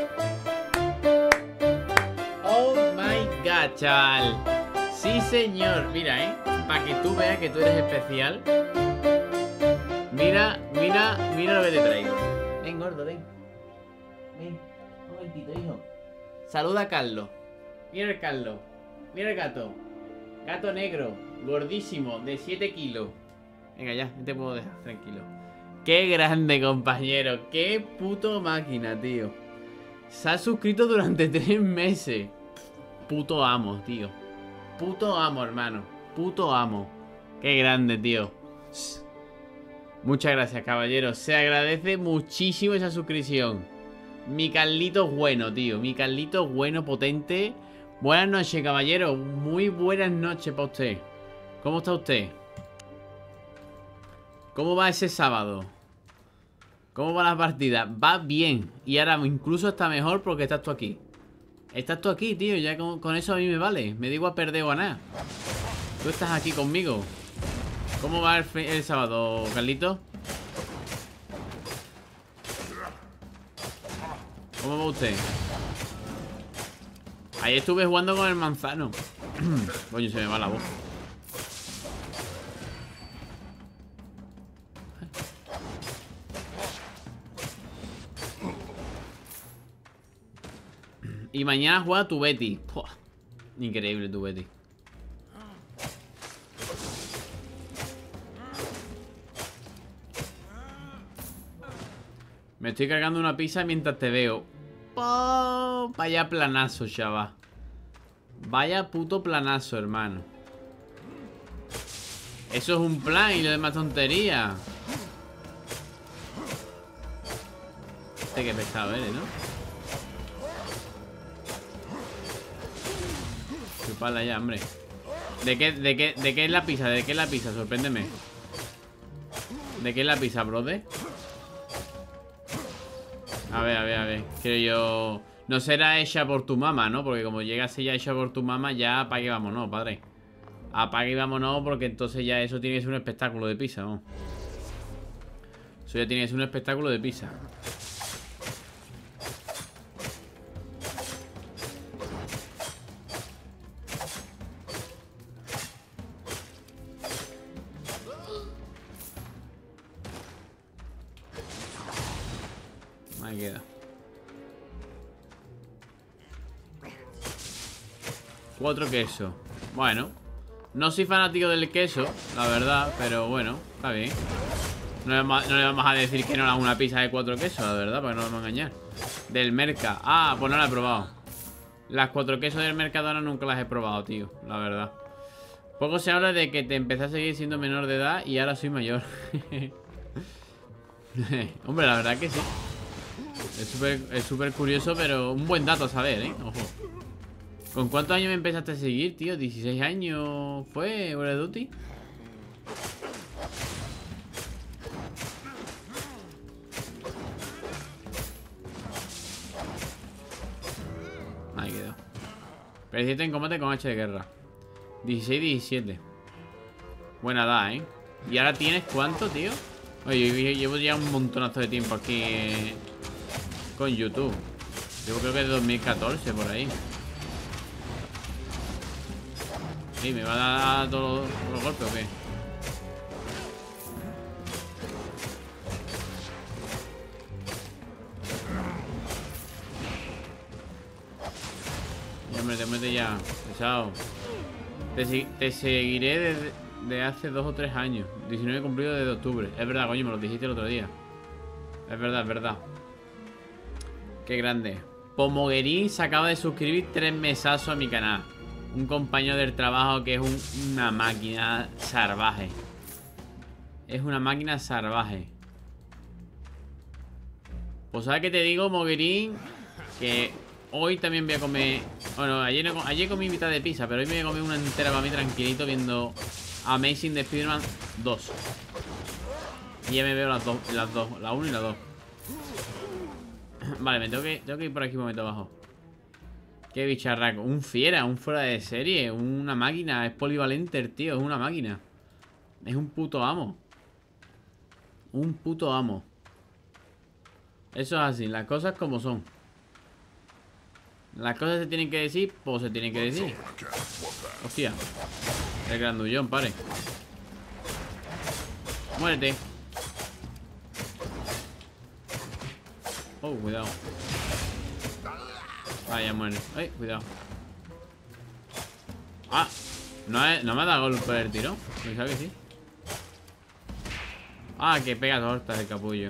¡Oh my god, chaval! Sí, señor. Mira, ¿eh? Para que tú veas que tú eres especial. Mira, mira, mira lo que te traigo. Ven, gordo, ven. Ven, un momentito, hijo. Saluda a Carlos. Mira el Carlos. Mira el gato. Gato negro, gordísimo, de siete kilos. Venga, ya, no te puedo dejar tranquilo. Qué grande, compañero. Qué puto máquina, tío. Se ha suscrito durante tres meses. Puto amo, tío. Puto amo, hermano. Puto amo. Qué grande, tío. Muchas gracias, caballero. Se agradece muchísimo esa suscripción. Mi Carlito bueno, tío. Mi Carlito bueno, potente. Buenas noches, caballero. Muy buenas noches para usted. ¿Cómo está usted? ¿Cómo va ese sábado? ¿Cómo va la partida? Va bien. Y ahora incluso está mejor porque estás tú aquí. Estás tú aquí, tío. Ya con, con eso a mí me vale. Me digo a perder o a nada. Tú estás aquí conmigo. ¿Cómo va el, el sábado, Carlito? ¿Cómo va usted? Ahí estuve jugando con el manzano. Coño, se me va la voz. Y mañana juega tu Betty. Puah, increíble tu Betty. Me estoy cargando una pizza mientras te veo. Oh, vaya planazo, chaval. Vaya puto planazo, hermano. Eso es un plan y lo demás tontería. Este que pesado eres, ¿no? Chupala ya, hombre. ¿De qué, de qué, de qué es la pizza? ¿De qué es la pizza? Sorpréndeme. ¿De qué es la pizza, brother? A ver, a ver, a ver. Creo yo... No será hecha por tu mamá, ¿no? Porque como llegase ya hecha por tu mamá, ya apague y vámonos, padre. Apague y vámonos, porque entonces ya eso tiene que ser un espectáculo de pizza, ¿no? Eso ya tiene que ser un espectáculo de pizza. Ahí queda. Cuatro quesos. Bueno, no soy fanático del queso, la verdad, pero bueno, está bien. No le, vamos, no le vamos a decir que no haga una pizza de cuatro quesos, la verdad, porque no nos vamos a engañar. Del Merca. Ah, pues no la he probado. Las cuatro quesos del Mercadona nunca las he probado, tío, la verdad. Poco se habla de que te empecé a seguir siendo menor de edad y ahora soy mayor. Hombre, la verdad que sí. Es súper es súper curioso, pero un buen dato a saber, ¿eh? Ojo. ¿Con cuántos años me empezaste a seguir, tío? ¿dieciséis años fue Call of Duty? Ahí quedó. Persiste en combate con H de guerra. dieciséis, diecisiete. Buena edad, ¿eh? ¿Y ahora tienes cuánto, tío? Oye, yo llevo ya un montonazo de tiempo aquí eh, con YouTube. Yo creo que es de dos mil catorce, por ahí. Sí, ¿me va a dar todos los golpes o qué? Y hombre, te metes ya, pesado. Te, te seguiré desde de hace dos o tres años. diecinueve cumplido desde octubre. Es verdad, coño, me lo dijiste el otro día. Es verdad, es verdad. Qué grande. Pomoguerín se acaba de suscribir tres mesazos a mi canal. Un compañero del trabajo que es un, una máquina salvaje. Es una máquina salvaje. Pues sabes que te digo, Moguerín, que hoy también voy a comer. Bueno, ayer, no, ayer comí mitad de pizza, pero hoy me voy a comer una entera para mí tranquilito viendo Amazing de Spider-Man dos. Y ya me veo las dos, las dos, la uno y la dos. Vale, me tengo que, tengo que ir por aquí un momento abajo. Qué bicharraco. Un fiera, un fuera de serie. Una máquina. Es polivalente el tío. Es una máquina. Es un puto amo. Un puto amo. Eso es así. Las cosas como son. Las cosas se tienen que decir, pues se tienen que decir. Hostia. El grandullón, pare. Muérete. Oh, cuidado. Vaya, muere. Ay, cuidado. Ah, no, es, no me ha dado golpe el tiro. Pensaba que sí. Ah, que pega tortas el capullo.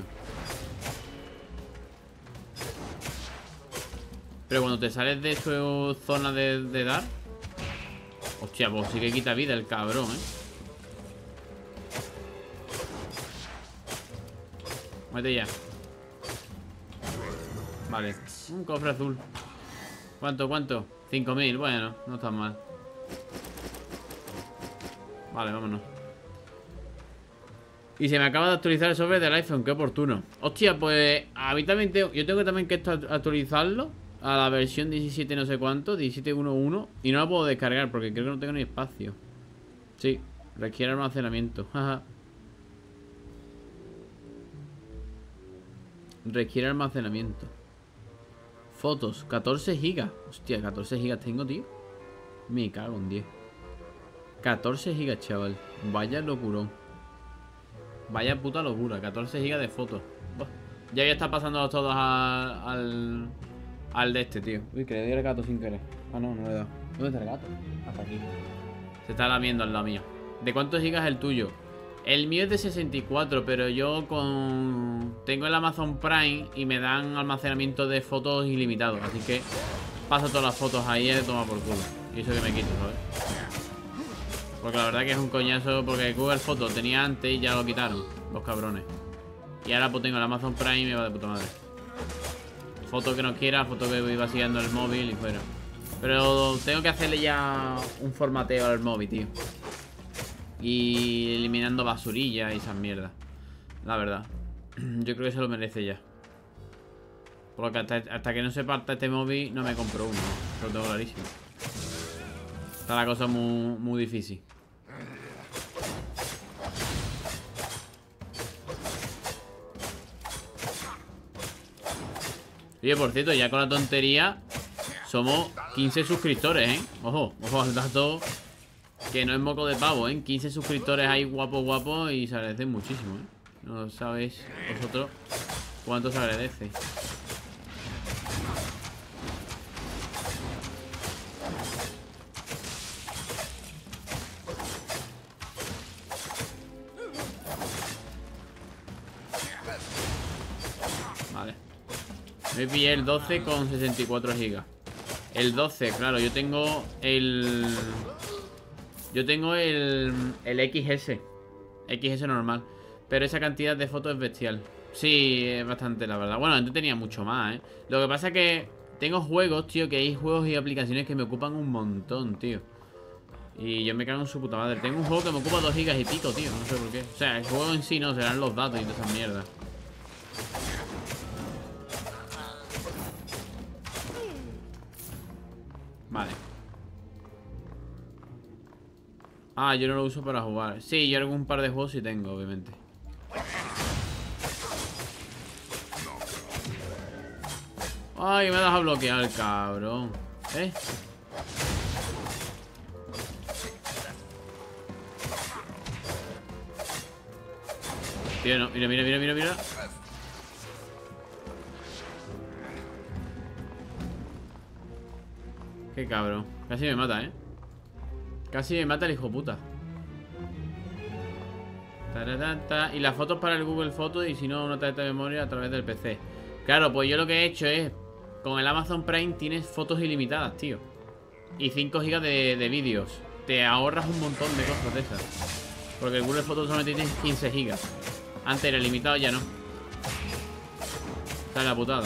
Pero cuando te sales de su zona de, de dar. Hostia, pues sí que quita vida el cabrón, eh. Muévete ya. Vale, un cofre azul. ¿Cuánto, cuánto? cinco mil, bueno, no está mal. Vale, vámonos. Y se me acaba de actualizar el software del iPhone, qué oportuno. Hostia, pues a mí también tengo. Yo tengo también que actualizarlo a la versión diecisiete no sé cuánto, diecisiete punto uno punto uno. Y no la puedo descargar porque creo que no tengo ni espacio. Sí, requiere almacenamiento. Requiere almacenamiento. Fotos, catorce gigas. Hostia, catorce gigas tengo, tío. Me cago en diez. catorce gigas, chaval. Vaya locurón. Vaya puta locura. catorce gigas de fotos. Buah. Ya voy a estar pasándolos todos a, al... Al de este, tío. Uy, que le di el gato sin querer. Ah, no, no le he dado. ¿Dónde está el gato? Hasta aquí. Se está lamiendo al lado mío. ¿De cuántos gigas es el tuyo? El mío es de sesenta y cuatro, pero yo con... Tengo el Amazon Prime y me dan almacenamiento de fotos ilimitado. Así que paso todas las fotos ahí y he de tomar por culo. Y eso que me quito, ¿sabes? Porque la verdad que es un coñazo. Porque Google Fotos tenía antes y ya lo quitaron, los cabrones. Y ahora pues tengo el Amazon Prime y me va de puta madre. Foto que no quiera, foto que iba siguiendo el móvil y fuera. Pero tengo que hacerle ya un formateo al móvil, tío. Y eliminando basurilla y esas mierdas. La verdad. Yo creo que se lo merece ya. Porque hasta, hasta que no se parta este móvil no me compro uno. Lo tengo clarísimo. Está la cosa muy, muy difícil. Oye, por cierto, ya con la tontería somos quince suscriptores, ¿eh? Ojo, ojo al dato. Que no es moco de pavo, ¿eh? quince suscriptores ahí guapos, guapos. Y se agradecen muchísimo, ¿eh? No sabéis vosotros cuánto se agradece. Vale. Me pillé el doce con sesenta y cuatro gigas. El doce, claro, yo tengo el... Yo tengo el, el X S. X S normal. Pero esa cantidad de fotos es bestial. Sí, es bastante, la verdad. Bueno, antes tenía mucho más, ¿eh? Lo que pasa es que tengo juegos, tío, que hay juegos y aplicaciones que me ocupan un montón, tío. Y yo me cago en su puta madre. Tengo un juego que me ocupa dos gigas y pico, tío. No sé por qué. O sea, el juego en sí no, serán los datos y toda esa mierda. Vale. Ah, yo no lo uso para jugar. Sí, yo algún par de juegos sí tengo, obviamente. Ay, me deja bloquear, cabrón. ¿Eh? Tío, no. Mira, mira, mira, mira, mira. Qué cabrón. Casi me mata, ¿eh? Casi me mata el hijo puta. Taratata. Y las fotos para el Google Fotos. Y si no, una tarjeta de memoria a través del P C. Claro, pues yo lo que he hecho es... Con el Amazon Prime tienes fotos ilimitadas, tío. Y cinco gigas de, de vídeos. Te ahorras un montón de cosas de esas. Porque el Google Fotos solamente tiene quince gigas. Antes era limitado, ya no. Está en la putada.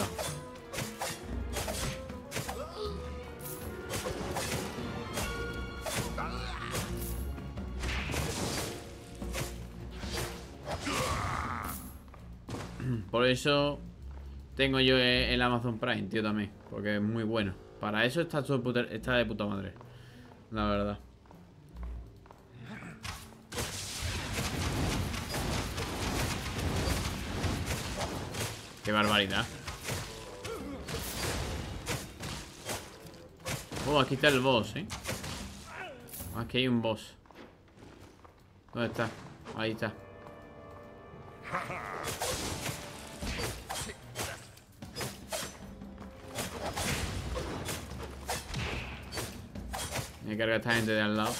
Por eso tengo yo el Amazon Prime, tío, también. Porque es muy bueno. Para eso está, está de puta madre. La verdad. Qué barbaridad. Oh, aquí está el boss, ¿eh? Aquí hay un boss. ¿Dónde está? Ahí está. Me carga esta gente de al lado.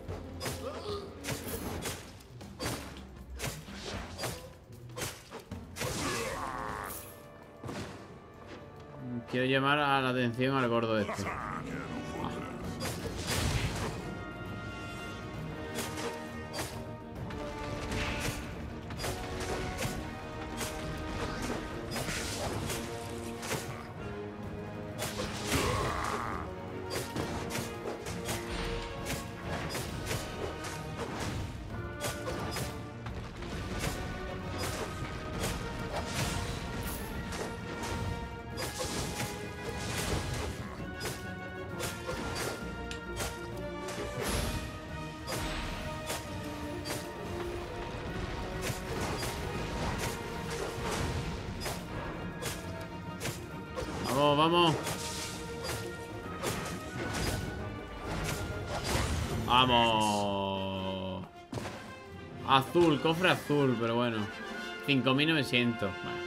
Quiero llamar a la atención al gordo este. Ah. Vamos, vamos. Vamos. Azul, cofre azul, pero bueno. cinco mil novecientos. Vale.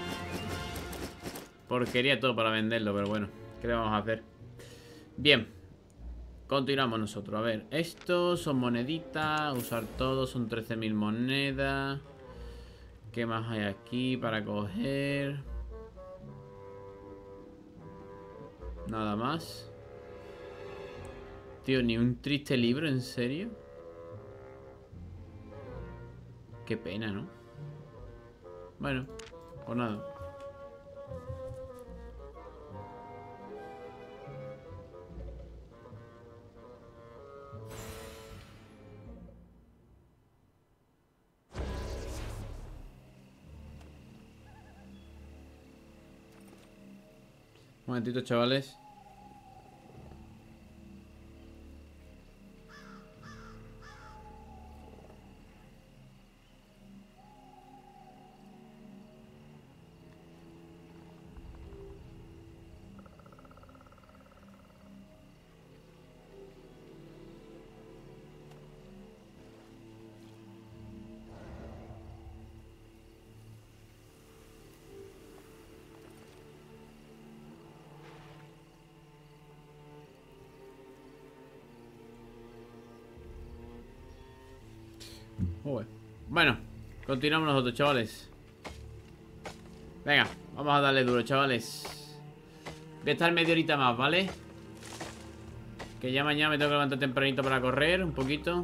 Porquería todo para venderlo, pero bueno. ¿Qué le vamos a hacer? Bien. Continuamos nosotros. A ver, estos son moneditas. Usar todo, son trece mil monedas. ¿Qué más hay aquí para coger? Nada más. Tío, ni un triste libro, ¿en serio? Qué pena, ¿no? Bueno, pues nada. Un momentito, chavales. Bueno, continuamos nosotros, chavales. Venga, vamos a darle duro, chavales. Voy a estar media horita más, ¿vale? Que ya mañana me tengo que levantar tempranito para correr un poquito.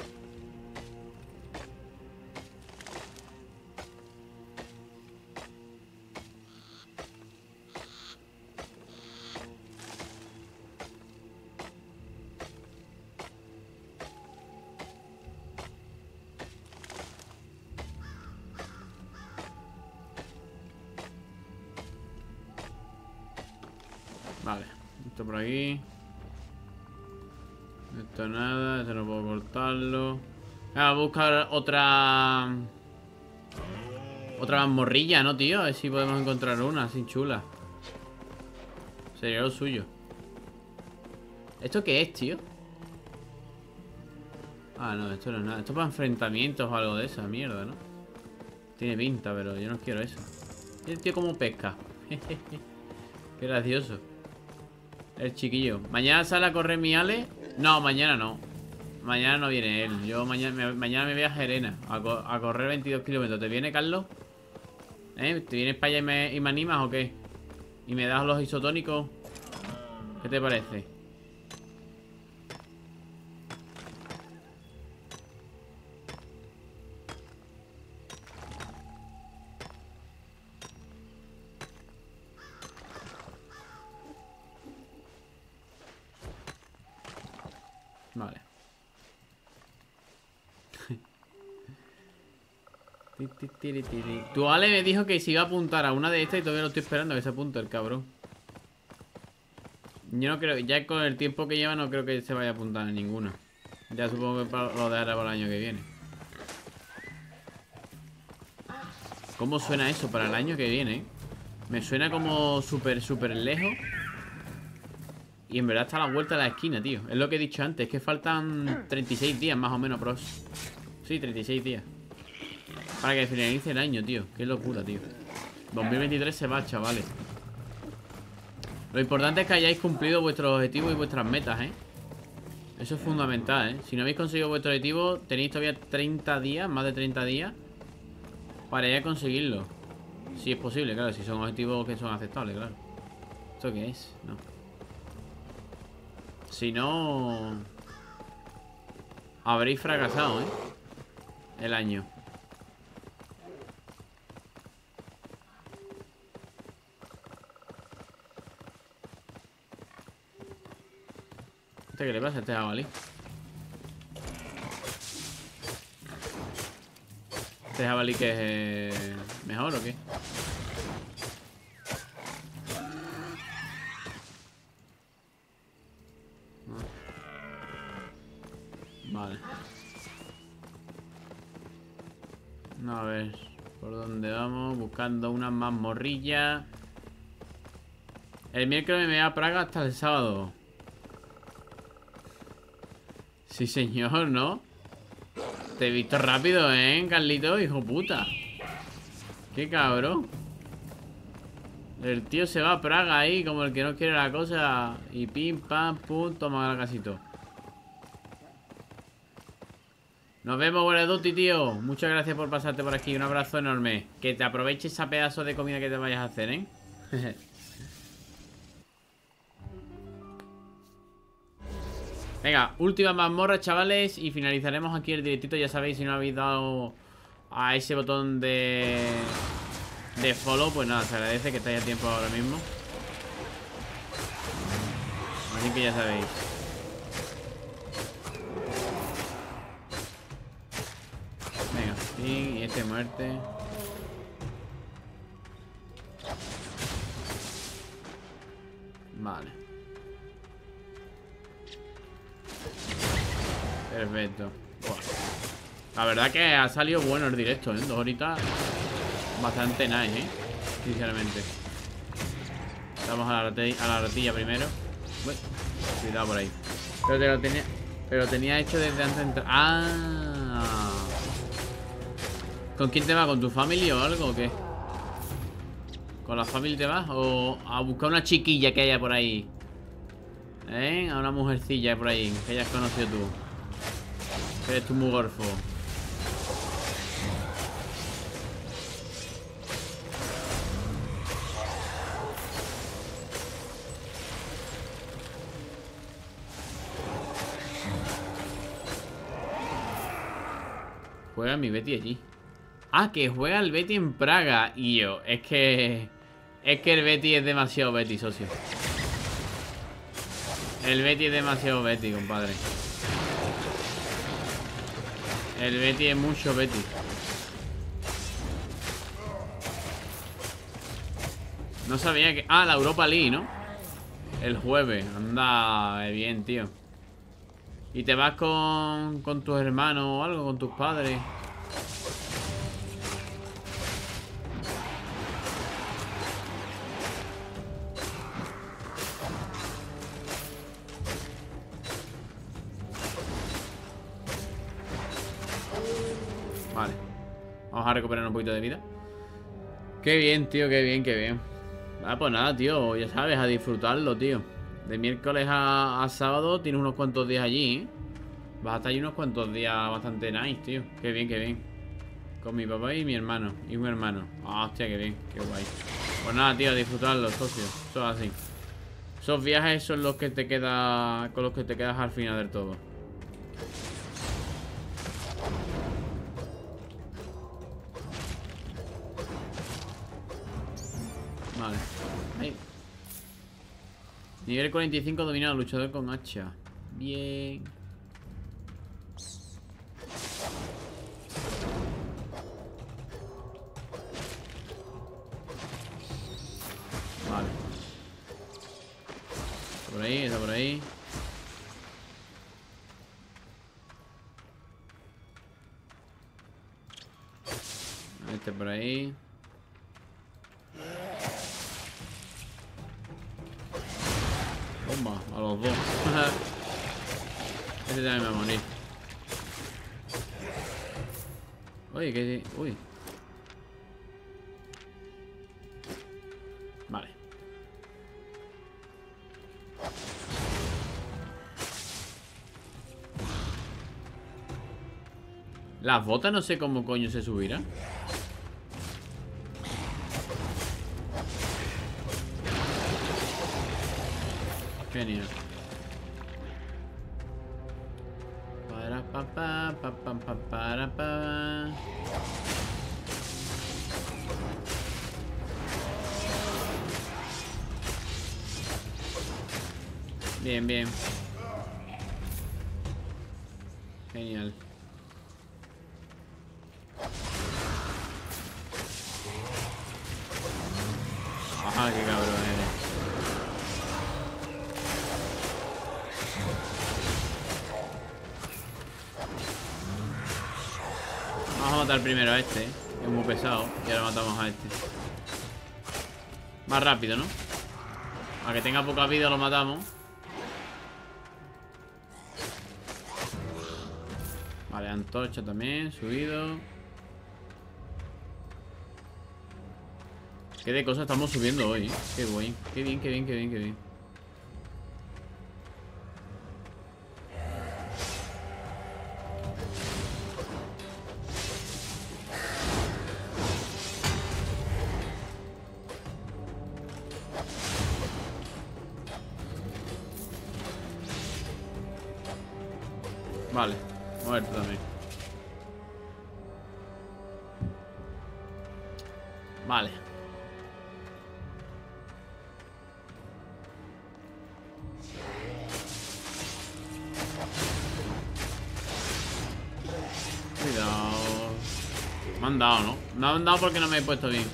Vale, esto por aquí. Esto nada, esto no puedo cortarlo. Ah, voy a buscar otra... Otra mazmorrilla, ¿no, tío? A ver si podemos encontrar una así chula. Sería lo suyo. ¿Esto qué es, tío? Ah, no, esto no es nada. Esto es para enfrentamientos o algo de esa mierda, ¿no? Tiene pinta, pero yo no quiero eso. ¿Y el tío cómo pesca? Qué gracioso. El chiquillo. ¿Mañana sale a correr mi Ale? No, mañana no. Mañana no viene él. Yo mañana me, mañana me voy a Gerena a, co a correr veintidós kilómetros. ¿Te viene, Carlos? ¿Eh? ¿Te vienes para allá y me, y me animas o qué? ¿Y me das los isotónicos? ¿Qué te parece? Vale. Tu Ale me dijo que se iba a apuntar a una de estas y todavía lo estoy esperando a que se apunte el cabrón. Yo no creo, ya con el tiempo que lleva no creo que se vaya a apuntar a ninguna. Ya supongo que lo dejará para el año que viene. ¿Cómo suena eso para el año que viene? Me suena como súper, súper lejos. Y en verdad está a la vuelta de la esquina, tío. Es lo que he dicho antes, que faltan treinta y seis días más o menos, pros. Sí, treinta y seis días para que finalice el año, tío. Qué locura, tío. dos mil veintitrés se va, chavales. Lo importante es que hayáis cumplido vuestros objetivos y vuestras metas, ¿eh? Eso es fundamental, ¿eh? Si no habéis conseguido vuestro objetivo, tenéis todavía treinta días, más de treinta días para ir a conseguirlo. Si es posible, claro, si son objetivos que son aceptables, claro. ¿Esto qué es? No. Si no... habréis fracasado, ¿eh? El año. ¿Este qué le pasa a este jabalí? ¿Este jabalí que es eh, mejor o qué? Vale. A ver, ¿por dónde vamos? Buscando unas mazmorrillas. El miércoles me voy a Praga hasta el sábado. Sí, señor, ¿no? Te he visto rápido, ¿eh, Carlito? Hijo puta. Qué cabrón. El tío se va a Praga ahí, como el que no quiere la cosa. Y pim, pam, pum, toma casi todo. Nos vemos, Guaraduti, tío. Muchas gracias por pasarte por aquí. Un abrazo enorme. Que te aproveches esa pedazo de comida que te vayas a hacer, ¿eh? Venga, última mazmorra, chavales. Y finalizaremos aquí el directito. Ya sabéis, si no habéis dado a ese botón de de follow, pues nada, se agradece que estáis a tiempo ahora mismo. Así que ya sabéis. Venga, fin, y este muerte. Vale. Perfecto. Buah. La verdad que ha salido bueno el directo, ¿eh? Dos horitas bastante nice, ¿eh? Sinceramente. Vamos a la ratilla, a la ratilla primero. Uy, cuidado por ahí. Pero te lo tenía, pero tenía hecho desde antes de entrar. ¡Ah! ¿Con quién te vas? ¿Con tu familia o algo o qué? ¿Con la familia te vas? ¿O a buscar una chiquilla que haya por ahí? ¿Eh? A una mujercilla por ahí que hayas conocido tú. Que eres tú muy gorfo. Juega mi Betty allí. Ah, que juega el Betty en Praga. Y yo, es que... Es que el Betty es demasiado Betty, socio. El Betty es demasiado Betty, compadre. El Betty es mucho Betty. No sabía que... Ah, la Europa League, ¿no? El jueves. Anda, bien, tío. ¿Y te vas con, con tus hermanos o algo? ¿Con tus padres? Vale. Vamos a recuperar un poquito de vida. Qué bien, tío, qué bien, qué bien. Ah, pues nada, tío, ya sabes, a disfrutarlo, tío. De miércoles a, a sábado tienes unos cuantos días allí, ¿eh? Vas a estar allí unos cuantos días bastante nice, tío. Qué bien, qué bien. Con mi papá y mi hermano. Y un hermano. Ah, hostia, qué bien, qué guay. Pues nada, tío, a disfrutarlo, socio. Eso es así. Esos viajes son los que te queda, con los que te quedas al final del todo. Vale. Ahí. Nivel cuarenta y cinco dominado, luchador con hacha. Bien. Vale. Por ahí, está por ahí. Este por ahí. Bomba, a los dos. Este también me va a morir. Uy, que... Uy. Vale. Las botas no sé cómo coño se subirán. Genial. Para pa pa pa pa pa para pa. Bien, bien. Genial. Ajá, qué cabrón eres. Vamos a matar primero a este, que es muy pesado. Y ahora matamos a este. Más rápido, ¿no? A que tenga poca vida lo matamos. Vale, antorcha también, subido. Qué de cosas estamos subiendo hoy, ¿eh? Qué guay. Qué bien, qué bien, qué bien, qué bien. Vale, muerto también. Vale. Cuidado. Me han dado, ¿no? Me han dado porque no me he puesto bien.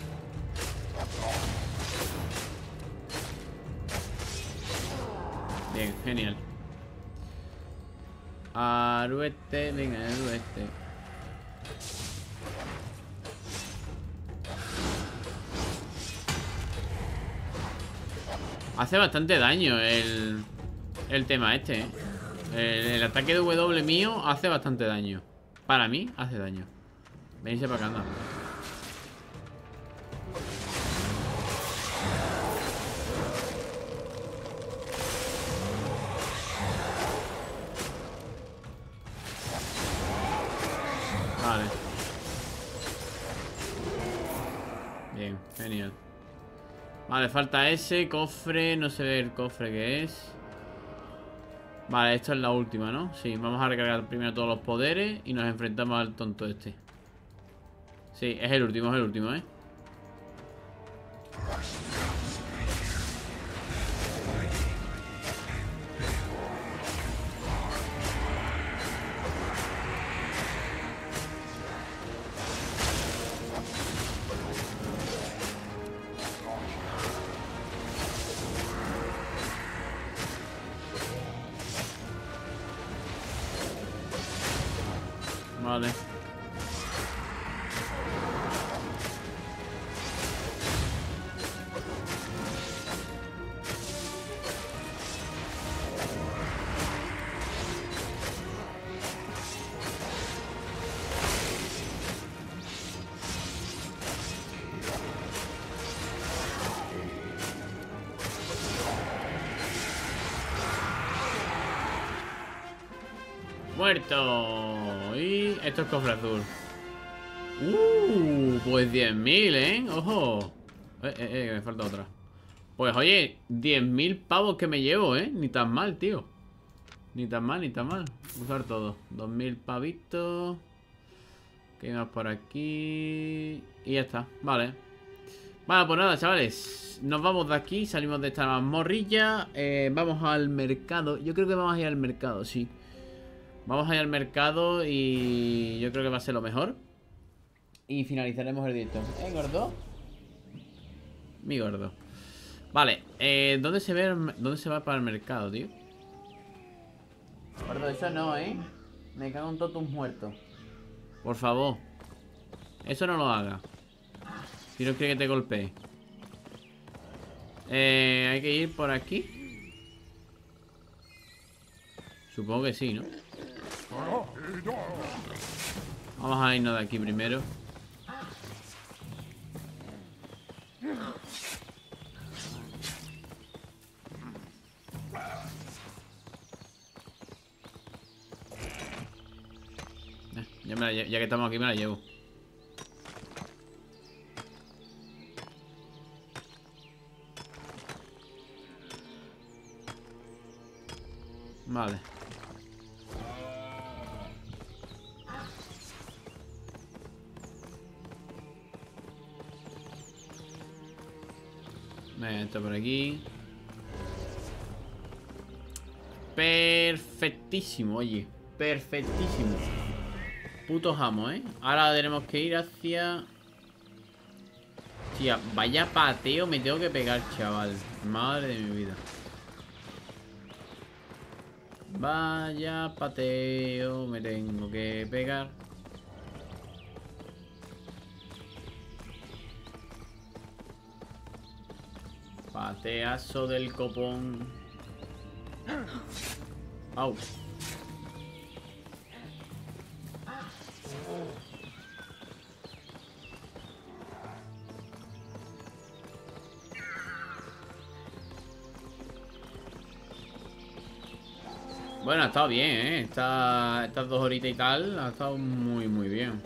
Bien, genial. Aruete, venga, aruete. Hace bastante daño el, el tema este, ¿eh? el, el ataque de W mío hace bastante daño. Para mí, hace daño. Venirse para acá, anda. Vale. Bien, genial. Vale, falta ese cofre. No se ve el cofre que es. Vale, esto es la última, ¿no? Sí, vamos a recargar primero todos los poderes y nos enfrentamos al tonto este. Sí, es el último, es el último, ¿eh? Vale. Muerto. Y esto es cofre azul. Uh, pues diez mil, ¿eh? Ojo. Eh, eh, eh, que me falta otra. Pues oye, diez mil pavos que me llevo, ¿eh? Ni tan mal, tío. Ni tan mal, ni tan mal. Usar todo. dos mil pavitos. ¿Qué hay más por aquí? Y ya está, vale. Vale, pues nada, chavales. Nos vamos de aquí, salimos de esta mazmorrilla. eh, Vamos al mercado. Yo creo que vamos a ir al mercado, sí. Vamos a ir al mercado y yo creo que va a ser lo mejor. Y finalizaremos el directo. ¿Eh, gordo? Mi gordo. Vale, eh, ¿dónde se ve el- dónde se va para el mercado, tío? Gordo, eso no, ¿eh? Me cago en totus muerto. Por favor. Eso no lo haga. Si no quiere que te golpee. Eh, hay que ir por aquí. Supongo que sí, ¿no? Vamos a irnos de aquí primero. Eh, ya, me la lle- ya que estamos aquí me la llevo. Vale. Venga, esto por aquí. Perfectísimo, oye. Perfectísimo. Putos amos, ¿eh? Ahora tenemos que ir hacia... Tía, vaya pateo me tengo que pegar, chaval. Madre de mi vida. Vaya pateo me tengo que pegar. Pateazo del copón. Au. Bueno, ha estado bien, ¿eh? Esta, estas dos horitas y tal ha estado muy, muy bien.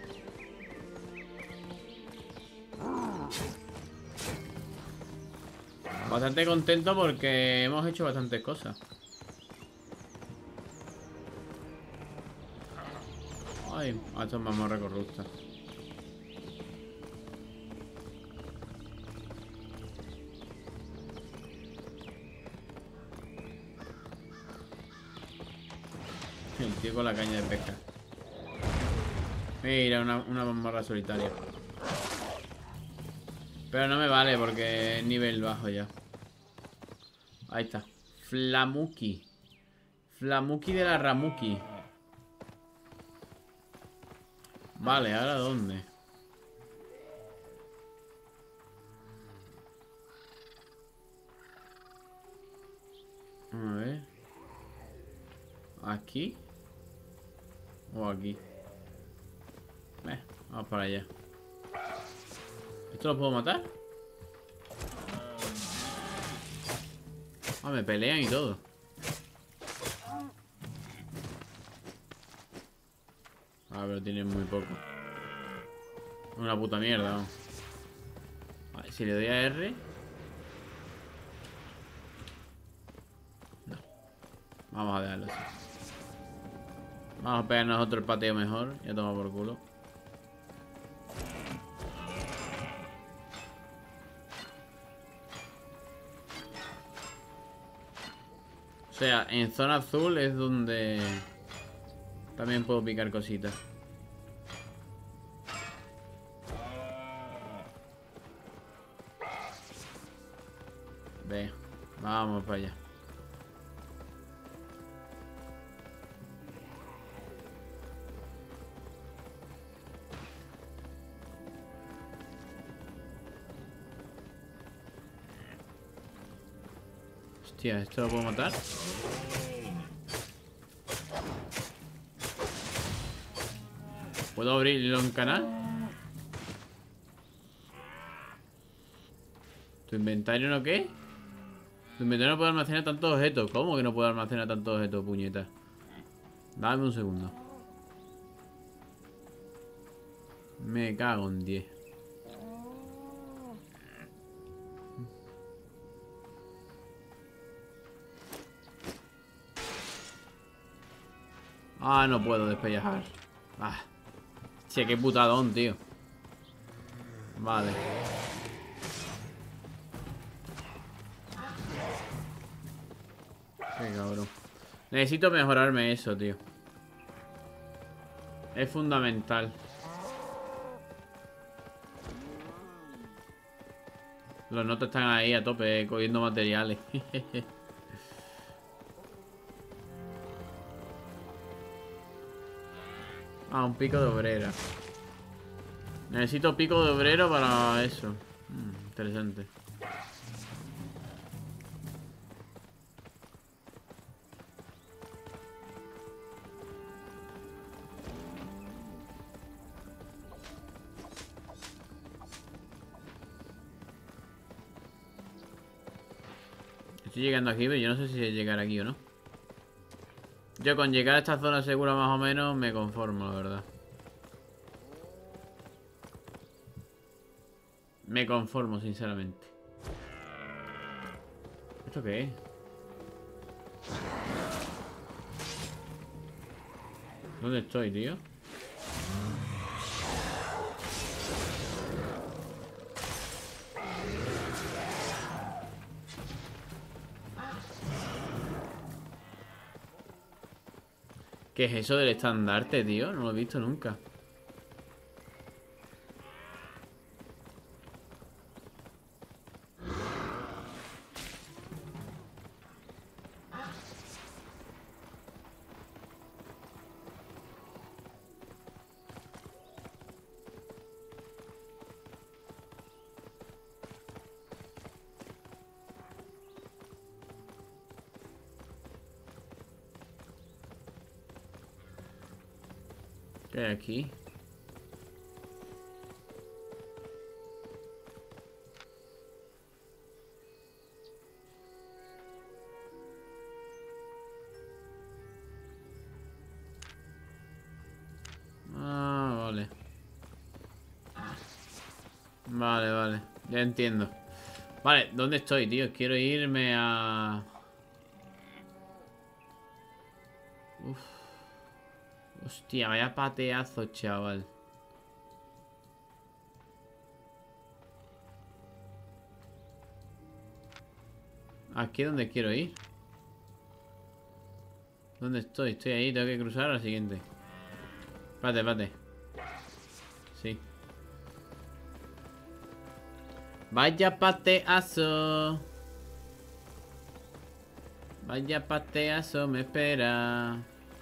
Bastante contento porque hemos hecho bastantes cosas. Ay, a estos mazmorras corruptas. tío con la caña de pesca. Mira, una, una mazmorra solitaria. Pero no me vale porque es nivel bajo ya. Ahí está. Flamuki. Flamuki de la Ramuki. Vale, ¿ahora dónde? A ver. ¿Aquí? ¿O aquí? Eh, vamos para allá. ¿Esto lo puedo matar? Ah, me pelean y todo. Ah, pero tienen muy poco. Una puta mierda, vamos. Vale, si le doy a R. No. Vamos a dejarlo así. Vamos a pegarnos otro el pateo mejor. Ya toma por culo. O sea, en zona azul es donde también puedo picar cositas. Ve, vamos para allá. Hostia, ¿esto lo puedo matar? ¿Puedo abrirlo en canal? ¿Tu inventario no qué? Tu inventario no puede almacenar tantos objetos. ¿Cómo que no puede almacenar tantos objetos, puñeta? Dame un segundo. Me cago en diez. Ah, no puedo despellejar. Ah. Che, qué putadón, tío. Vale. Qué cabrón. Necesito mejorarme eso, tío. Es fundamental. Los notas están ahí a tope, cogiendo materiales. Ah, un pico de obrera. Necesito pico de obrero para eso. Mm, interesante. Estoy llegando aquí, pero yo no sé si llegar aquí o no. Yo con llegar a esta zona segura más o menos me conformo, la verdad. Me conformo, sinceramente. ¿Esto qué es? ¿Dónde estoy, tío? ¿Qué es eso del estandarte, tío? No lo he visto nunca. ¿Qué hay aquí? Ah, vale. Vale, vale. Ya entiendo. Vale, ¿dónde estoy, tío? Quiero irme a... Uf. Hostia, vaya pateazo, chaval. Aquí es donde quiero ir. ¿Dónde estoy? Estoy ahí, tengo que cruzar al siguiente. Espérate, espérate. Sí. Vaya pateazo. Vaya pateazo me espera.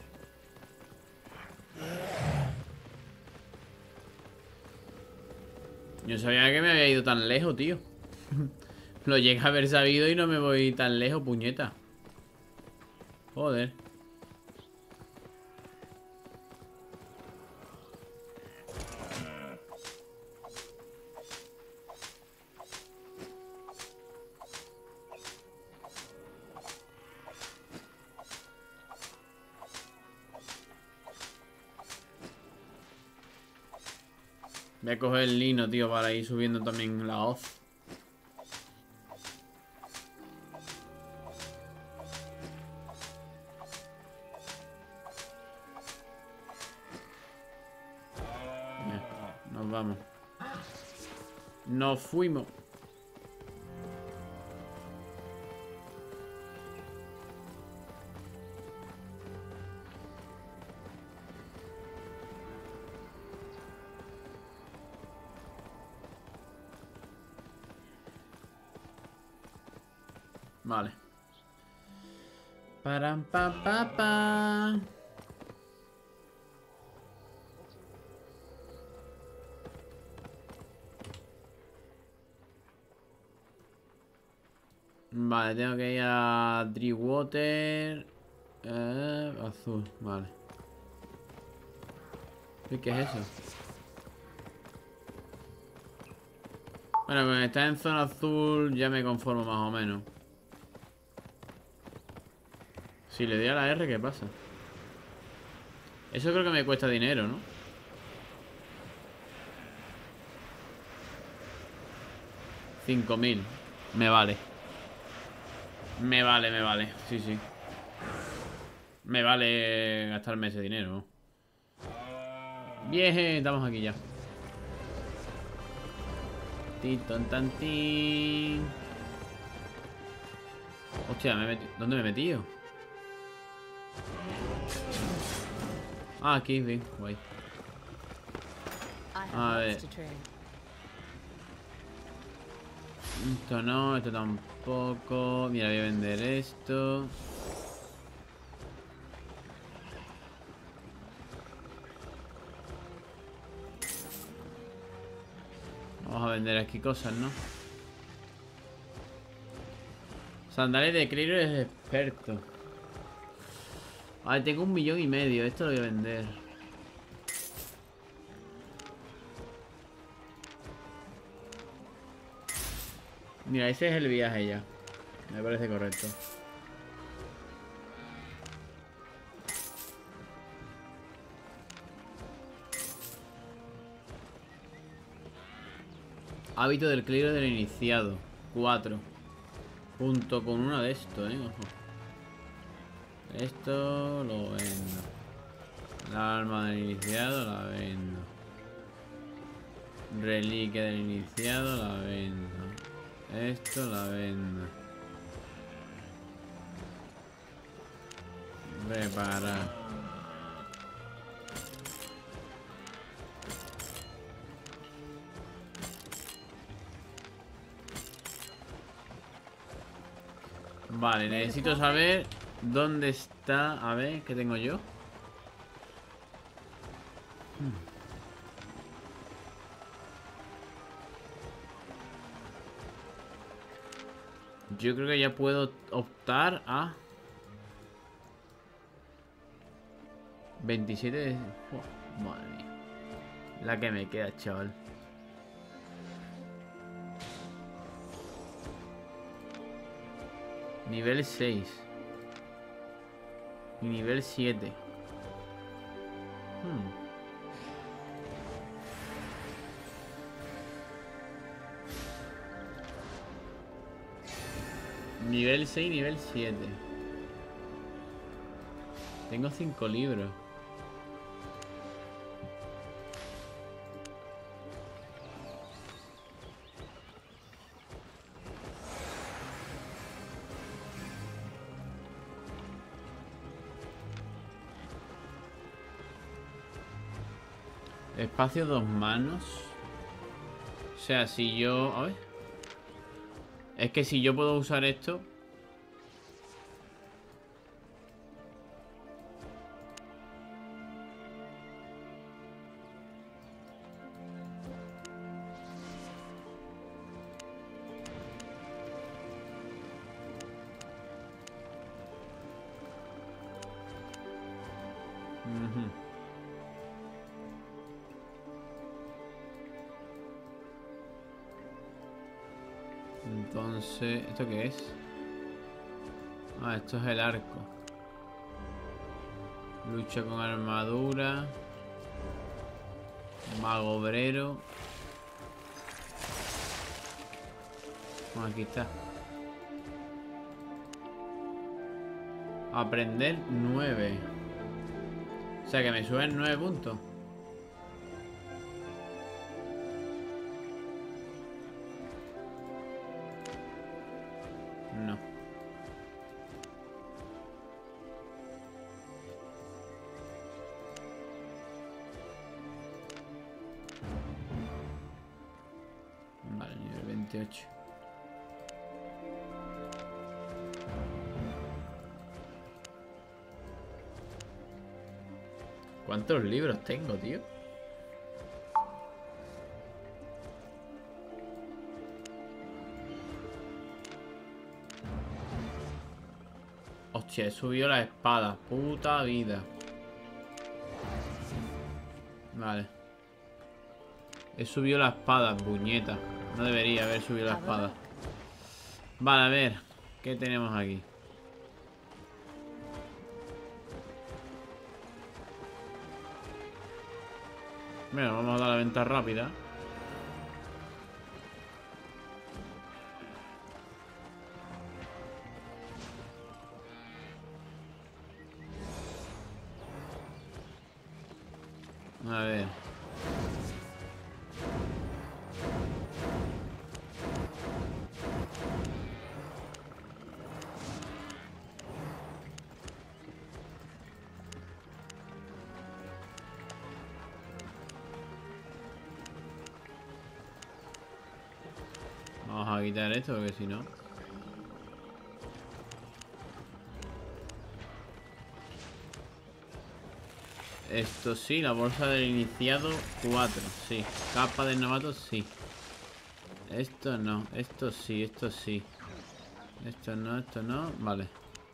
Yo sabía que me había ido tan lejos, tío. Lo llegué a haber sabido y no me voy tan lejos, puñeta. Joder. Voy a coger el lino, tío, para ir subiendo también la hoz. Ya, nos vamos. Nos fuimos. Vale. Param, pa, pa, pa. Vale, tengo que ir a Drillwater. Eh, azul, vale. ¿Y qué es eso? Bueno, cuando está en zona azul ya me conformo más o menos. Si le doy a la R, ¿qué pasa? Eso creo que me cuesta dinero, ¿no? cinco mil. Me vale. Me vale, me vale. Sí, sí. Me vale gastarme ese dinero. Bien, estamos aquí ya. Titon tantín. Hostia, me he metido. ¿Dónde me he metido? Ah, aquí, bien, guay. A ver. Esto no, esto tampoco. Mira, voy a vender esto. Vamos a vender aquí cosas, ¿no? Sandales de Clero es experto. Vale, tengo un millón y medio. Esto lo voy a vender. Mira, ese es el viaje ya. Me parece correcto. Hábito del clero del iniciado. Cuatro. Junto con uno de estos, eh. Ojo. Esto lo vendo. La arma del iniciado la vendo. Reliquia del iniciado la vendo. Esto la vendo. Reparar. Vale, necesito saber dónde está. A ver, ¿qué tengo yo? Hmm. Yo creo que ya puedo optar a veintisiete. Oh, madre mía. La que me queda, chaval. Nivel seis. Y nivel siete. Hmm. Nivel seis, nivel siete. Tengo cinco libros. Espacio dos manos. O sea, si yo... A ver. Es que si yo puedo usar esto... Uh-huh. Entonces, ¿esto qué es? Ah, esto es el arco. Lucha con armadura. Mago obrero. Bueno, aquí está. Aprender nueve. O sea que me suben nueve puntos. No. Vale, nivel veintiocho. ¿Cuántos libros tengo, tío? Hostia, he subido la espada. Puta vida. Vale. He subido la espada, puñeta. No debería haber subido la espada. Vale, a ver. ¿Qué tenemos aquí? Mira, vamos a dar la venta rápida. A ver. Vamos a quitar esto porque si no... Esto sí, la bolsa del iniciado cuatro, sí. Capa del novato, sí. Esto no, esto sí, esto sí. Esto no, esto no, vale.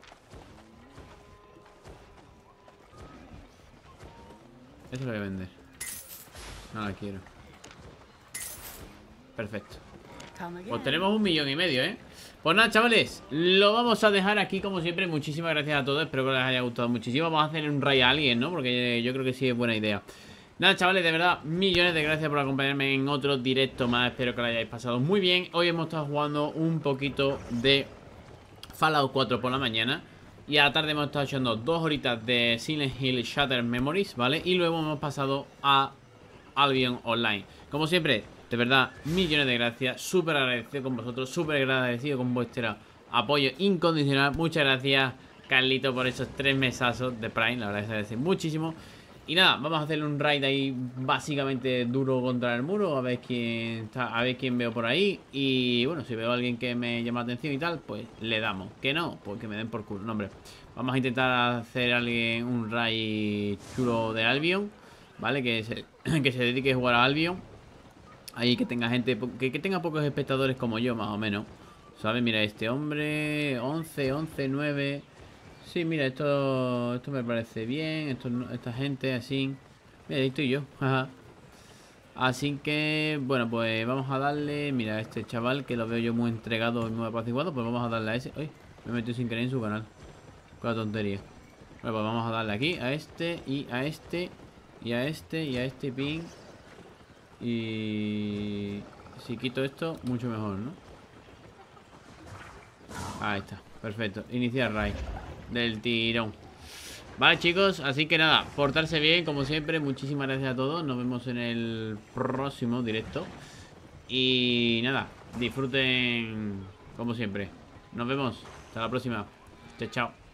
Esto lo voy a vender. No la quiero. Perfecto. Pues tenemos un millón y medio, ¿eh? Pues nada, chavales, lo vamos a dejar aquí como siempre. Muchísimas gracias a todos, espero que les haya gustado muchísimo. Vamos a hacer un raid a alguien, ¿no? Porque yo creo que sí es buena idea. Nada, chavales, de verdad, millones de gracias por acompañarme en otro directo más. Espero que lo hayáis pasado muy bien. Hoy hemos estado jugando un poquito de Fallout cuatro por la mañana. Y a la tarde hemos estado echando dos horitas de Silent Hill Shattered Memories, ¿vale? Y luego hemos pasado a Albion Online. Como siempre, de verdad, millones de gracias. Súper agradecido con vosotros, súper agradecido con vuestro apoyo incondicional. Muchas gracias, Carlito, por esos tres mesazos de Prime. La verdad es que agradece muchísimo. Y nada, vamos a hacerle un raid ahí básicamente duro contra el muro. A ver quién está, a ver quién veo por ahí. Y bueno, si veo a alguien que me llama la atención y tal, pues le damos. Que no, pues que me den por culo. No, hombre. Vamos a intentar hacer a alguien un raid chulo de Albion, ¿vale? Que se, que se dedique a jugar a Albion. Ahí que tenga gente, que, que tenga pocos espectadores como yo, más o menos. ¿Sabes? Mira, este hombre, once, once, nueve. Sí, mira, esto esto me parece bien. Esto, esta gente así. Mira, ahí estoy yo. Así que, bueno, pues vamos a darle. Mira, a este chaval que lo veo yo muy entregado y muy apaciguado. Pues vamos a darle a ese. Uy, me metí sin querer en su canal. Con la tontería. Bueno, pues vamos a darle aquí a este y a este y a este y a este ping. Y si quito esto, mucho mejor, ¿no? Ahí está, perfecto. Iniciar raid del tirón. Vale, chicos, así que nada, portarse bien, como siempre. Muchísimas gracias a todos. Nos vemos en el próximo directo. Y nada, disfruten como siempre. Nos vemos, hasta la próxima. Chao, chao.